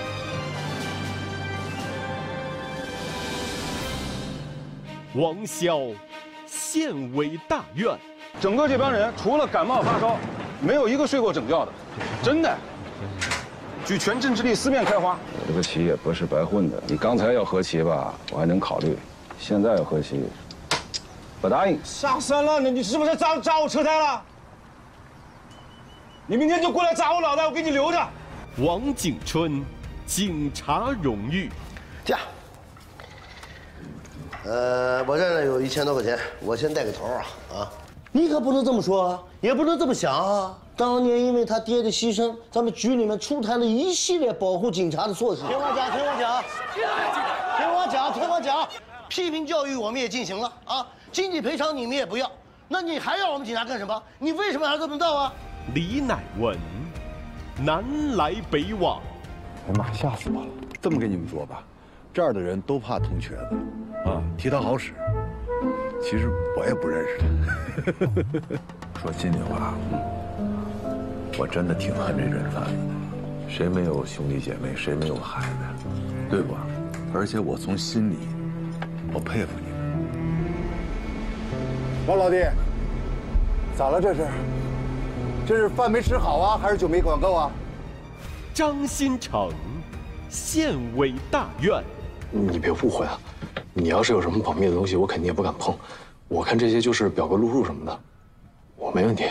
王骁，《县委大院》。 整个这帮人除了感冒发烧，没有一个睡过整觉的，真的。举全镇之力四面开花。 这个棋也不是白混的。你刚才要和棋吧，我还能考虑；现在要和棋，不答应。 下山了，你你是不是砸砸我车胎了？你明天就过来砸我脑袋，我给你留着。 王景春，警察荣誉。 这样，呃，我这儿呢有一千多块钱，我先带个头啊啊！你可不能这么说啊，也不能这么想啊。当年因为他爹的牺牲，咱们局里面出台了一系列保护警察的措施。听我讲，听我讲，听我讲，听我讲。批评教育我们也进行了啊，经济赔偿你们也不要，那你还要我们警察干什么？你为什么还这么闹啊？ 李乃文，南来北往。 哎妈，吓死我了！这么跟你们说吧，这儿的人都怕同瘸子，啊，替他好使。其实我也不认识他。说心里话，我真的挺恨这人贩子的。谁没有兄弟姐妹？谁没有孩子呀？对吧？而且我从心里，我佩服你们。 王老弟，咋了这是？这是饭没吃好啊，还是酒没管够啊？ 张新成，县委大院。 你别误会啊，你要是有什么保密的东西，我肯定也不敢碰。我看这些就是表格录入什么的，我没问题。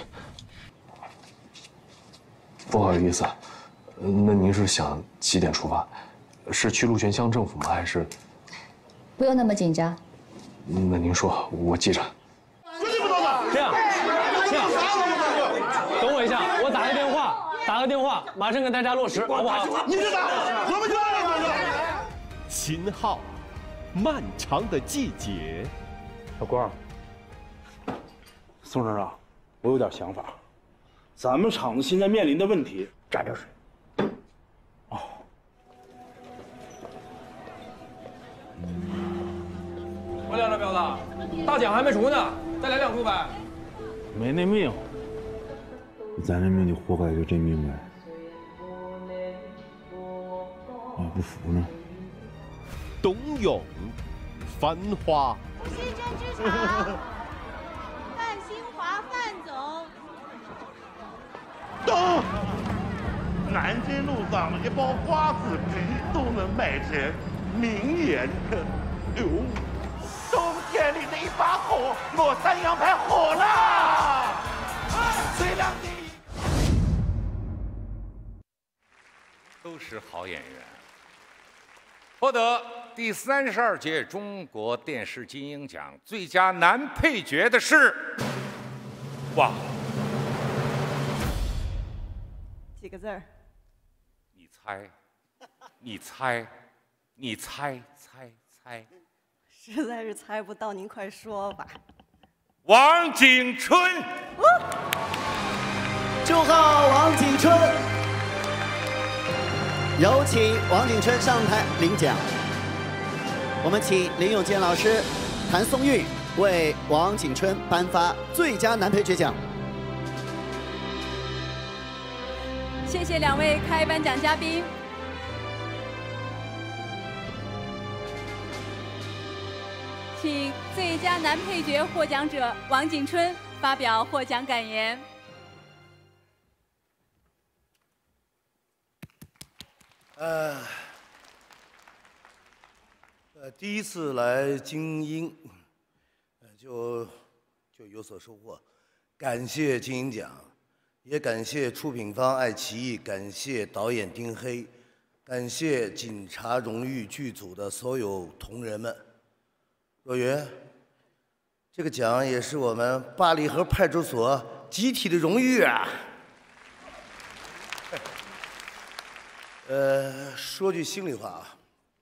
不好意思，那您是想几点出发？是去鹿泉乡政府吗？还是？ 不用那么紧张。 那您说，我记着。 这样，这样，等我一下，我打个电话，打个电话，马上给大家落实，好不好？ 你这打，我们就来了。 秦昊，漫长的季节。 小光，宋省长，我有点想法。咱们厂子现在面临的问题，加点水。哦。 快点了，彪子，大奖还没出呢，再来两注呗。 没那命。咱这命就活该就这命呗。我不服呢。 董永，繁花。 西镇之场，范新华范总。 等，南京路上一包瓜子皮都能卖成名言的，哟，冬天里的一把火，我三阳牌火了，最亮的。 都是好演员。获得第三十二届中国电视金鹰奖最佳男配角的是，哇， 几个字儿？ 你猜。 猜，你猜，你猜猜猜。 实在是猜不到，您快说吧。 王景春。 祝贺王景春，有请王景春上台领奖。我们请林永健老师、谭松韵为王景春颁发最佳男配角奖。 谢谢两位开颁奖嘉宾。请最佳男配角获奖者王景春发表获奖感言。 呃，呃，第一次来金鹰，呃，就就有所收获。感谢金鹰奖，也感谢出品方爱奇艺，感谢导演丁黑，感谢警察荣誉剧组的所有同仁们。若云，这个奖也是我们八里河派出所集体的荣誉啊！呃，说句心里话啊，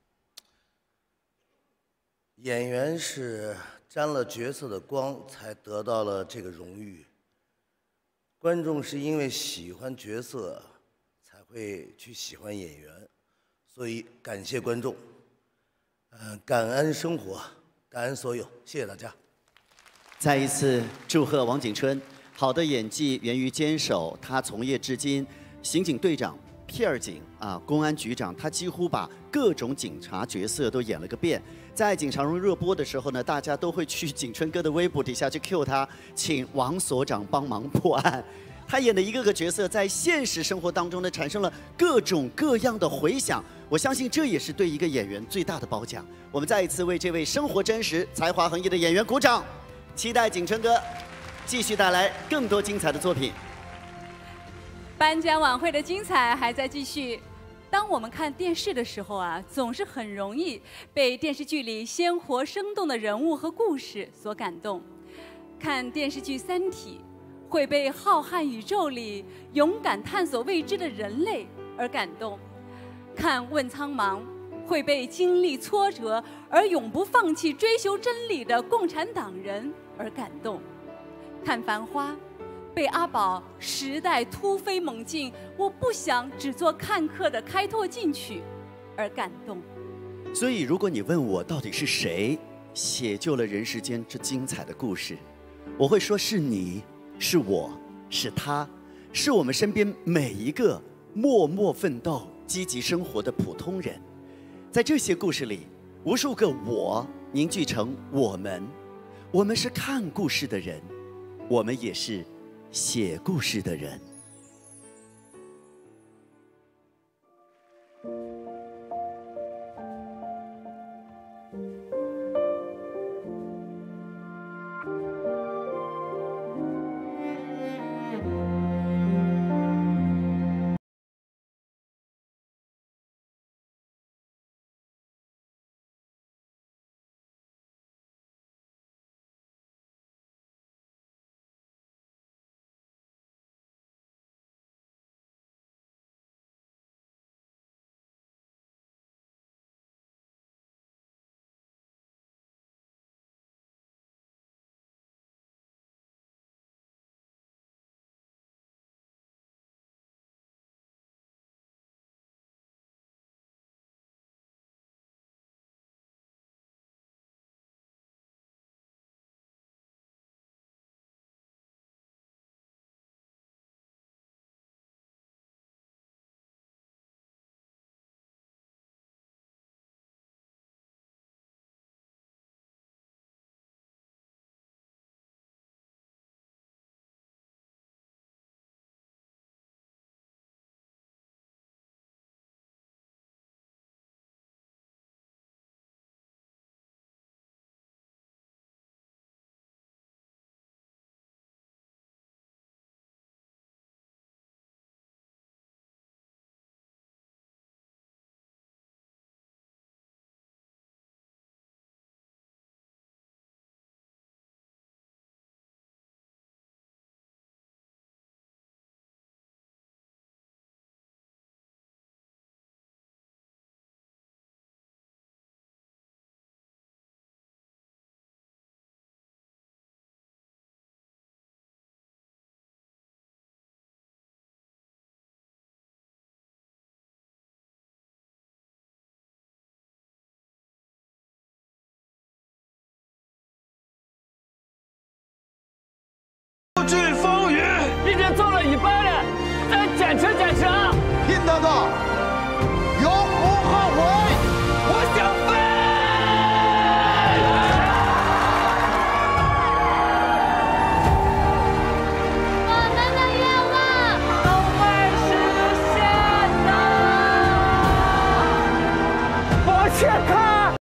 演员是沾了角色的光才得到了这个荣誉，观众是因为喜欢角色才会去喜欢演员，所以感谢观众，呃，感恩生活。感恩所有，谢谢大家。 再一次祝贺王景春，好的演技源于坚守。他从业至今，刑警队长、片警啊，公安局长，他几乎把各种警察角色都演了个遍。在《警察荣誉》热播的时候呢，大家都会去景春哥的微博底下去 Q 他，请王所长帮忙破案。他演的一个个角色，在现实生活当中呢，产生了各种各样的回响。我相信这也是对一个演员最大的褒奖。我们再一次为这位生活真实、才华横溢的演员鼓掌，期待景春哥继续带来更多精彩的作品。 颁奖晚会的精彩还在继续。当我们看电视的时候啊，总是很容易被电视剧里鲜活生动的人物和故事所感动。看电视剧《三体》，会被浩瀚宇宙里勇敢探索未知的人类而感动；看《问苍茫》，会被经历挫折而永不放弃追求真理的共产党人而感动；看《繁花》，被阿宝时代突飞猛进，我不想只做看客的开拓进取而感动。 所以，如果你问我到底是谁写就了人世间这精彩的故事，我会说是你。是我，是他，是我们身边每一个默默奋斗、积极生活的普通人。在这些故事里，无数个我凝聚成我们。我们是看故事的人，我们也是写故事的人。 惧风雨。 已经做了一半了，再坚持坚持啊！ 拼得到，永不后悔。我想飞。 我们的愿望都会实现的。 往前看。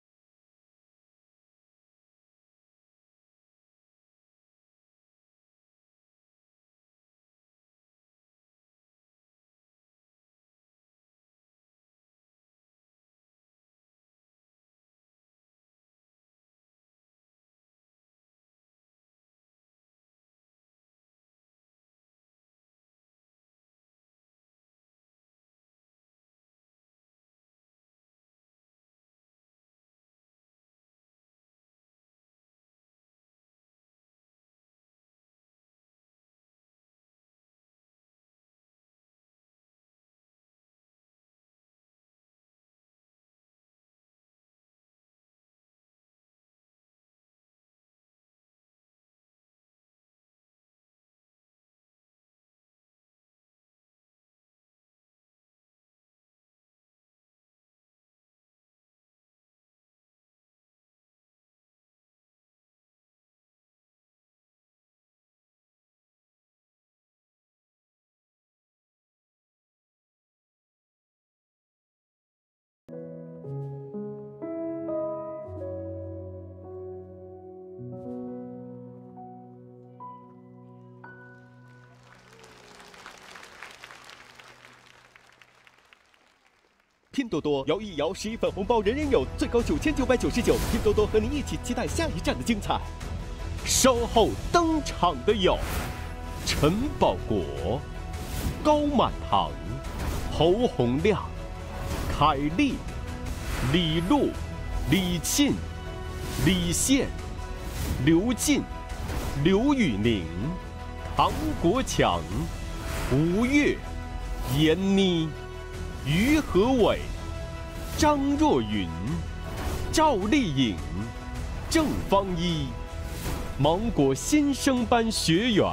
拼多多摇一摇十一份红包，人人有，最高九千九百九十九。拼多多和您一起期待下一站的精彩。稍后登场的有陈宝国、高满堂、侯洪亮、凯丽、李璐、李沁、李现、刘进、刘宇宁、唐国强、吴越、闫妮、于和伟、张若昀、赵丽颖、郑芳一、芒果新生班学员。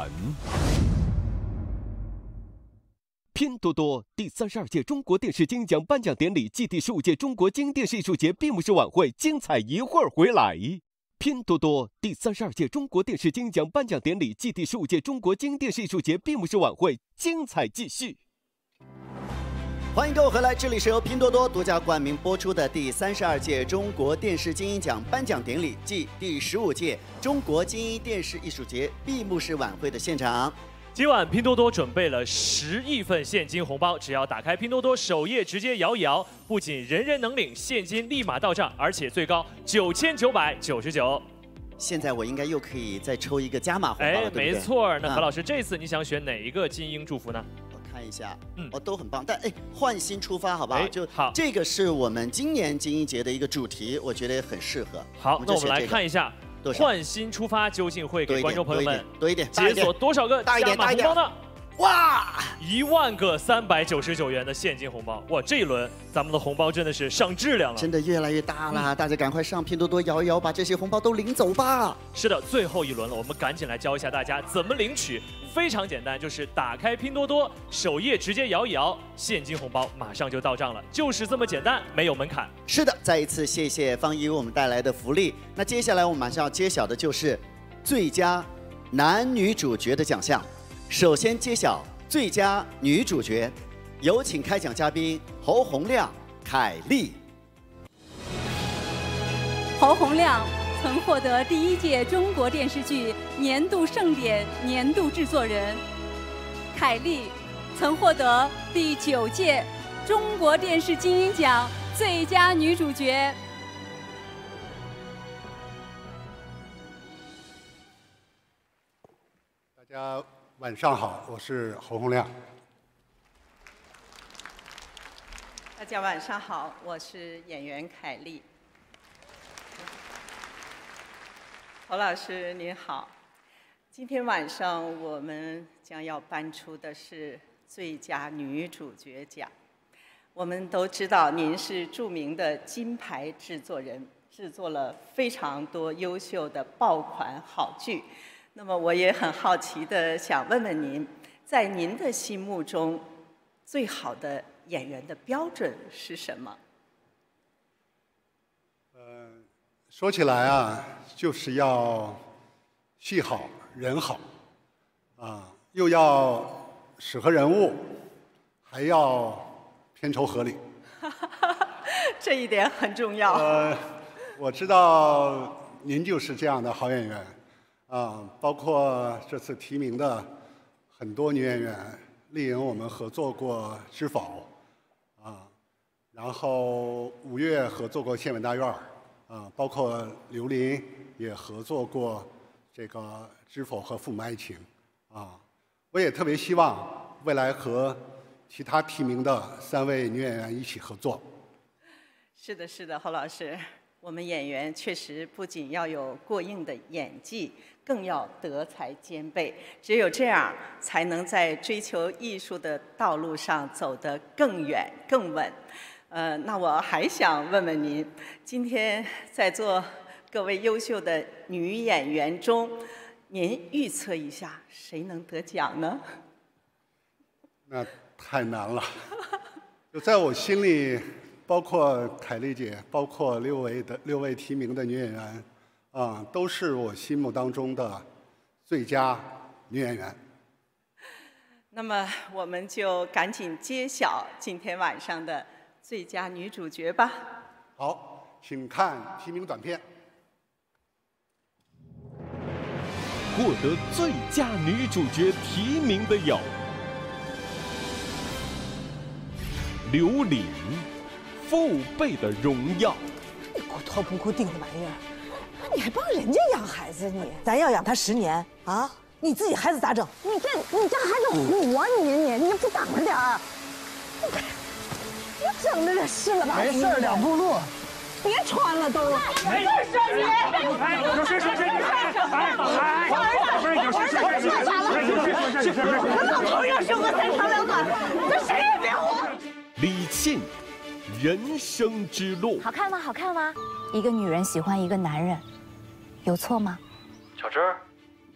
拼多多第三十二届中国电视金鹰奖颁奖典礼暨第十五届中国金鹰电视艺术节闭幕式晚会精彩一会儿回来。拼多多第三十二届中国电视金鹰奖颁奖典礼暨第十五届中国金鹰电视艺术节闭幕式晚会精彩继续。 欢迎各位回来，这里是由拼多多独家冠名播出的第三十二届中国电视金鹰奖颁奖典礼暨第十五届中国金鹰电视艺术节闭幕式晚会的现场。 今晚拼多多准备了十亿份现金红包，只要打开拼多多首页直接摇一摇，不仅人人能领，现金立马到账，而且最高九千九百九十九。 现在我应该又可以再抽一个加码红包了， 哎， 对不对？ 没错。那何老师， 嗯、 这次你想选哪一个金鹰祝福呢？ 看一下，嗯，哦，都很棒，但哎，换新出发，好不好？ 哎、 就好， 这个是我们今年金鹰节的一个主题，我觉得很适合。 好， 我那我们来看一下，换新出发究竟会给观众朋友们多一点， 解锁多少个加码红包呢？ 哇， 一万个三百九十九元的现金红包！哇，这一轮咱们的红包真的是上质量了， 真的越来越大了，嗯、大家赶快上拼多多摇一摇，把这些红包都领走吧。 是的，最后一轮了，我们赶紧来教一下大家怎么领取。非常简单，就是打开拼多多首页，直接摇一摇，现金红包马上就到账了，就是这么简单，没有门槛。 是的，再一次谢谢方怡为我们带来的福利。那接下来我们马上要揭晓的就是最佳男女主角的奖项。首先揭晓最佳女主角，有请开奖嘉宾侯洪亮、凯丽。 侯洪亮曾获得第一届中国电视剧年度盛典年度制作人，凯丽曾获得第九届中国电视金鹰奖最佳女主角。 大家晚上好，我是侯洪亮。 大家晚上好，我是演员凯丽。侯老师您好，今天晚上我们将要颁出的是最佳女主角奖。我们都知道您是著名的金牌制作人，制作了非常多优秀的爆款好剧。 那么我也很好奇的想问问您，在您的心目中，最好的演员的标准是什么？ 呃，说起来啊，就是要戏好人好，啊，又要适合人物，还要片酬合理。 这一点很重要。 呃，我知道您就是这样的好演员，啊，包括这次提名的很多女演员，丽颖我们合作过《知否》，啊，然后五月合作过《县委大院》，啊，包括刘琳也合作过这个《知否》和《父母爱情》，啊，我也特别希望未来和其他提名的三位女演员一起合作。 是的，是的，侯老师，我们演员确实不仅要有过硬的演技，更要德才兼备。只有这样，才能在追求艺术的道路上走得更远、更稳。呃，那我还想问问您，今天在座各位优秀的女演员中，您预测一下谁能得奖呢？ 那太难了，就在我心里。包括凯丽姐，包括六位的六位提名的女演员，啊，都是我心目当中的最佳女演员。 那么，我们就赶紧揭晓今天晚上的最佳女主角吧。 好，请看提名短片。 获得最佳女主角提名的有刘琳。父辈的荣耀， 你不拖不固定的玩意儿，你还帮人家养孩子你？咱要养他十年啊，你自己孩子咋整？你这你这孩子虎啊你你你不等着点儿？你整的这湿了吧？ 没事，两步路。 别穿了都。 没事你。哎，有事是是，哎，不是有事是是是是是是。 老头要生个三长两短，这谁也别活。 李沁。人生之路， 好看吗？好看吗？一个女人喜欢一个男人，有错吗？ 小芝儿，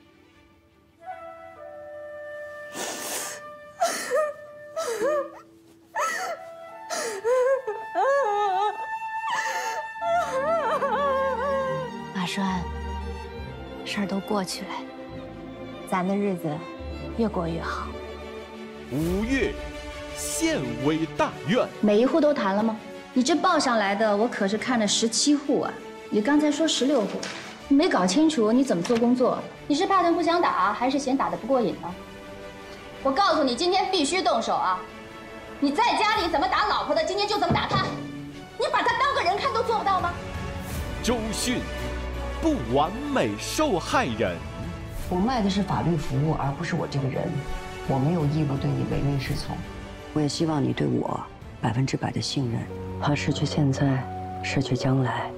马栓，事儿都过去了，咱的日子越过越好。 五月。县委大院， 每一户都谈了吗？你这报上来的，我可是看了十七户啊！你刚才说十六户，你没搞清楚你怎么做工作？你是怕他们不想打，还是嫌打得不过瘾呢？我告诉你，今天必须动手啊！你在家里怎么打老婆的，今天就怎么打他！你把他当个人看都做不到吗？ 周迅，不完美受害人。 我卖的是法律服务，而不是我这个人。我没有义务对你唯命是从。我也希望你对我百分之百的信任，怕失去现在，失去将来，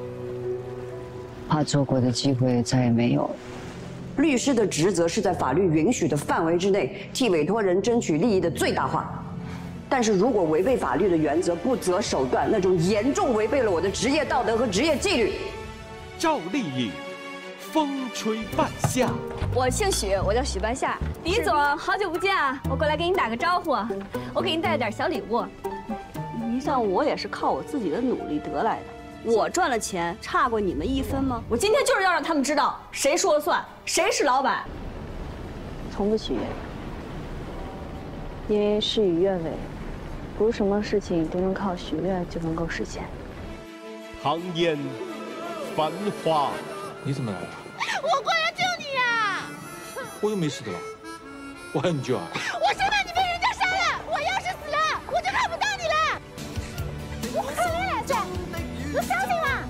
怕错过的机会再也没有。律师的职责是在法律允许的范围之内，替委托人争取利益的最大化。但是如果违背法律的原则，不择手段，那种严重违背了我的职业道德和职业纪律。 赵丽颖，风吹半夏。 我姓许，我叫许半夏。李总，好久不见啊！我过来给你打个招呼，我给你带了点小礼物。 你想，我也是靠我自己的努力得来的，我赚了钱，差过你们一分吗？ 我今天就是要让他们知道谁说了算，谁是老板。 从不许愿，因为事与愿违，不是什么事情都能靠许愿就能够实现。 唐嫣，繁花。 你怎么来了？ 我过来救你呀！ 我又没事的了，我还要你救啊！ 我生怕你被人家杀了，我要是死了，我就看不到你了。我才没两岁，都相信吗？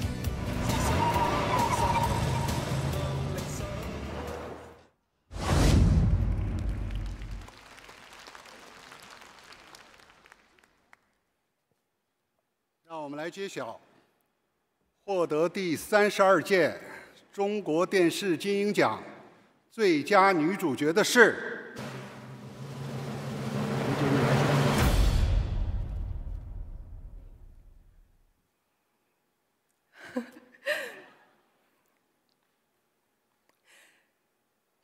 让我们来揭晓获得第三十二届中国电视金鹰奖最佳女主角的是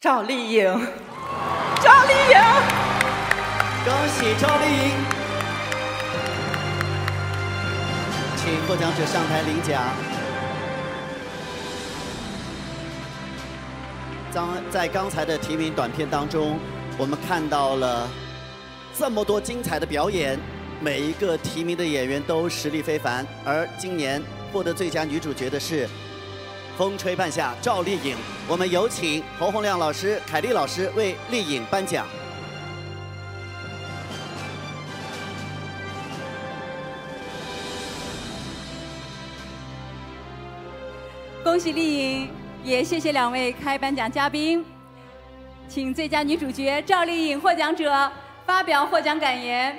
赵丽颖，赵丽颖， 恭喜赵丽颖！请获奖者上台领奖。刚在刚才的提名短片当中，我们看到了这么多精彩的表演，每一个提名的演员都实力非凡。而今年获得最佳女主角的是《风吹半夏》赵丽颖。我们有请侯洪亮老师、凯丽老师为丽颖颁奖。 恭喜丽颖，也谢谢两位开颁奖嘉宾。请最佳女主角赵丽颖获奖者发表获奖感言。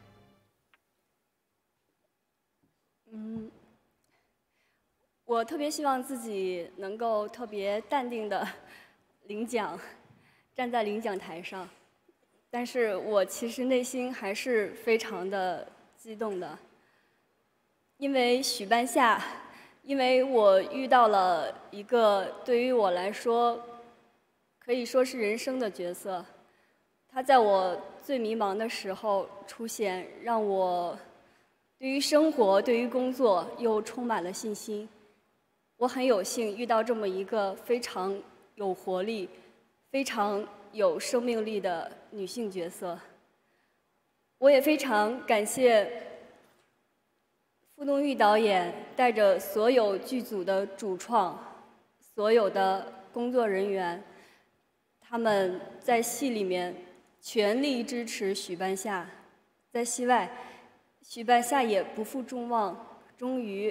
嗯，我特别希望自己能够特别淡定的领奖，站在领奖台上，但是我其实内心还是非常的激动的，因为许半夏。因为我遇到了一个对于我来说可以说是人生的角色，他在我最迷茫的时候出现，让我对于生活、对于工作又充满了信心。我很有幸遇到这么一个非常有活力、非常有生命力的女性角色。我也非常感谢傅东玉导演带着所有剧组的主创、所有的工作人员，他们在戏里面全力支持许半夏，在戏外，许半夏也不负众望，终于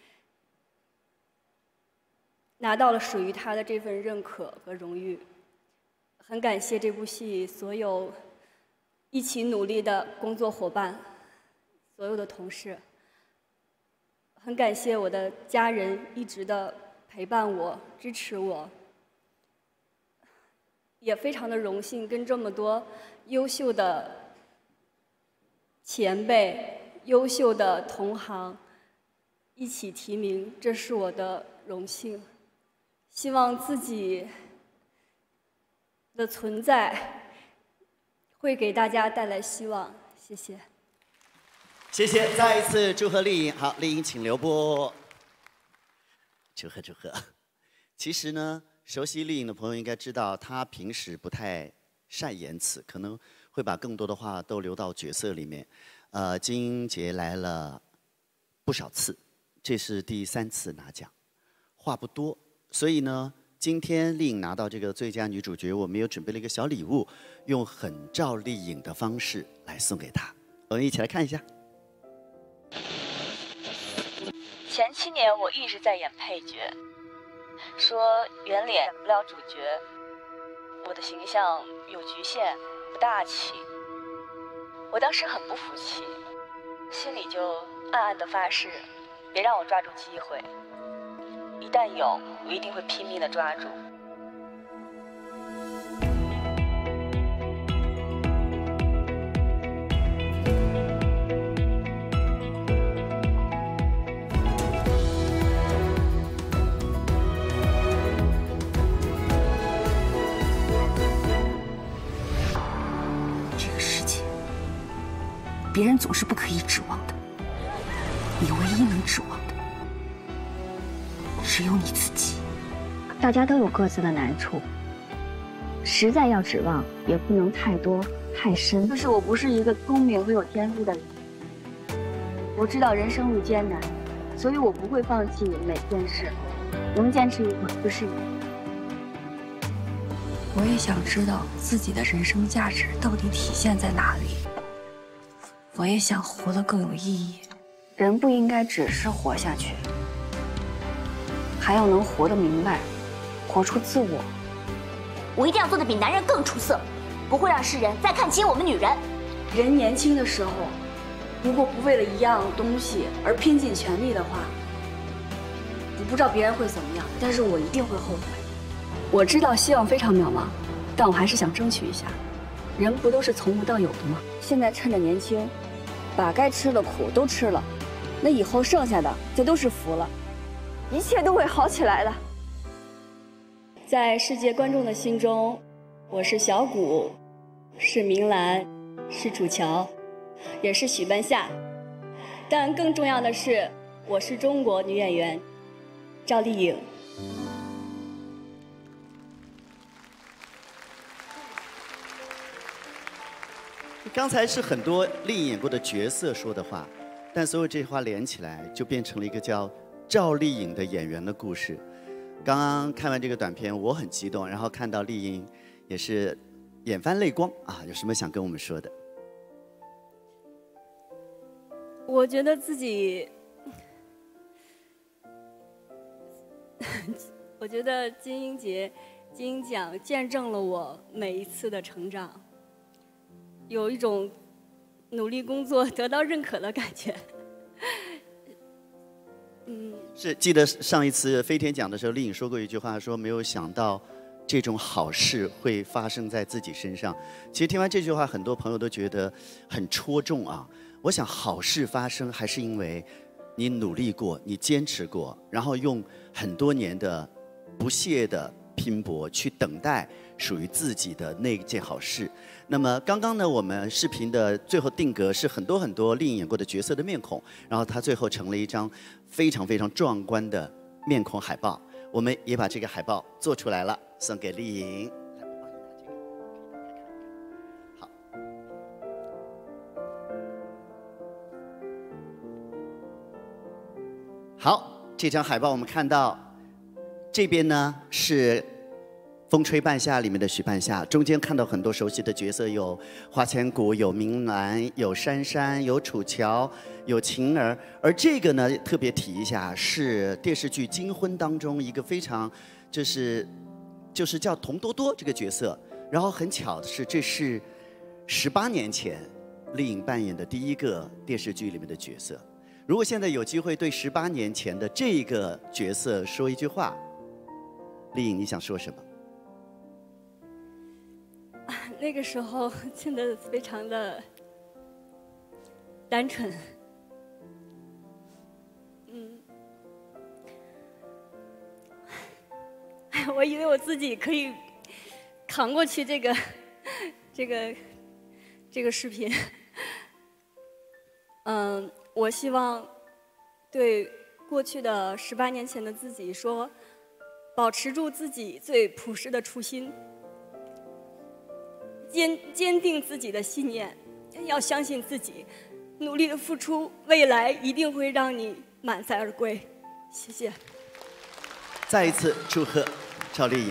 拿到了属于他的这份认可和荣誉。很感谢这部戏所有一起努力的工作伙伴，所有的同事。很感谢我的家人一直的陪伴我、支持我，也非常的荣幸跟这么多优秀的前辈、优秀的同行一起提名，这是我的荣幸。希望自己的存在会给大家带来希望，谢谢。 谢谢，再一次祝贺丽颖。好，丽颖请留步。祝贺祝贺。其实呢，熟悉丽颖的朋友应该知道，她平时不太善言辞，可能会把更多的话都留到角色里面。呃，金鹰节来了不少次，这是第三次拿奖，话不多。所以呢，今天丽颖拿到这个最佳女主角，我们又准备了一个小礼物，用很赵丽颖的方式来送给她。我们一起来看一下。 前七年我一直在演配角，说圆脸演不了主角，我的形象有局限，不大气。我当时很不服气，心里就暗暗的发誓，别让我抓住机会，一旦有，我一定会拼命的抓住。 别人总是不可以指望的，你唯一能指望的，只有你自己。 大家都有各自的难处，实在要指望，也不能太多太深。就是我不是一个聪明和有天赋的人，我知道人生路艰难，所以我不会放弃每件事，能坚持一会儿就是一会儿。 我也想知道自己的人生价值到底体现在哪里。我也想活得更有意义。 人不应该只是活下去，还要能活得明白，活出自我。 我一定要做得比男人更出色，不会让世人再看轻我们女人。 人年轻的时候，如果不为了一样东西而拼尽全力的话，我不知道别人会怎么样，但是我一定会后悔。我知道希望非常渺茫，但我还是想争取一下。人不都是从无到有的吗？现在趁着年轻，把该吃的苦都吃了，那以后剩下的就都是福了，一切都会好起来的。 在世界观众的心中，我是小谷，是明兰，是楚乔，也是许半夏。但更重要的是，我是中国女演员赵丽颖。 刚才是很多丽颖演过的角色说的话，但所有这些话连起来，就变成了一个叫赵丽颖的演员的故事。刚刚看完这个短片，我很激动，然后看到丽颖也是眼泛泪光啊，有什么想跟我们说的？ 我觉得自己，我觉得金鹰节、金鹰奖见证了我每一次的成长，有一种努力工作得到认可的感觉。嗯， 是记得上一次飞天奖的时候，丽颖说过一句话，说没有想到这种好事会发生在自己身上。其实听完这句话，很多朋友都觉得很戳中啊。我想好事发生，还是因为你努力过，你坚持过，然后用很多年的不懈的拼搏去等待属于自己的那件好事。那么刚刚呢，我们视频的最后定格是很多很多丽颖演过的角色的面孔，然后它最后成了一张非常非常壮观的面孔海报。我们也把这个海报做出来了，送给丽颖。好，好，这张海报我们看到，这边呢是风吹半夏里面的许半夏，中间看到很多熟悉的角色，有花千骨，有明兰，有珊珊，有楚乔，有晴儿。而这个呢，特别提一下，是电视剧《金婚》当中一个非常，就是就是叫童多多这个角色。然后很巧的是，这是十八年前丽颖扮演的第一个电视剧里面的角色。如果现在有机会对十八年前的这个角色说一句话，丽颖，你想说什么？ 那个时候真的非常的单纯，嗯，我以为我自己可以扛过去这个这个这个视频。嗯，我希望对过去的十八年前的自己说，保持住自己最朴实的初心。坚坚定自己的信念，要相信自己，努力的付出，未来一定会让你满载而归。谢谢。 再一次祝贺赵丽颖，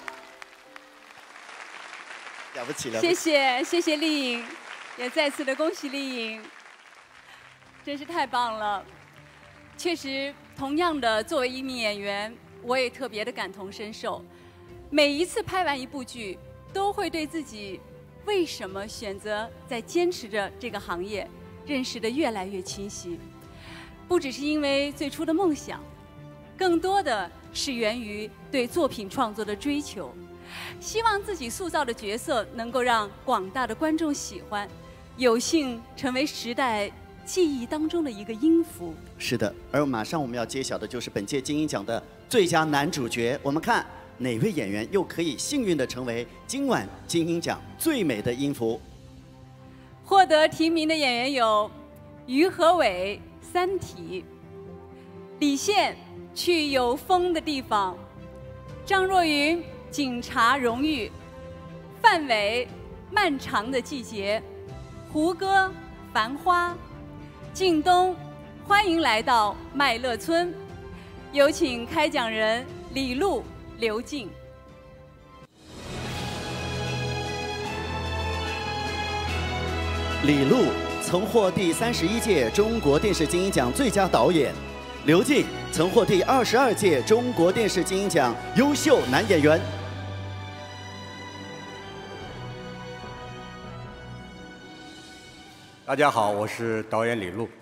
了不起了不起！ 谢谢谢谢丽颖，也再次的恭喜丽颖，真是太棒了。确实，同样的作为一名演员，我也特别的感同身受。每一次拍完一部剧，都会对自己为什么选择在坚持着这个行业，认识得越来越清晰。不只是因为最初的梦想，更多的是源于对作品创作的追求，希望自己塑造的角色能够让广大的观众喜欢，有幸成为时代记忆当中的一个音符。 是的，而马上我们要揭晓的就是本届金鹰奖的最佳男主角。我们看哪位演员又可以幸运地成为今晚金鹰奖最美的音符？ 获得提名的演员有于和伟《三体》，李现《去有风的地方》，张若昀《警察荣誉》，范伟《漫长的季节》，胡歌《繁花》，靳东欢迎来到麦乐村。有请开讲人李璐、刘静。 李璐曾获第三十一届中国电视金鹰奖最佳导演，刘静曾获第二十二届中国电视金鹰奖优秀男演员。 大家好，我是导演李璐。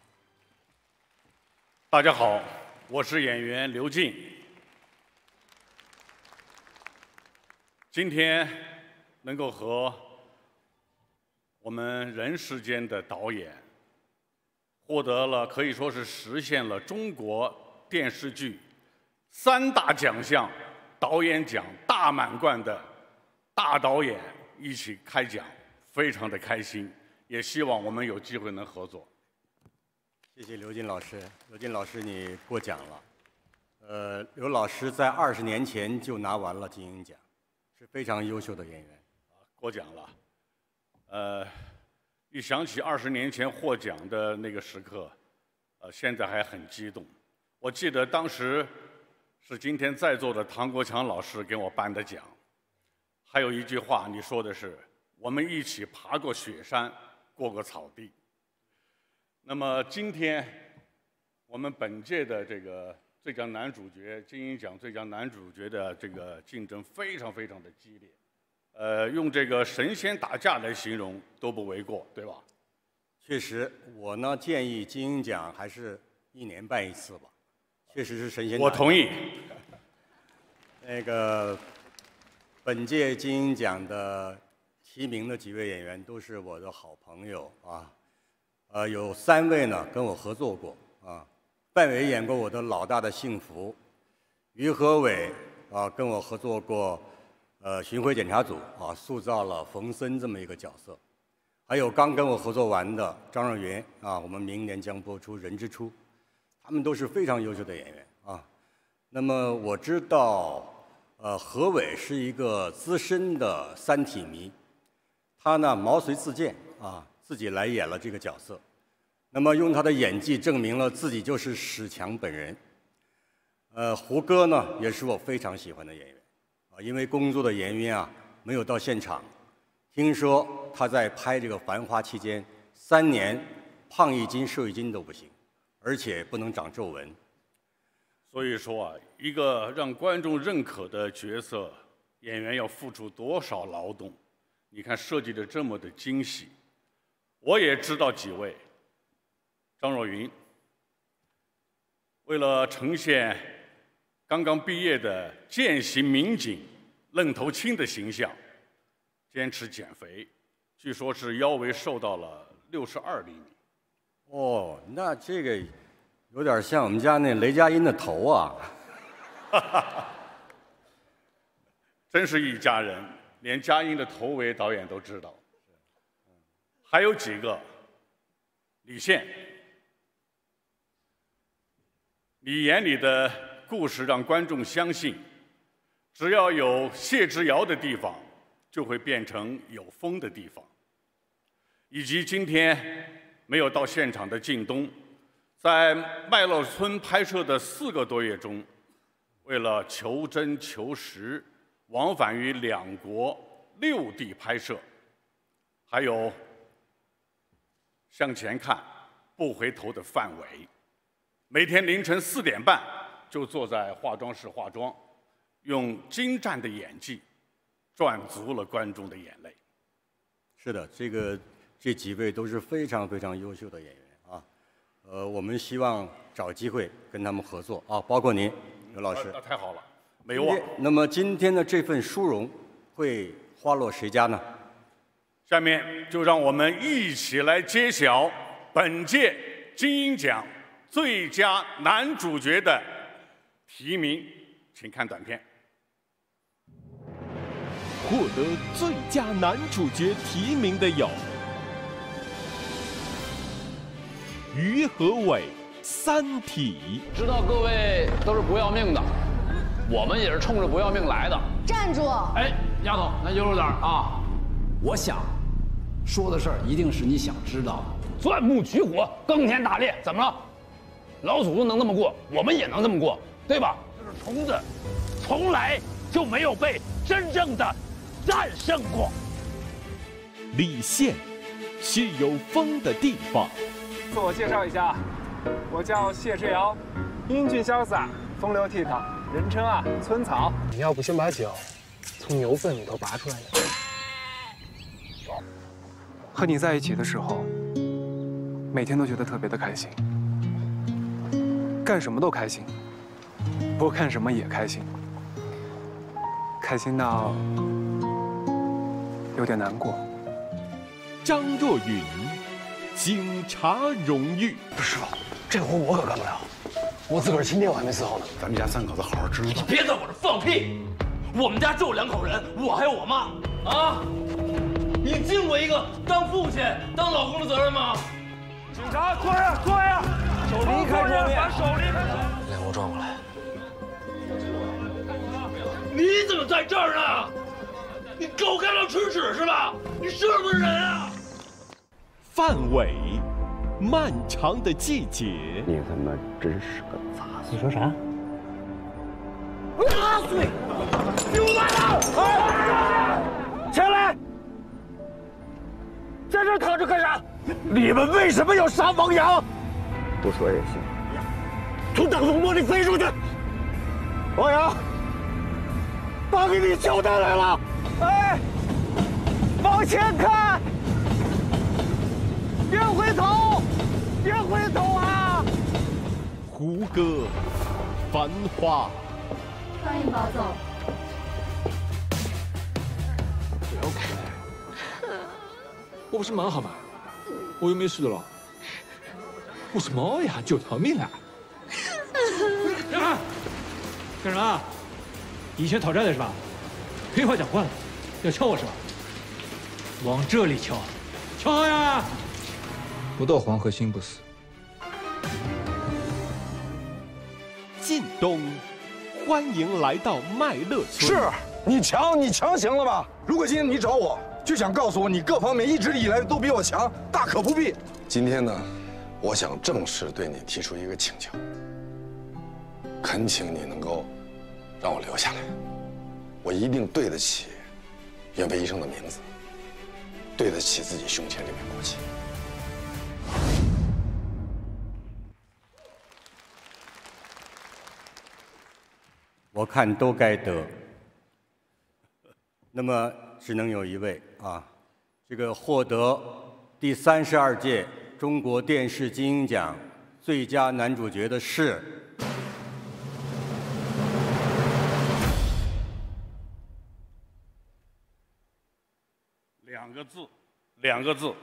大家好，我是演员刘静。今天能够和我们人世间的导演获得了，可以说是实现了中国电视剧三大奖项导演奖大满贯的大导演一起开讲，非常的开心，也希望我们有机会能合作。 谢谢刘金老师，刘金老师你过奖了。呃，刘老师在二十年前就拿完了金鹰奖，是非常优秀的演员。 过奖了。呃，一想起二十年前获奖的那个时刻，呃，现在还很激动。我记得当时是今天在座的唐国强老师给我颁的奖，还有一句话，你说的是我们一起爬过雪山，过过草地。那么今天我们本届的这个最佳男主角金鹰奖最佳男主角的这个竞争非常非常的激烈，呃，用这个神仙打架来形容都不为过，对吧？ 确实，我呢建议金鹰奖还是一年办一次吧，确实是神仙打架。 我同意。 那个本届金鹰奖的提名的几位演员都是我的好朋友啊，呃，有三位呢跟我合作过啊。范伟演过我的老大的幸福，于和伟啊跟我合作过，呃，巡回检查组啊，塑造了冯森这么一个角色，还有刚跟我合作完的张若昀啊，我们明年将播出《人之初》，他们都是非常优秀的演员啊。那么我知道，呃，何伟是一个资深的三体迷，他呢毛遂自荐啊，自己来演了这个角色。那么用他的演技证明了自己就是史强本人。呃，胡歌呢也是我非常喜欢的演员，啊，因为工作的原因啊，没有到现场。听说他在拍这个《繁花》期间，三年胖一斤瘦一斤都不行，而且不能长皱纹。 所以说啊，一个让观众认可的角色，演员要付出多少劳动？你看设计的这么的精细。我也知道几位。张若昀为了呈现刚刚毕业的践行民警愣头青的形象，坚持减肥，据说是腰围瘦到了六十二厘米。 哦，那这个有点像我们家那雷佳音的头啊！ 真是一家人，连佳音的头围导演都知道。还有几个，李现。你眼里的故事让观众相信，只要有谢之遥的地方，就会变成有风的地方。以及今天没有到现场的靳东，在麦乐村拍摄的四个多月中，为了求真求实，往返于两国六地拍摄，还有向前看不回头的范伟。每天凌晨四点半就坐在化妆室化妆，用精湛的演技赚足了观众的眼泪。 是的，这个这几位都是非常非常优秀的演员啊。呃，我们希望找机会跟他们合作啊，包括您，刘老师。 那太好了，没忘。 那么今天的这份殊荣会花落谁家呢？ 下面就让我们一起来揭晓本届金鹰奖最佳男主角的提名，请看短片。 获得最佳男主角提名的有于和伟，《三体》。 知道各位都是不要命的，我们也是冲着不要命来的。 站住！ 哎，丫头，那悠着点啊！我想说的事儿一定是你想知道的。钻木取火，耕田打猎，怎么了？老祖宗能这么过，我们也能这么过，对吧？就是虫子，从来就没有被真正的战胜过。 李现，是有风的地方。 自我介绍一下，我叫谢之遥，英俊潇洒，风流倜傥，人称啊村草。你要不先把脚从牛粪里头拔出来呢？和你在一起的时候，每天都觉得特别的开心。干什么都开心，不干什么也开心，开心到有点难过。 张若昀，警察荣誉。 师傅，这活我可干不了，我自个儿亲爹我还没伺候呢。 咱们家三口子好好吃饭。 你别在我这放屁！ 我们家就两口人，我还有我妈啊！你尽过一个当父亲、当老公的责任吗？ 警察，坐下，坐下，手离开桌面，把手离开。 来，给我转过来。 你怎么在这儿呢？你狗看到吃屎是吧？你是不是人啊？ 范伟，漫长的季节。 你他妈真是个杂碎！ 你说啥？ 杂碎！丢完了！ 起来！在这躺着干啥？你们为什么要杀王阳？ 不说也行。 从挡风玻璃飞出去！王阳，爸给你交代来了。哎，往前看，别回头，别回头啊！ 胡歌，繁花。 欢迎保总。 不要开！我不是蛮好吗？我又没事了。我是猫呀，救条命啊！ 干啥？干啥？以前讨债的是吧？废话讲惯了，要敲我是吧？往这里敲，敲呀！ 不到黄河心不死。 靳东，欢迎来到麦乐村。 是你强，你强行了吧？如果今天你找我，就想告诉我你各方面一直以来都比我强，大可不必。今天呢，我想正式对你提出一个请求，恳请你能够让我留下来，我一定对得起袁飞医生的名字，对得起自己胸前这面国旗。 我看都该得。那么只能有一位啊，这个获得第三十二届中国电视金鹰奖最佳男主角的是两个字，两个字。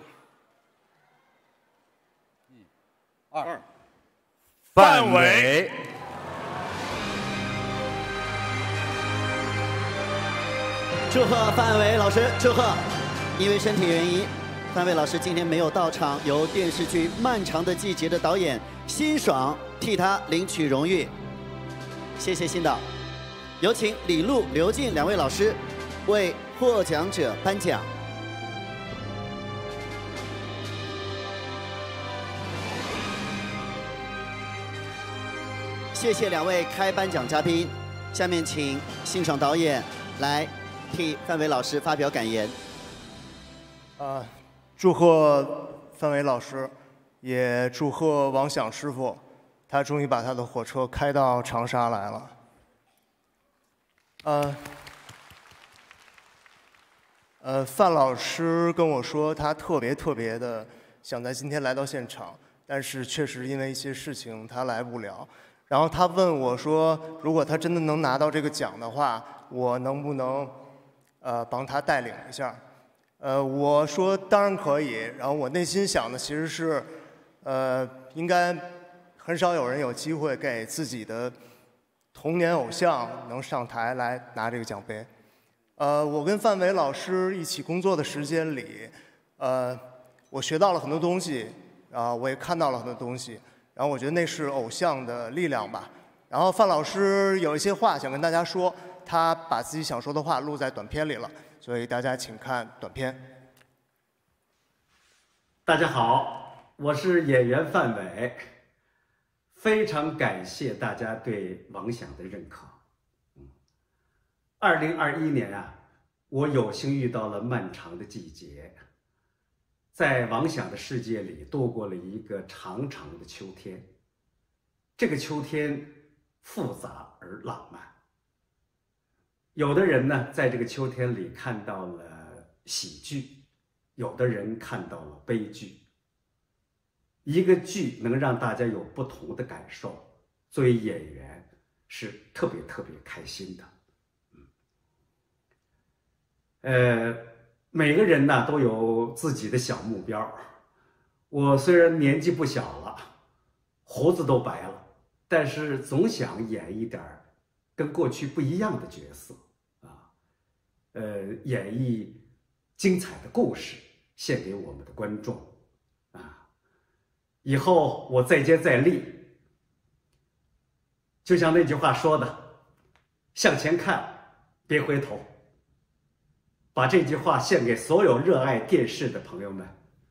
一、二， 范伟。 祝贺范伟老师，祝贺！因为身体原因，范伟老师今天没有到场，由电视剧《漫长的季节》的导演辛爽替他领取荣誉。谢谢辛导，有请李璐、刘静两位老师为获奖者颁奖。谢谢两位开颁奖嘉宾，下面请辛爽导演来替范伟老师发表感言。 啊，祝贺范伟老师，也祝贺王响师傅，他终于把他的火车开到长沙来了。呃，呃，范老师跟我说，他特别特别的想在今天来到现场，但是确实因为一些事情他来不了。然后他问我说，如果他真的能拿到这个奖的话，我能不能呃帮他带领一下？呃，我说当然可以。然后我内心想的其实是，呃，应该很少有人有机会给自己的童年偶像能上台来拿这个奖杯。呃，我跟范伟老师一起工作的时间里，呃，我学到了很多东西，啊，我也看到了很多东西。然后我觉得那是偶像的力量吧。然后范老师有一些话想跟大家说，他把自己想说的话录在短片里了，所以大家请看短片。 大家好，我是演员范伟，非常感谢大家对王响的认可。二零二一年啊，我有幸遇到了漫长的季节。在王响的世界里度过了一个长长的秋天，这个秋天复杂而浪漫。有的人呢，在这个秋天里看到了喜剧，有的人看到了悲剧。一个剧能让大家有不同的感受，作为演员是特别特别开心的。嗯，呃。每个人呢都有自己的小目标。我虽然年纪不小了，胡子都白了，但是总想演一点跟过去不一样的角色啊。 呃，演绎精彩的故事，献给我们的观众，啊，以后我再接再厉。就像那句话说的，向前看，别回头。把这句话献给所有热爱电视的朋友们。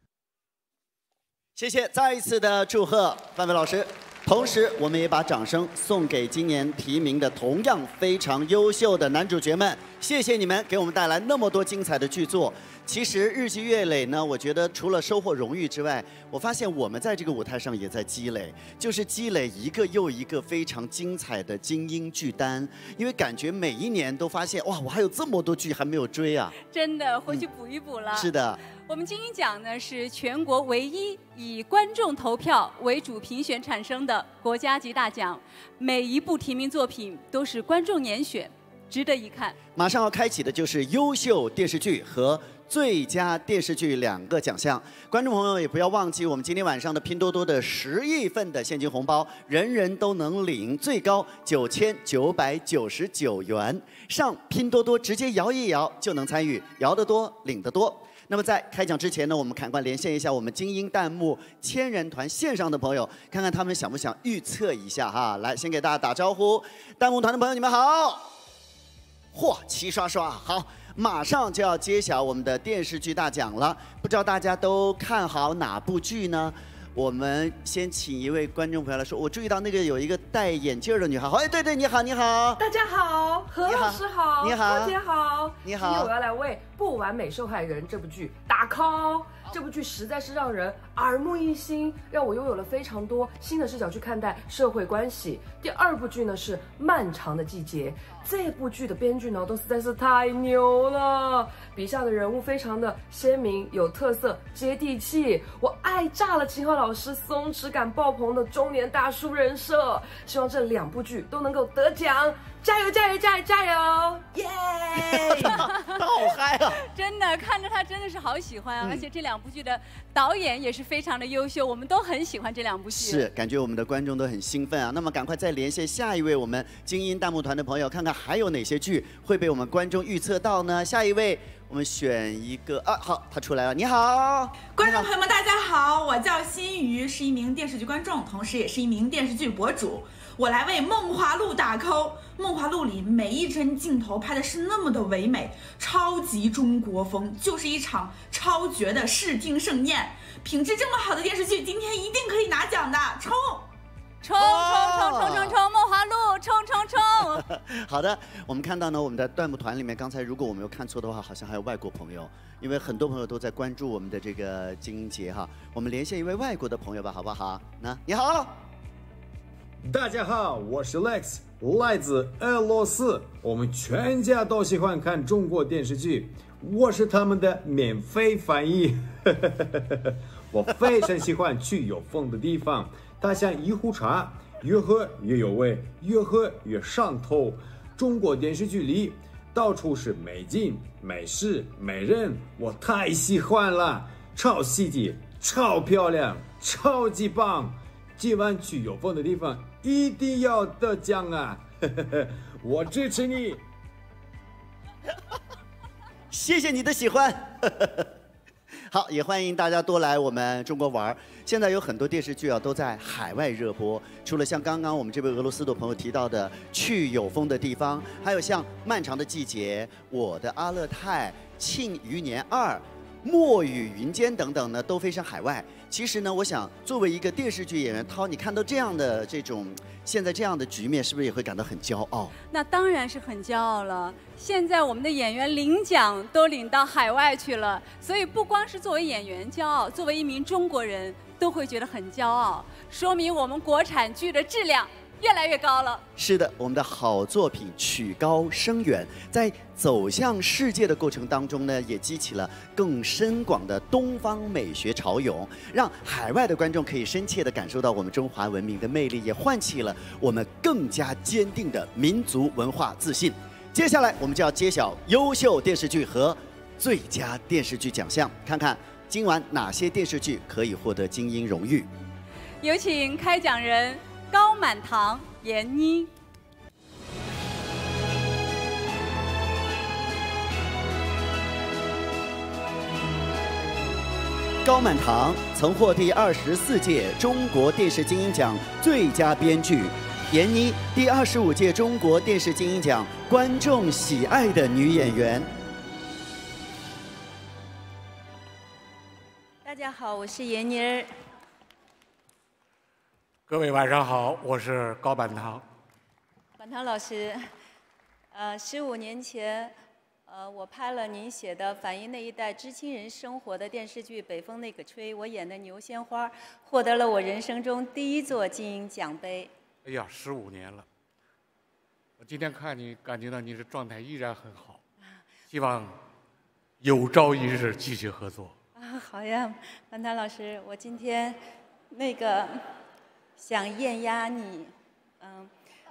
谢谢，再一次的祝贺范伟老师。同时，我们也把掌声送给今年提名的同样非常优秀的男主角们，谢谢你们给我们带来那么多精彩的剧作。其实日积月累呢，我觉得除了收获荣誉之外，我发现我们在这个舞台上也在积累，就是积累一个又一个非常精彩的精英剧单。因为感觉每一年都发现，哇，我还有这么多剧还没有追啊！ 真的，回去补一补了。 嗯、是的。 我们金鹰奖呢是全国唯一以观众投票为主评选产生的国家级大奖，每一部提名作品都是观众严选，值得一看。 马上要开启的就是优秀电视剧和最佳电视剧两个奖项，观众朋友也不要忘记我们今天晚上的拼多多的十亿份的现金红包，人人都能领，最高九千九百九十九元。上拼多多直接摇一摇就能参与，摇得多领得多。那么在开讲之前呢，我们赶快连线一下我们精英弹幕千人团线上的朋友，看看他们想不想预测一下哈。来，先给大家打招呼，弹幕团的朋友你们好。嚯，齐刷刷，好，马上就要揭晓我们的电视剧大奖了，不知道大家都看好哪部剧呢？我们先请一位观众朋友来说，我注意到那个有一个戴眼镜的女孩，哎，对对，你好，你好， 大家好，何老师好， 你好， 大家好， 你好， 今天我要来为《不完美受害人》这部剧打 call。这部剧实在是让人耳目一新，让我拥有了非常多新的视角去看待社会关系。第二部剧呢是《漫长的季节》，这部剧的编剧呢都实在是太牛了，笔下的人物非常的鲜明、有特色、接地气，我爱炸了秦昊老师松弛感爆棚的中年大叔人设。希望这两部剧都能够得奖。加油加油加油加油！耶！ 他好嗨啊！ 真的看着他真的是好喜欢啊！嗯、而且这两部剧的导演也是非常的优秀，我们都很喜欢这两部剧。 是，感觉我们的观众都很兴奋啊！那么赶快再连线下一位我们精英弹幕团的朋友，看看还有哪些剧会被我们观众预测到呢？下一位，我们选一个啊，好，他出来了，你好， 观众朋友们，大家好，我叫新宇，是一名电视剧观众，同时也是一名电视剧博主。我来为《梦华录》打 call，《梦华录》里每一帧镜头拍的是那么的唯美，超级中国风，就是一场超绝的视听盛宴。品质这么好的电视剧，今天一定可以拿奖的，冲！ 冲冲冲冲冲冲！梦华录，冲冲冲！ 好的，我们看到呢，我们的弹幕团里面，刚才如果我没有看错的话，好像还有外国朋友，因为很多朋友都在关注我们的这个精英节哈。我们连线一位外国的朋友吧，好不好？那你好。 大家好，我是 Lex， 来自俄罗斯。我们全家都喜欢看中国电视剧，我是他们的免费翻译。我非常喜欢去有风的地方，它像一壶茶，越喝越有味，越喝越上头。中国电视剧里到处是美景、美食、美人，我太喜欢了，超细节、超漂亮、超级棒。今晚去有风的地方一定要得奖啊！我支持你。 谢谢你的喜欢。好，也欢迎大家多来我们中国玩。现在有很多电视剧啊都在海外热播，除了像刚刚我们这位俄罗斯的朋友提到的《去有风的地方》，还有像《漫长的季节》、《我的阿勒泰》、《庆余年二》、《墨雨云间》等等呢，都飞升海外。其实呢，我想作为一个电视剧演员，涛，你看到这样的这种现在这样的局面，是不是也会感到很骄傲？ 那当然是很骄傲了。现在我们的演员领奖都领到海外去了，所以不光是作为演员骄傲，作为一名中国人都会觉得很骄傲，说明我们国产剧的质量越来越高了。 是的，我们的好作品曲高声远，在走向世界的过程当中呢，也激起了更深广的东方美学潮涌，让海外的观众可以深切地感受到我们中华文明的魅力，也唤起了我们更加坚定的民族文化自信。接下来我们就要揭晓优秀电视剧和最佳电视剧奖项，看看今晚哪些电视剧可以获得精英荣誉。 有请开讲人高满堂、闫妮。 高满堂曾获第二十四届中国电视金鹰奖最佳编剧，闫妮第二十五届中国电视金鹰奖观众喜爱的女演员。 大家好，我是闫妮儿。 各位晚上好，我是高满堂。 满堂老师，呃，十五年前。 呃，我拍了您写的反映那一代知青人生活的电视剧《北风那个吹》，我演的牛鲜花获得了我人生中第一座金鹰奖杯。 哎呀，十五年了！我今天看你，感觉到你的状态依然很好，希望有朝一日继续合作。 啊，好呀，满堂老师，我今天那个想艳压你，嗯，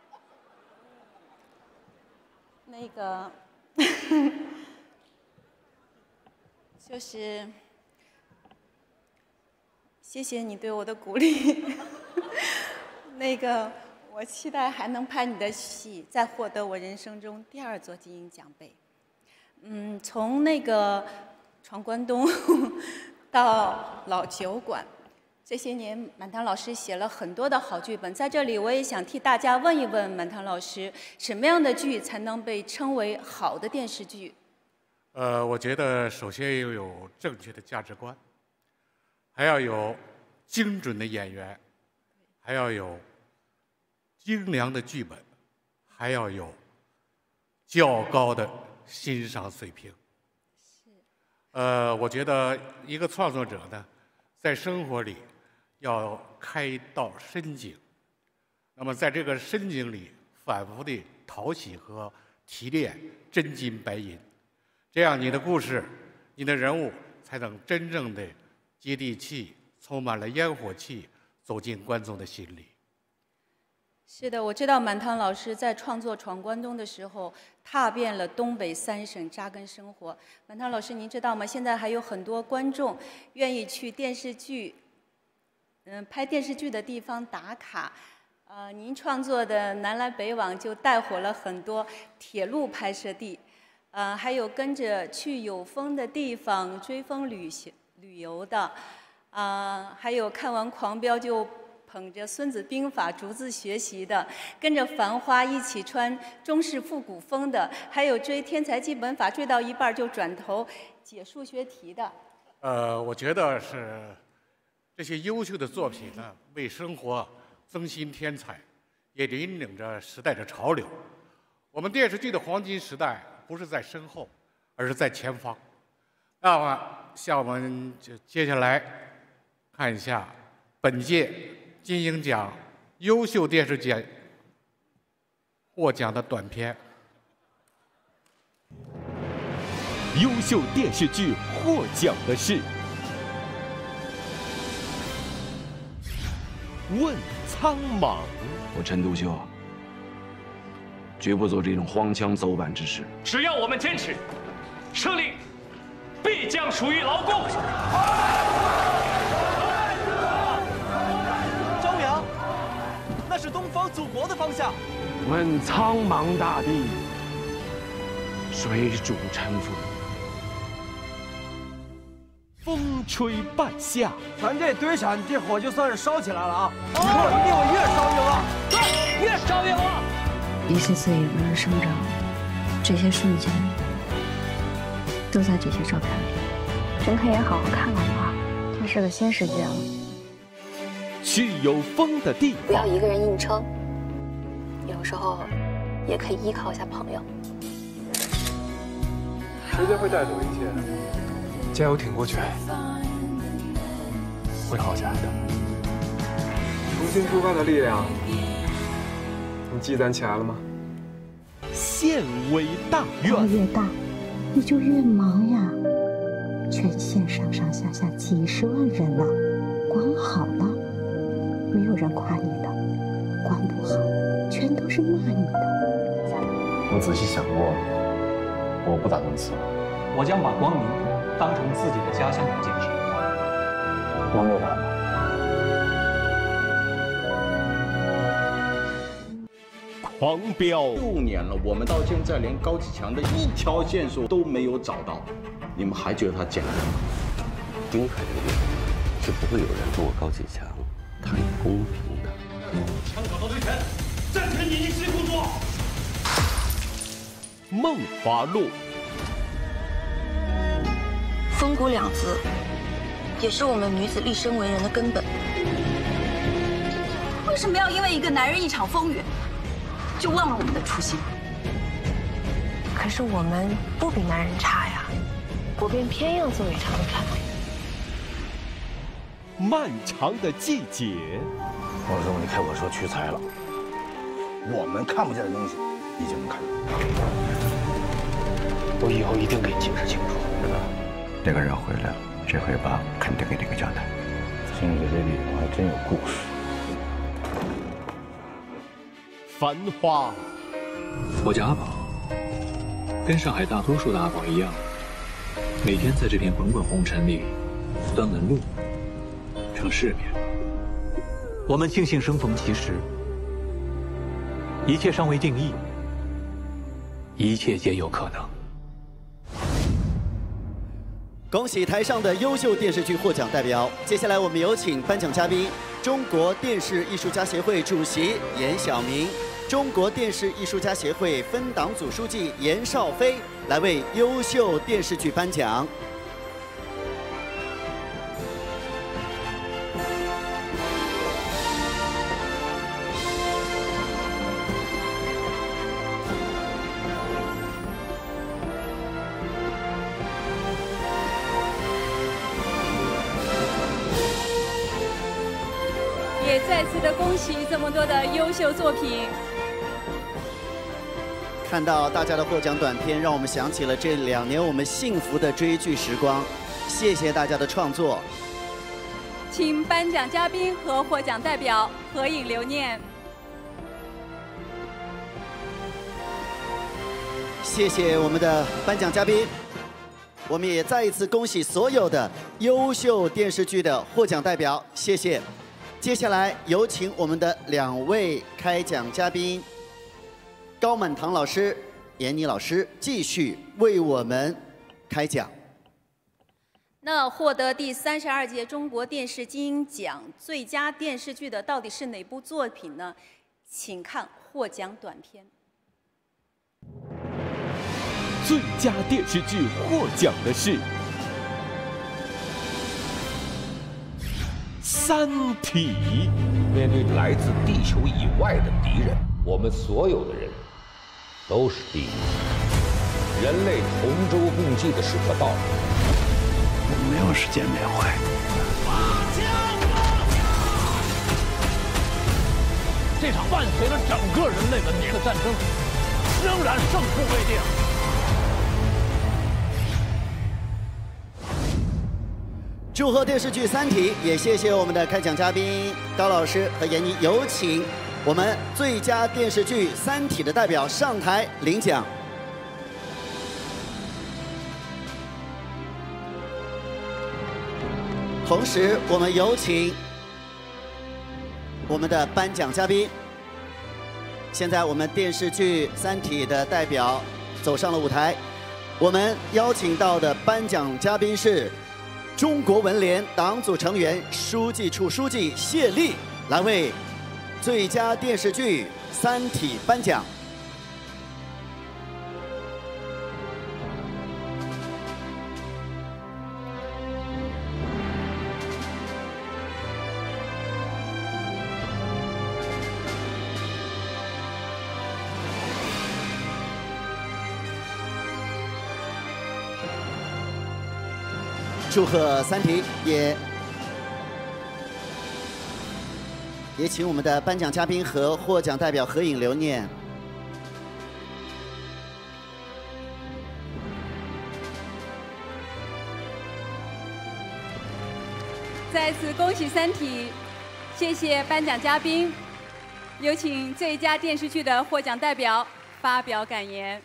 那个。就是，谢谢你对我的鼓励。那个，我期待还能拍你的戏，再获得我人生中第二座金鹰奖杯。嗯，从那个闯关东到老酒馆，这些年满堂老师写了很多的好剧本。在这里，我也想替大家问一问满堂老师，什么样的剧才能被称为好的电视剧？ 呃，我觉得首先要有正确的价值观，还要有精准的演员，还要有精良的剧本，还要有较高的欣赏水平。呃，我觉得一个创作者呢，在生活里要开道深井，那么在这个深井里反复的淘洗和提炼真金白银。 这样，你的故事、你的人物才能真正的接地气，充满了烟火气，走进观众的心里。 是的，我知道满堂老师在创作《闯关东》的时候，踏遍了东北三省，扎根生活。满堂老师，您知道吗？现在还有很多观众愿意去电视剧，嗯，拍电视剧的地方打卡。呃，您创作的《南来北往》就带火了很多铁路拍摄地。 呃，还有跟着去有风的地方追风旅行旅游的，啊、呃，还有看完《狂飙》就捧着《孙子兵法》逐字学习的，跟着《繁花》一起穿中式复古风的，还有追《天才基本法》追到一半就转头解数学题的。 呃，我觉得是这些优秀的作品呢，为生活增新添彩，也引领着时代的潮流。我们电视剧的黄金时代。 不是在身后，而是在前方。那么，像我们就接下来看一下本届金鹰奖优秀电视剧获奖的短片。 优秀电视剧获奖的是《问苍茫》。 我陈独秀。 绝不做这种荒腔走板之事。 只要我们坚持，胜利必将属于劳工。 朝阳，那是东方祖国的方向。 问苍茫大地，谁主沉浮？ 风吹半夏， 咱这堆闪，这火就算是烧起来了啊！以后一定会越烧越旺，对，越烧越旺。 一次次影人的生长，这些瞬间都在这些照片里。真可以好好看看吧，这是个新世界了。 去有风的地方， 不要一个人硬撑，有时候也可以依靠一下朋友。 时间会带走一切，加油挺过去，会好起来的。重新出发的力量。 你积攒起来了吗？ 县委大院越大，你就越忙呀。全县上上下下几十万人呢、啊，管好了，没有人夸你的；管不好，全都是骂你的。 我仔细想过，我不打算辞。 我将把光明当成自己的家乡来建设。 光有他吗？ 狂飙六年了，我们到现在连高启强的一条线索都没有找到，你们还觉得他简单吗？ 丁海这个地方是不会有人跟我高启强谈公平的。 枪口到队前，暂停你一时工作。 梦华录， 风骨两字，也是我们女子立身为人的根本。为什么要因为一个男人一场风雨，就忘了我们的初心？ 可是我们不比男人差呀，我便偏要做给他们看。 漫长的季节， 王总，你看我说屈才了，我们看不见的东西，你就能看到。 我以后一定给你解释清楚。 那个人回来了，这回吧，肯定给你个交代。 听着这里头还真有故事。 繁花， 我叫阿宝，跟上海大多数的阿宝一样，每天在这片滚滚红尘里端门路、撑世面。我们庆幸生逢其时，一切尚未定义，一切皆有可能。 恭喜台上的优秀电视剧获奖代表。接下来我们有请颁奖嘉宾，中国电视艺术家协会主席严晓明，中国电视艺术家协会分党组书记严少飞来为优秀电视剧颁奖。 也再次的恭喜这么多的优秀作品。 看到大家的获奖短片，让我们想起了这两年我们幸福的追剧时光。谢谢大家的创作。 请颁奖嘉宾和获奖代表合影留念。 谢谢我们的颁奖嘉宾。我们也再一次恭喜所有的优秀电视剧的获奖代表，谢谢。接下来有请我们的两位开奖嘉宾高满堂老师、闫妮老师继续为我们开讲。 那获得第三十二届中国电视金鹰奖最佳电视剧的到底是哪部作品呢？请看获奖短片。 最佳电视剧获奖的是《三体》。 面对来自地球以外的敌人，我们所有的人都是敌人。人类同舟共济的时刻到了， 我们没有时间缅怀。 这场伴随着整个人类文明的战争，仍然胜负未定。 祝贺电视剧《三体》，也谢谢我们的开奖嘉宾高老师和闫妮。有请我们最佳电视剧《三体》的代表上台领奖。同时，我们有请我们的颁奖嘉宾。现在，我们电视剧《三体》的代表走上了舞台。我们邀请到的颁奖嘉宾是中国文联党组成员、书记处书记谢丽，来为最佳电视剧《三体》颁奖。祝贺《三体》，也也请我们的颁奖嘉宾和获奖代表合影留念。 再次恭喜《三体》，谢谢颁奖嘉宾。有请最佳电视剧的获奖代表发表感言。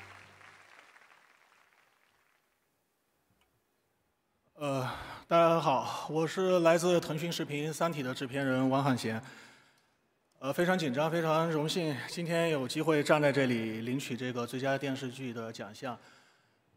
呃，大家好，我是来自腾讯视频《三体》的制片人王汉贤。呃，非常紧张，非常荣幸今天有机会站在这里领取这个最佳电视剧的奖项。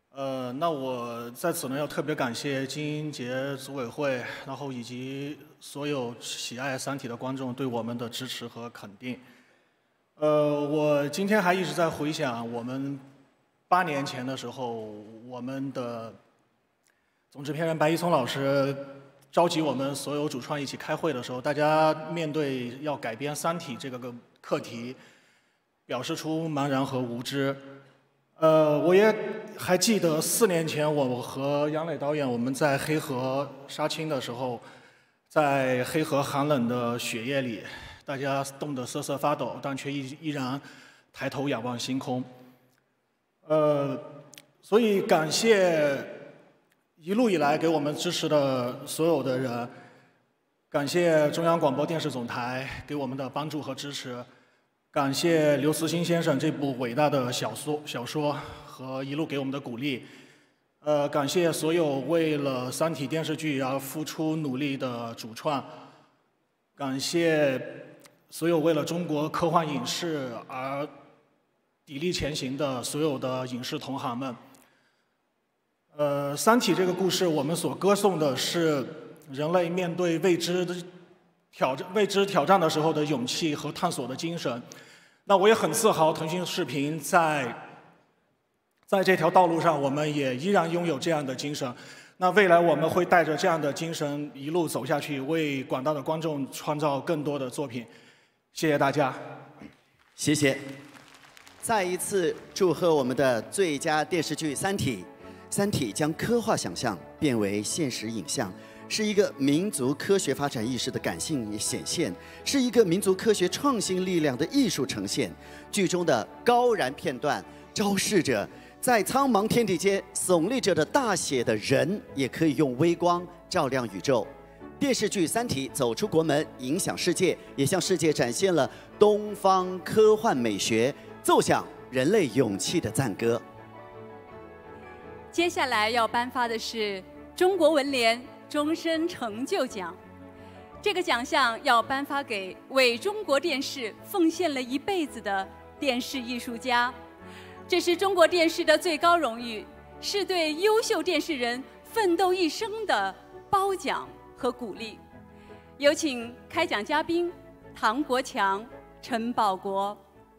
呃，那我在此呢要特别感谢金鹰节组委会，然后以及所有喜爱《三体》的观众对我们的支持和肯定。呃，我今天还一直在回想我们八年前的时候，我们的总制片人白一聪老师召集我们所有主创一起开会的时候，大家面对要改编《三体》这个个课题，表示出茫然和无知。呃，我也还记得四年前我和杨磊导演我们在黑河杀青的时候，在黑河寒冷的雪夜里，大家冻得瑟瑟发抖，但却依依然抬头仰望星空。呃，所以感谢一路以来给我们支持的所有的人，感谢中央广播电视总台给我们的帮助和支持。感谢刘慈欣先生这部伟大的小说小说和一路给我们的鼓励，呃，感谢所有为了《三体》电视剧而付出努力的主创，感谢所有为了中国科幻影视而砥砺前行的所有的影视同行们。呃，《三体》这个故事，我们所歌颂的是人类面对未知的挑战、未知挑战的时候的勇气和探索的精神。那我也很自豪，腾讯视频在在这条道路上，我们也依然拥有这样的精神。那未来我们会带着这样的精神一路走下去，为广大的观众创造更多的作品。谢谢大家， 谢谢。再一次祝贺我们的最佳电视剧《三体》。《三体》将科幻想象变为现实影像。是一个民族科学发展意识的感性显现，是一个民族科学创新力量的艺术呈现。剧中的高燃片段昭示着，在苍茫天地间耸立着的大写的人，也可以用微光照亮宇宙。电视剧《三体》走出国门，影响世界，也向世界展现了东方科幻美学，奏响人类勇气的赞歌。 接下来要颁发的是中国文联终身成就奖，这个奖项要颁发给为中国电视奉献了一辈子的电视艺术家。这是中国电视的最高荣誉，是对优秀电视人奋斗一生的褒奖和鼓励。有请开奖嘉宾唐国强、陈宝国。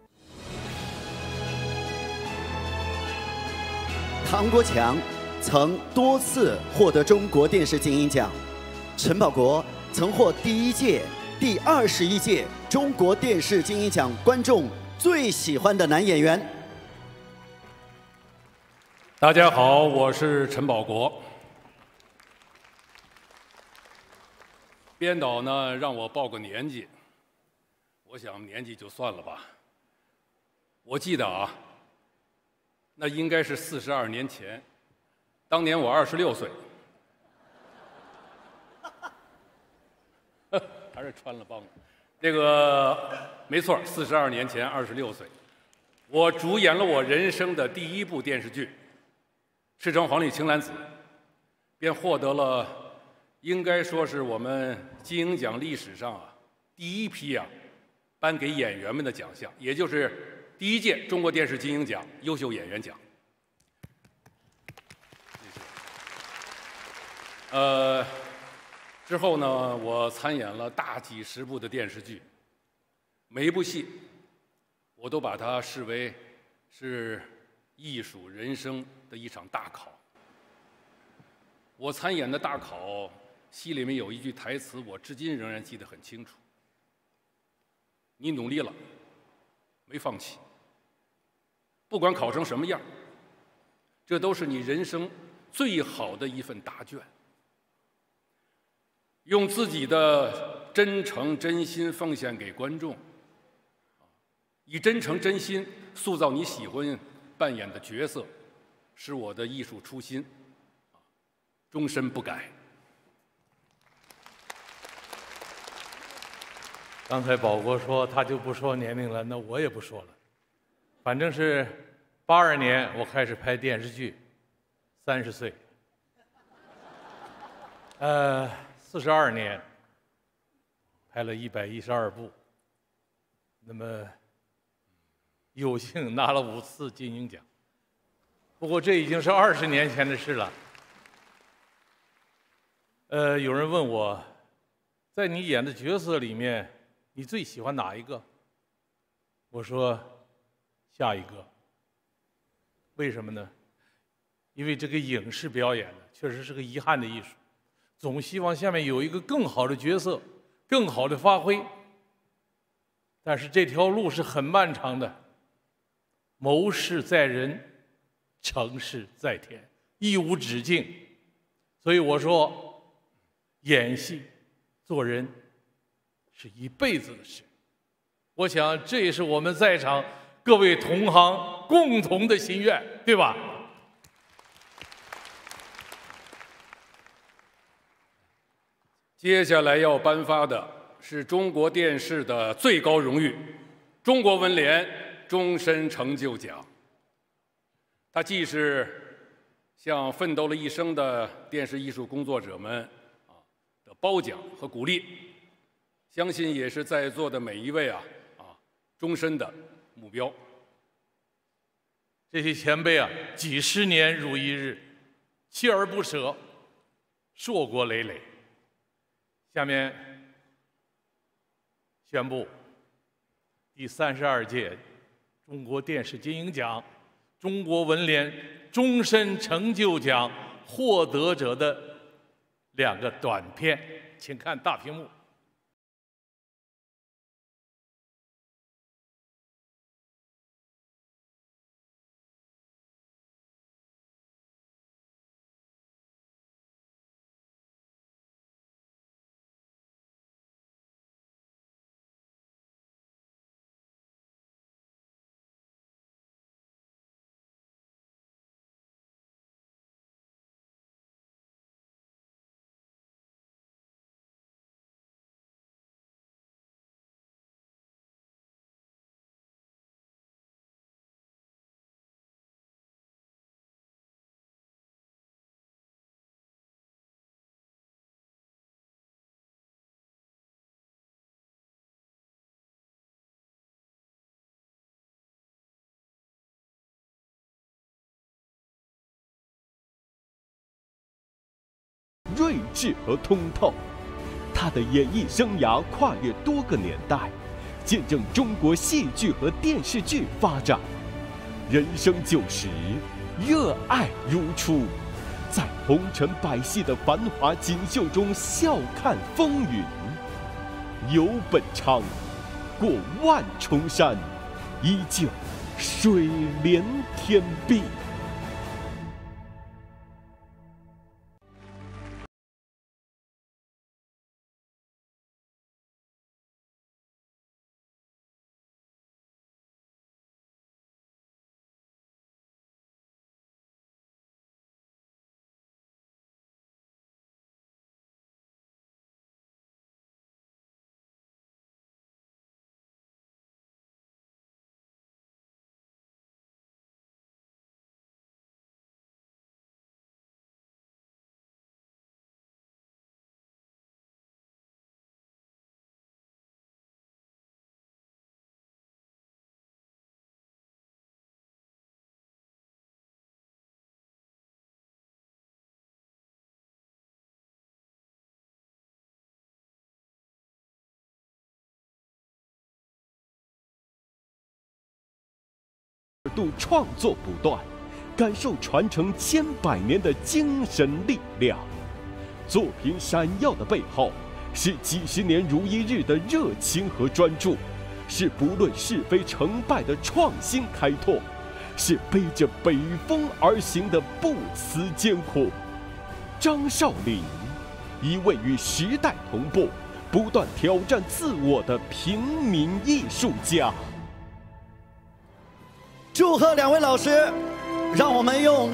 唐国强曾多次获得中国电视金鹰奖，陈宝国曾获第一届、第二十一届中国电视金鹰奖观众最喜欢的男演员。 大家好，我是陈宝国。编导呢让我报个年纪，我想年纪就算了吧。我记得啊，那应该是四十二年前。当年我二十六岁，还是穿了帮。这个没错，四十二年前，二十六岁，我主演了我人生的第一部电视剧《赤橙黄绿青蓝紫》，便获得了应该说是我们金鹰奖历史上啊第一批啊颁给演员们的奖项，也就是第一届中国电视金鹰奖优秀演员奖。呃，之后呢，我参演了大几十部的电视剧，每一部戏，我都把它视为是艺术人生的一场大考。我参演的大考戏里面有一句台词，我至今仍然记得很清楚：你努力了，没放弃，不管考成什么样，这都是你人生最好的一份答卷。用自己的真诚真心奉献给观众，以真诚真心塑造你喜欢扮演的角色，是我的艺术初心，终身不改。 刚才宝国说他就不说年龄了，那我也不说了，反正是八二年我开始拍电视剧，三十岁，呃。四十二年，拍了一百一十二部，那么有幸拿了五次金鹰奖。 不过这已经是二十年前的事了。呃，有人问我，在你演的角色里面，你最喜欢哪一个？我说，下一个。为什么呢？因为这个影视表演呢，确实是个遗憾的艺术，总希望下面有一个更好的角色，更好的发挥。但是这条路是很漫长的，谋事在人，成事在天，亦无止境。所以我说，演戏、做人是一辈子的事。我想这也是我们在场各位同行共同的心愿，对吧？ 接下来要颁发的是中国电视的最高荣誉——中国文联终身成就奖。它既是向奋斗了一生的电视艺术工作者们啊的褒奖和鼓励，相信也是在座的每一位啊啊终身的目标。 这些前辈啊，几十年如一日，锲而不舍，硕果累累。下面宣布第三十二届中国电视金鹰奖、中国文联终身成就奖获得者的两个短片，请看大屏幕。 睿智和通透，他的演艺生涯跨越多个年代，见证中国戏剧和电视剧发展。人生九十，热爱如初，在红尘百戏的繁华锦绣中笑看风云。游本昌，过万重山，依旧水连天碧。度创作不断，感受传承千百年的精神力量。作品闪耀的背后，是几十年如一日的热情和专注，是不论是非成败的创新开拓，是背着北风而行的不辞艰苦。张少林，一位与时代同步、不断挑战自我的平民艺术家。 祝贺两位老师，让我们用。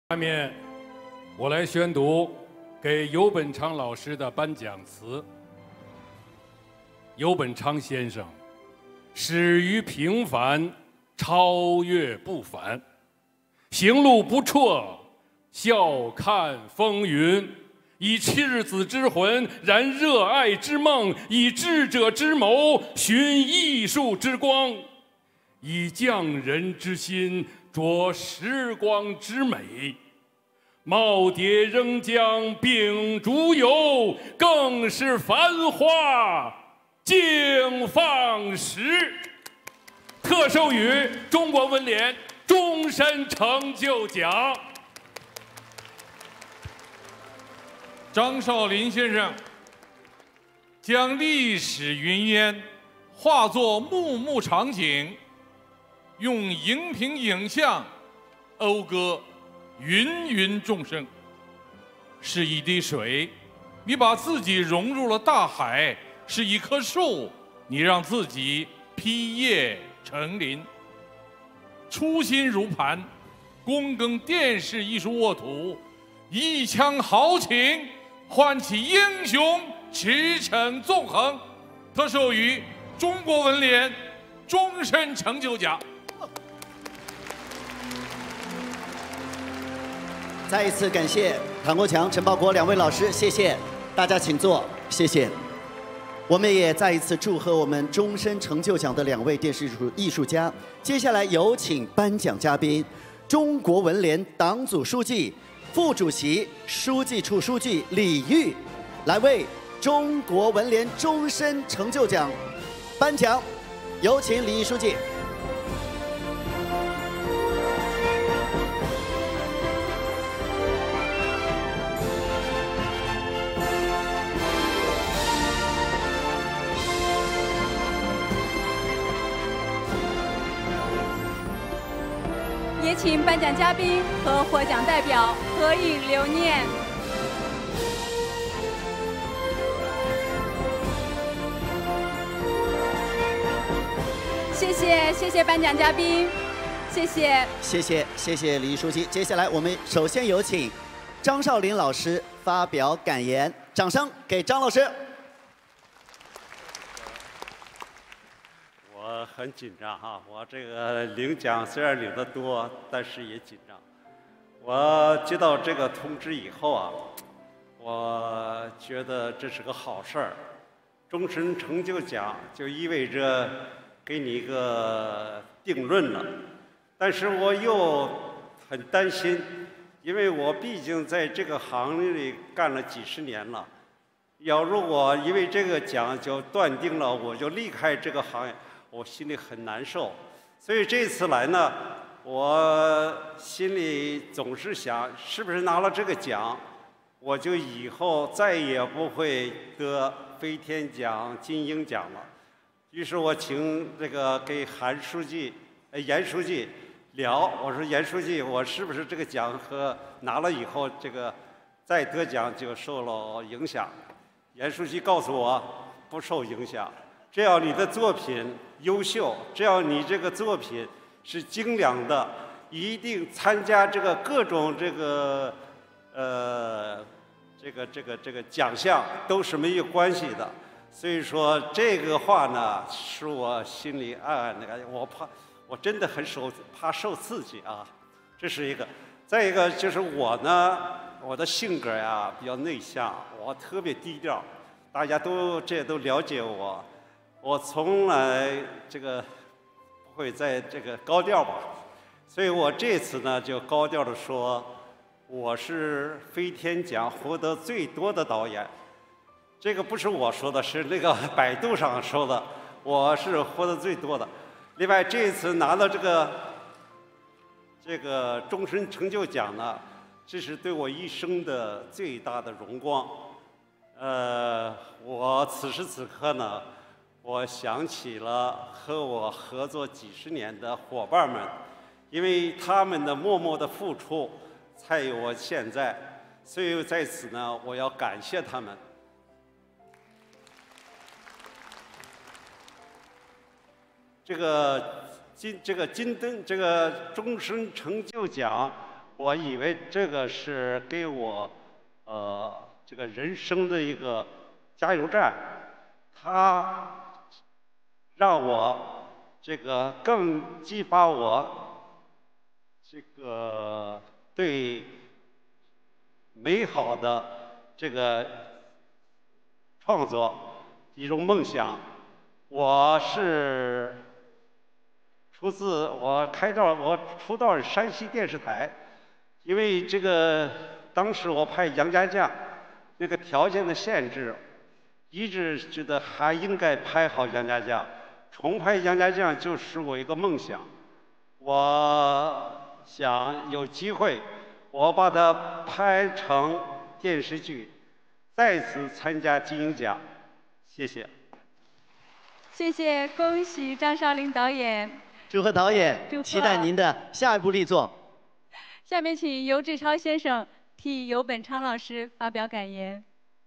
下面，我来宣读给游本昌老师的颁奖词。游本昌先生，始于平凡，超越不凡，行路不辍，笑看风云。以赤子之魂燃热爱之梦，以智者之谋寻艺术之光，以匠人之心着时光之美。耄耋仍将秉烛游，更是繁花竞放时。特授予中国文联终身成就奖。 张少林先生将历史云烟化作幕幕场景，用荧屏影像讴歌芸芸众生。是一滴水，你把自己融入了大海；是一棵树，你让自己披叶成林。初心如磐，躬耕电视艺术沃土，一腔豪情唤起英雄，驰骋纵横。特授予中国文联终身成就奖。 再一次感谢唐国强、陈宝国两位老师，谢谢大家，请坐，谢谢。我们也再一次祝贺我们终身成就奖的两位电视艺术艺术家。接下来有请颁奖嘉宾，中国文联党组书记、副主席、书记处书记李玉，来为中国文联终身成就奖颁奖。有请李玉书记。 也请颁奖嘉宾和获奖代表合影留念。谢谢，谢谢颁奖嘉宾，谢谢， 谢谢，谢谢李书记。接下来我们首先有请张少林老师发表感言，掌声给张老师。 我很紧张哈，我这个领奖虽然领得多，但是也紧张。我接到这个通知以后啊，我觉得这是个好事儿。终身成就奖就意味着给你一个定论了，但是我又很担心，因为我毕竟在这个行业里干了几十年了，要如果因为这个奖就断定了我就离开这个行业，我心里很难受。所以这次来呢，我心里总是想，是不是拿了这个奖，我就以后再也不会得飞天奖、金鹰奖了。于是我请这个给韩书记、呃严书记聊，我说严书记，我是不是这个奖和拿了以后，这个再得奖就受了影响？严书记告诉我，不受影响。只要你的作品优秀，只要你这个作品是精良的，一定参加这个各种这个呃这个这个这个奖项都是没有关系的。所以说这个话呢，使我心里暗暗的感觉，我怕我真的很受怕受刺激啊，这是一个。再一个就是我呢，我的性格呀比较内向，我特别低调，大家都这都了解我。我从来这个不会在这个高调吧，所以我这次呢就高调的说，我是飞天奖获得最多的导演。这个不是我说的，是那个百度上说的，我是获得最多的。另外这次拿到这个这个终身成就奖呢，这是对我一生的最大的荣光。呃，我此时此刻呢，我想起了和我合作几十年的伙伴们，因为他们的默默的付出，才有我现在。所以在此呢，我要感谢他们。这个金这个金灯这个终身成就奖， 我以为这个是给我呃这个人生的一个加油站，它让我这个更激发我这个对美好的这个创作一种梦想。我是出自我开照，我出道是山西电视台，因为这个当时我拍《杨家将》，那个条件的限制，一直觉得还应该拍好《杨家将》，重拍《杨家将》就是我一个梦想。我想有机会，我把它拍成电视剧，再次参加金鹰奖。谢谢。 谢谢，恭喜张少林导演。 祝贺导演， 祝贺期待您的下一部力作。 下面请尤志超先生替尤本昌老师发表感言。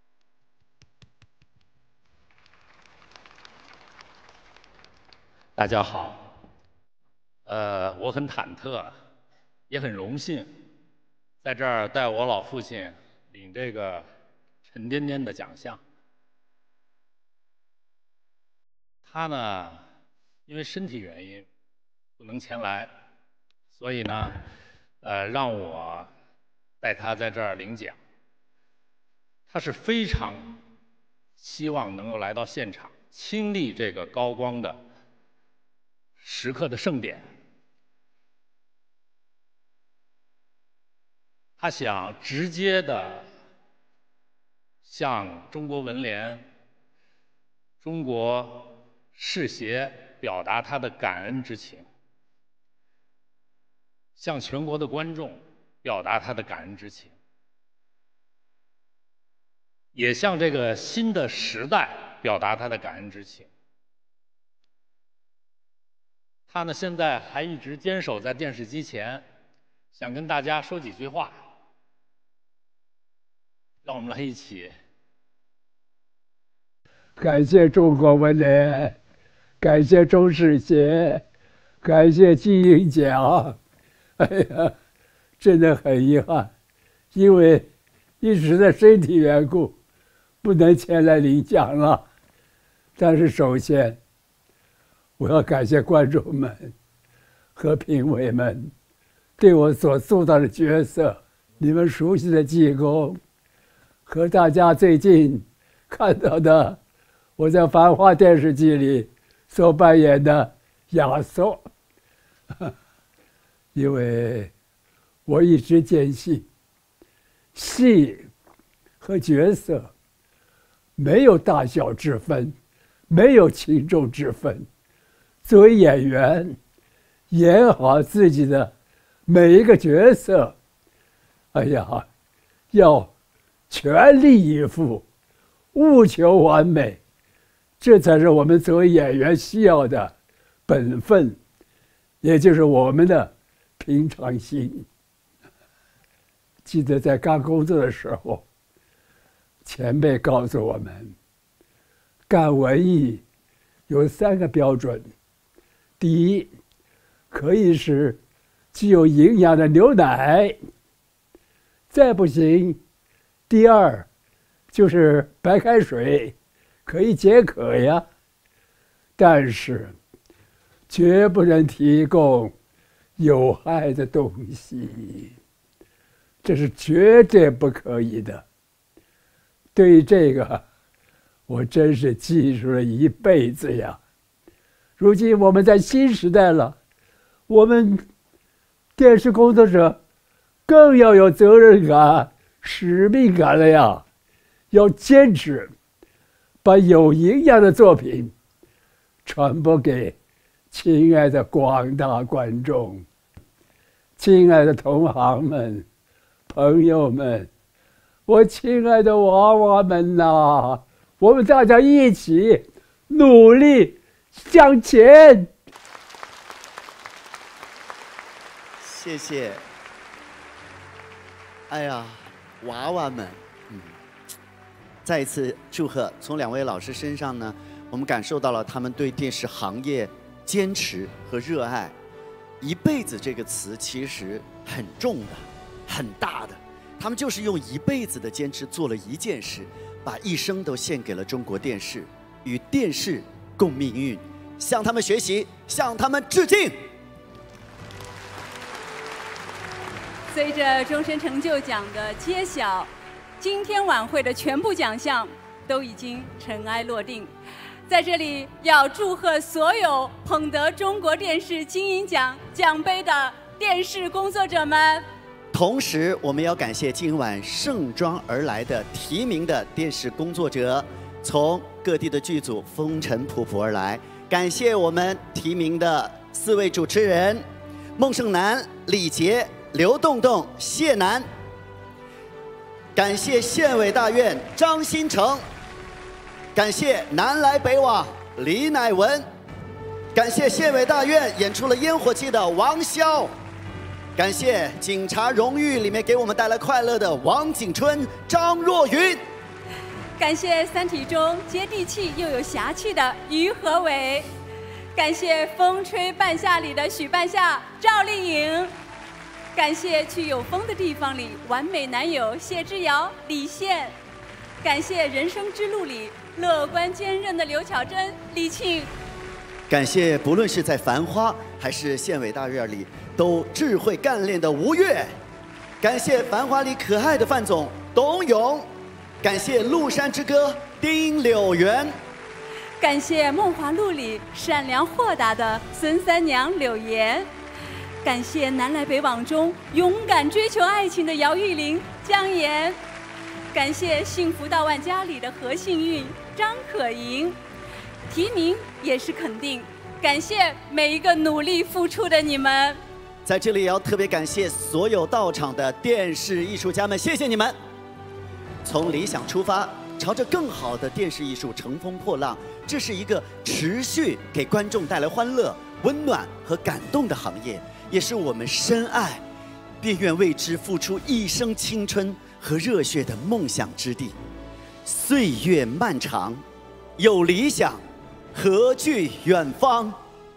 大家好，呃，我很忐忑，也很荣幸，在这儿带我老父亲领这个沉甸甸的奖项。他呢，因为身体原因不能前来，所以呢，呃，让我带他在这儿领奖。他是非常希望能够来到现场，亲历这个高光的时刻的盛典。他想直接的向中国文联、中国世协表达他的感恩之情，向全国的观众表达他的感恩之情，也向这个新的时代表达他的感恩之情。他呢，现在还一直坚守在电视机前，想跟大家说几句话。让我们来一起。 感谢中国文联，感谢中世协，感谢金鹰奖。哎呀，真的很遗憾，因为一直的身体缘故，不能前来领奖了。但是首先，我要感谢观众们和评委们对我所塑造的角色，你们熟悉的济公，和大家最近看到的我在《繁花》电视剧里所扮演的亚瑟。因为我一直坚信，戏和角色没有大小之分，没有轻重之分。作为演员，演好自己的每一个角色，哎呀，要全力以赴，务求完美，这才是我们作为演员需要的本分，也就是我们的平常心。记得在刚工作的时候，前辈告诉我们，干文艺有三个标准：第一，可以是具有营养的牛奶；再不行，第二就是白开水，可以解渴呀。但是绝不能提供有害的东西，这是绝对不可以的。对于这个，我真是记住了一辈子呀。如今我们在新时代了，我们电视工作者更要有责任感、使命感了呀！要坚持把有营养的作品传播给亲爱的广大观众、亲爱的同行们、朋友们，我亲爱的娃娃们呐，我们大家一起努力向前。 谢谢。哎呀，娃娃们，嗯，再一次祝贺！从两位老师身上呢，我们感受到了他们对电视行业坚持和热爱。一辈子这个词其实很重的， 很大的，他们就是用一辈子的坚持做了一件事，把一生都献给了中国电视，与电视共命运。向他们学习，向他们致敬。 随着终身成就奖的揭晓，今天晚会的全部奖项都已经尘埃落定。在这里，要祝贺所有捧得中国电视金鹰奖奖杯的电视工作者们。 同时，我们要感谢今晚盛装而来的提名的电视工作者，从各地的剧组风尘仆仆而来。感谢我们提名的四位主持人：孟胜男、李杰、刘栋栋、谢楠。感谢县委大院张新成。感谢南来北往李乃文。感谢县委大院演出了烟火气的王骁。感谢警察荣誉里面给我们带来快乐的王景春、张若昀。 感谢《三体》中接地气又有侠气的于和伟。感谢《风吹半夏》里的许半夏、赵丽颖。感谢去有风的地方里完美男友谢之遥、李现。感谢《人生之路》里乐观坚韧的刘巧珍、李沁。 感谢不论是在《繁花》还是县委大院里都智慧干练的吴越。感谢《繁花》里可爱的范总董勇。感谢《麓山之歌》丁柳元。 感谢《梦华录》里善良豁达的孙三娘柳岩。感谢《南来北往》中勇敢追求爱情的姚玉玲、姜妍。感谢《幸福到万家》里的何幸运、张可盈。提名也是肯定，感谢每一个努力付出的你们。 在这里也要特别感谢所有到场的电视艺术家们，谢谢你们。从理想出发，朝着更好的电视艺术乘风破浪，这是一个持续给观众带来欢乐、温暖和感动的行业，也是我们深爱，便愿为之付出一生青春和热血的梦想之地。岁月漫长，有理想，何惧远方？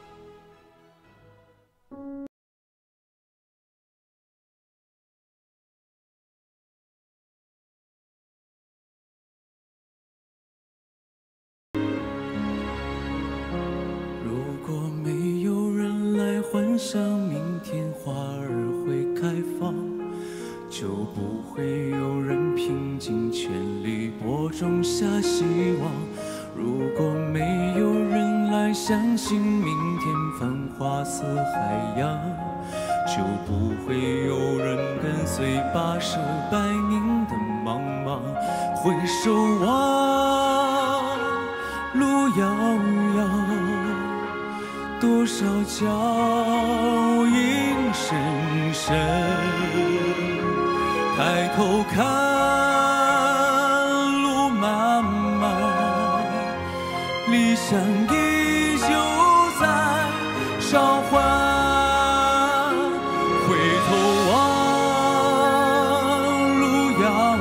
幻想明天花儿会开放，就不会有人拼尽全力播种下希望。如果没有人来相信明天繁花似海洋，就不会有人跟随跋涉百年的茫茫。回首望，路遥遥。多少脚印深深，抬头看路漫漫，理想依旧在召唤。回头望，路遥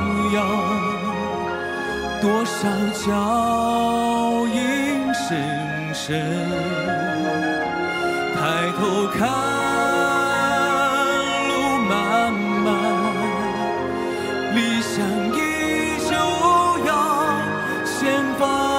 遥，多少脚印深深。抬头看路漫漫，理想依旧要前方。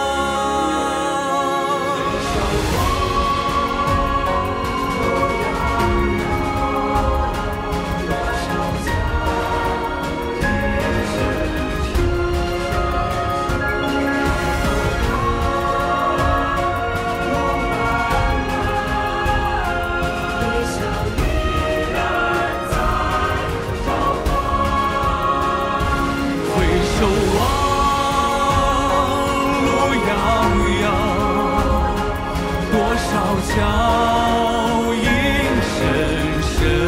脚印深深，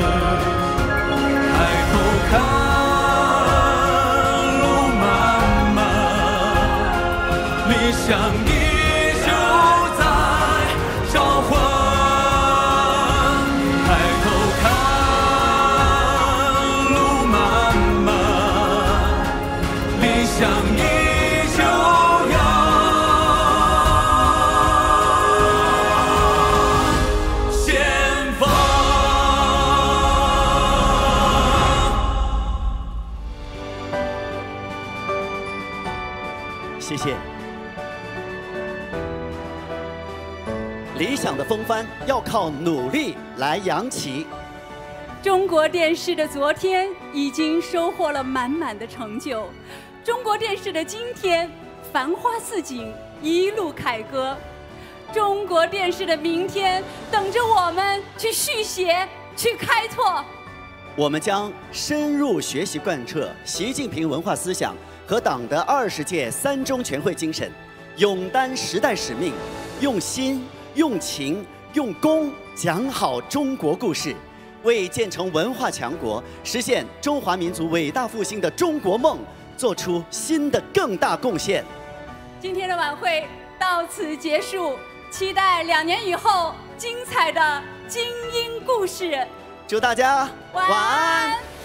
抬头看路漫漫，理想依旧在召唤。抬头看路漫漫，理想依旧要。 谢。理想的风帆要靠努力来扬起。 中国电视的昨天已经收获了满满的成就，中国电视的今天繁花似锦，一路凯歌。中国电视的明天等着我们去续写、去开拓。 我们将深入学习贯彻习近平文化思想和党的二十届三中全会精神，勇担时代使命，用心、用情、用功讲好中国故事，为建成文化强国、实现中华民族伟大复兴的中国梦做出新的更大贡献。 今天的晚会到此结束，期待两年以后精彩的精英故事。 祝大家晚安。